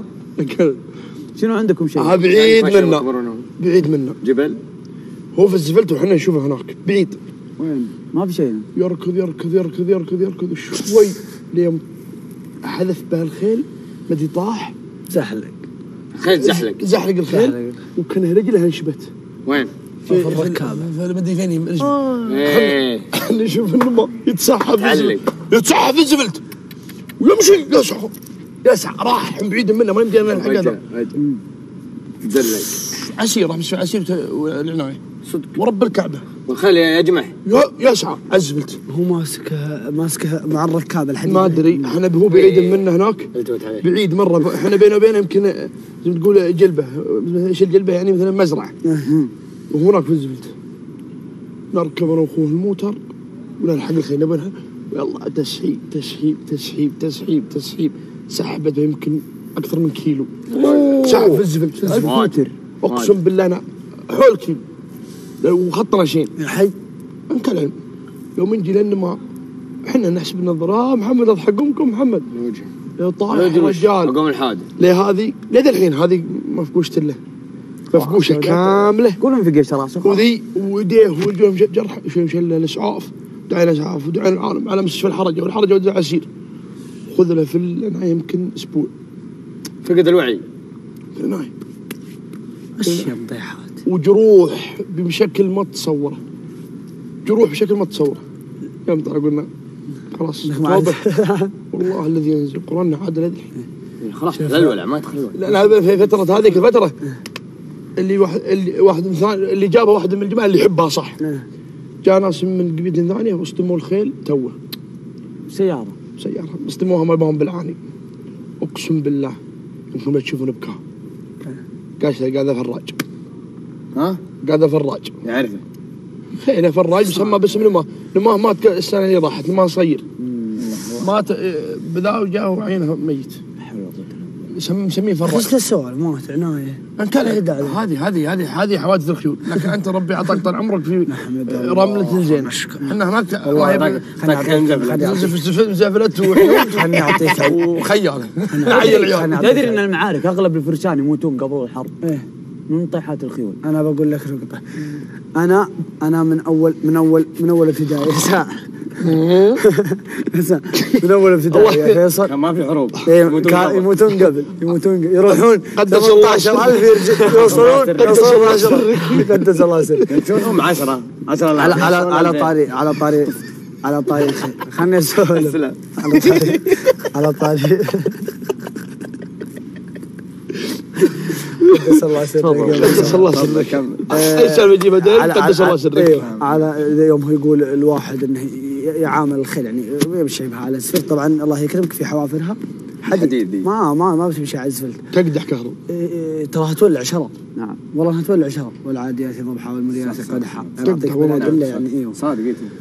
شنو عندكم شيء؟ ها بعيد منا بعيد منا جبل. هو في الزفلت وحنا نشوفه هناك بعيد. وين؟ ما في شيء. يركض يركض يركض يركض يركض شوي لين حذف به الخيل مدي طاح زحلق. خيل زحلق زحلق الخيل وكان رجله انشبت. وين؟ في الركابه. ما ادري فين ايه نشوف انه يتسحب يتسحب في الزفلت ويمشي يسحب يسحب راح من بعيد منه ما يمدي من الحق هذا. تدلق عسير راح مسوي عسير والعنايه صدق ورب الكعبه والخيل يجمع يسعى عزفلت. هو ماسكه ماسكه مع الركاب الحين ما ادري احنا هو بعيد منه هناك بعيد مره. احنا بينه وبينه يمكن زي ما تقول جلبه. ايش الجلبه يعني؟ مثلا مزرعه وهناك في الزفلت. نركب انا واخوه الموتر ونلحق الخيل نبنها يلا تسحيب تسحيب تسحيب تسحيب تسحيب سحبت يمكن اكثر من كيلو. سحب في الزفلت الفوتر اقسم بالله انا حول كيلو وخطنا شيء الحي انكلم يوم نجي لان ما احنا نحسب النظره محمد اضحك امكم محمد يا طايح رجال قوم الحادث ليه هذه ليه الحين هذه مفقوشه له مفقوشه كامله كلهم في قش راسه وذي ويديه ورجلهم جرح شيء مشل الاسعاف دعينا اسعاف ودعينا العالم على مستشفى الحرجه والحرجه ودع عسير خذ له في العناية يمكن أسبوع. فقد الوعي. في العناية. أشياء مضيحات. وجروح بشكل ما تتصوره. جروح بشكل ما تتصوره. يوم ترى قلنا خلاص واضح. والله الذي ينزل القرآن عاد الحين. خلاص لا الولع ما يدخل الولع. لا لا في فترة هذيك الفترة اللي واحد اللي واحد من اللي جابه واحد من الجماعة اللي يحبها صح. جاء ناس من قبيلة ثانية واصطموا الخيل توه. سيارة. سيارة اصطموها ما بهم بالعاني. أقسم بالله إنكم ما تشوفون بكاء. قاش قاعدة فراج. ها؟ قاعدة فراج. يعرفه. خيله فراج مسمى باسم نماه، نماه مات السنة اللي راحت، نماه صغير. مات بذا وجاه عينه ميت. مسميه فراج. بس السؤال مات عناية. انت هذه هذه هذه هذه حوادث الخيول، لكن انت ربي اعطاك طال عمرك في رملة الزينة. احنا هناك والله زفلت وحيوط خلني اعطيك وخياله. تدري ان المعارك اغلب الفرسان يموتون قبل الحرب. ايه من طيحات الخيول. انا بقول لك نقطة. انا انا من اول من اول من اول ابتدائي ساعة من اول ابتدائي يا فيصل كان ما في حروب. يموتون قبل يموتون يروحون ثمانية عشر ألف يوصلون يوصلون قدس الله سرك. شوفهم عشرة عشرة على على على طاري على طاري على طاري خلني اسولف على طاري على طاري قدس الله سرك. قدس الله سرك. اي سالفه يجيبها دايم قدس الله سرك. على يوم هو يقول الواحد انه يعامل الخيل يعني يمشي بها على السفلت. طبعا الله يكرمك في حوافرها حديد. ما ما ما بتمشي على السفلت. تقدح كهرب. تراها تولع شرر. نعم والله تولع شرر. والعاديات ضبحا والمريات قدحا. يعطيك بنادله يعني. ايوه صادق.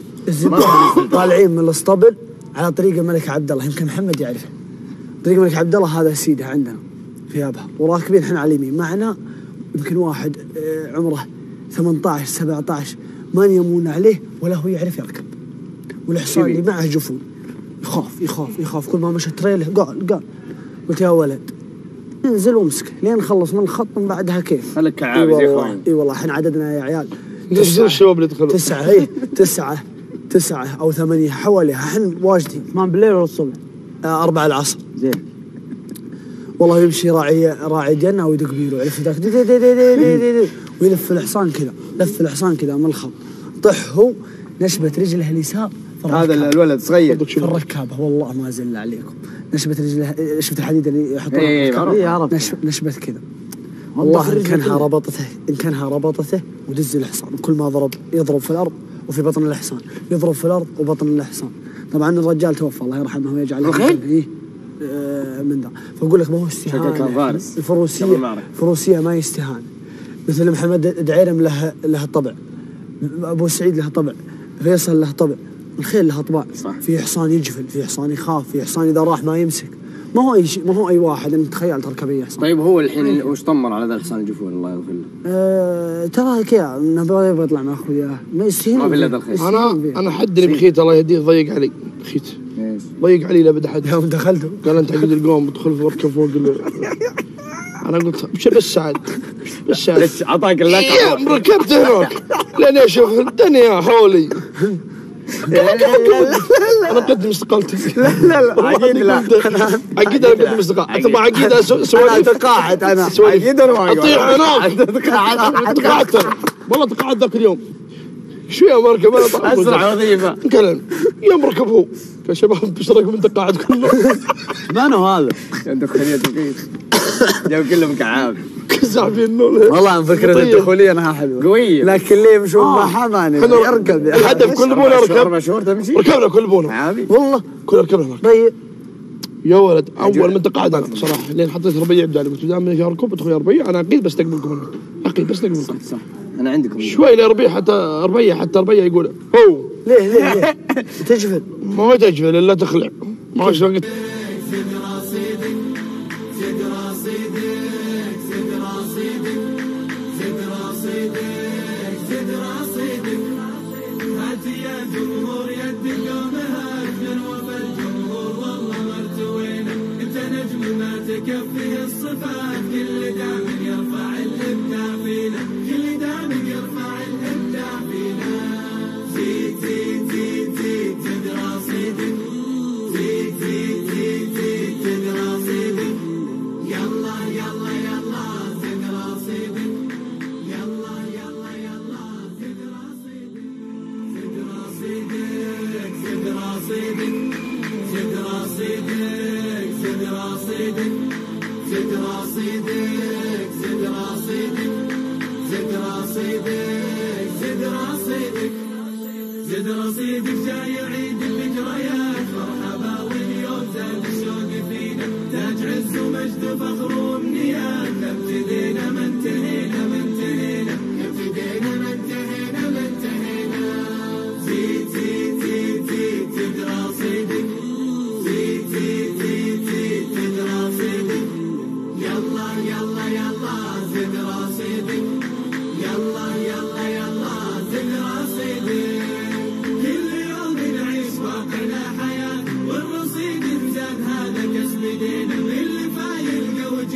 الزبون طالعين من الاسطبل على طريق الملك عبد الله، يمكن محمد يعرفه. طريق الملك عبد الله هذا سيده عندنا في ابها، وراكبين احنا على اليمين معنا يمكن واحد عمره ثمانية عشر سبعة عشر ما يمون عليه ولا هو يعرف يركب، والحصان اللي معه جفون يخاف يخاف يخاف. كل ما مشى تريله قال قال قلت يا ولد انزل وامسكه لين نخلص من الخط من بعدها كيف. خليك كعاب زي اخوان. اي والله احنا عددنا يا عيال تسعة الشباب اللي دخلوا تسعة اي تسعة تسعة او ثمانية حواليها احنا واجدين. ثمان بالليل ولا الصبح؟ آه أربعة العصر. زين والله يمشي راعي راعي جنة ويدق بيرو يلف ذاك دي دي دي دي دي دي دي ويلف الحصان كذا لف الحصان كذا من الخط طح هو نشبت رجله اليسار. هذا الولد صغير في الركابة والله ما زل عليكم. نشبت رجله شفت الحديد اللي يحطونه في الركابة نشبت كذا والله إن كانها ربطته إن كانها ربطته ودز الحصان وكل ما ضرب يضرب في الأرض وفي بطن الحصان يضرب في الأرض وبطن الحصان. طبعا الرجال توفى الله يرحمه ويجعله الخيل إيه من ذا. فأقول لك ما هو استهانة. الفروسية فروسية ما يستهان. مثل محمد دعيرم له له طبع، أبو سعيد له طبع، فيصل له طبع، الخيل له طبع. في حصان يجفل، في حصان يخاف، في حصان إذا راح ما يمسك. ما هو أي شيء ما هو أي واحد أنت تخيل تركب أي حصان. طيب هو الحين وش طمر على ذا الحصان الجفون الله يغفر له؟ أه ترى كذا نبغى بيطلع ماخذ إياه ما يستهين. ما بالله ذا الخيل. أنا أنا حدني بخيت الله يهديه ضيق علي بخيت. ضيق علي لابد حد. يوم دخلته قال أنت عقد القوم بدخل واركب فوق ال... أنا قلت مش بس سعد بس سعد عطاك اللقب. ركبت هناك لين أشوف الدنيا حولي. أنا أقدم استقالتي. لا لا لا عقيد لا عقيد أنا أقدم استقالتي. أنت ما عقيد سوالف. أنا تقاعد أنا عقيد أنا ما أطيح هناك. تقاعدت والله تقاعد ذاك اليوم. شوية مركب أنا طالع أسرع وظيفة كلام يوم ركب هو يا شباب بشرك من تقاعد كله. مانو هذا عندك خلية تقيد جو كلهم كعاب كزعبين والله فكرة الدخولية أنها حلوة قوية لكن اللي يمشون مع حماني يركب الهدف كل بونا ركب ركبنا كل بونا والله كل ركبنا هناك. طيب يا ولد أول من تقاعد أنا بصراحة لين حطيت ربيع بدالي قلت دام يا ركوب ادخل يا ربيع أنا أكيد بستقبلكم أكيد بستقبلكم. صح أنا عندكم شوي لربيع حتى ربيع حتى ربيع يقول هو ليه ليه ليه تجفل ما هو تجفل إلا تخلع ما هو شلون قلت تكفيه الصفات كل دام يرفع الإبداع فينا كل دام يرفع الإبداع فينا زيد زيد زيد زيد زيد رصيدك زيد زيد زيد زد رصيدك زد رصيدك زد رصيدك زد رصيدك زد رصيدك جاي عيد الذكريات مرحبا واليوم زاد الشوق فينا تاج عز ومجد وفخر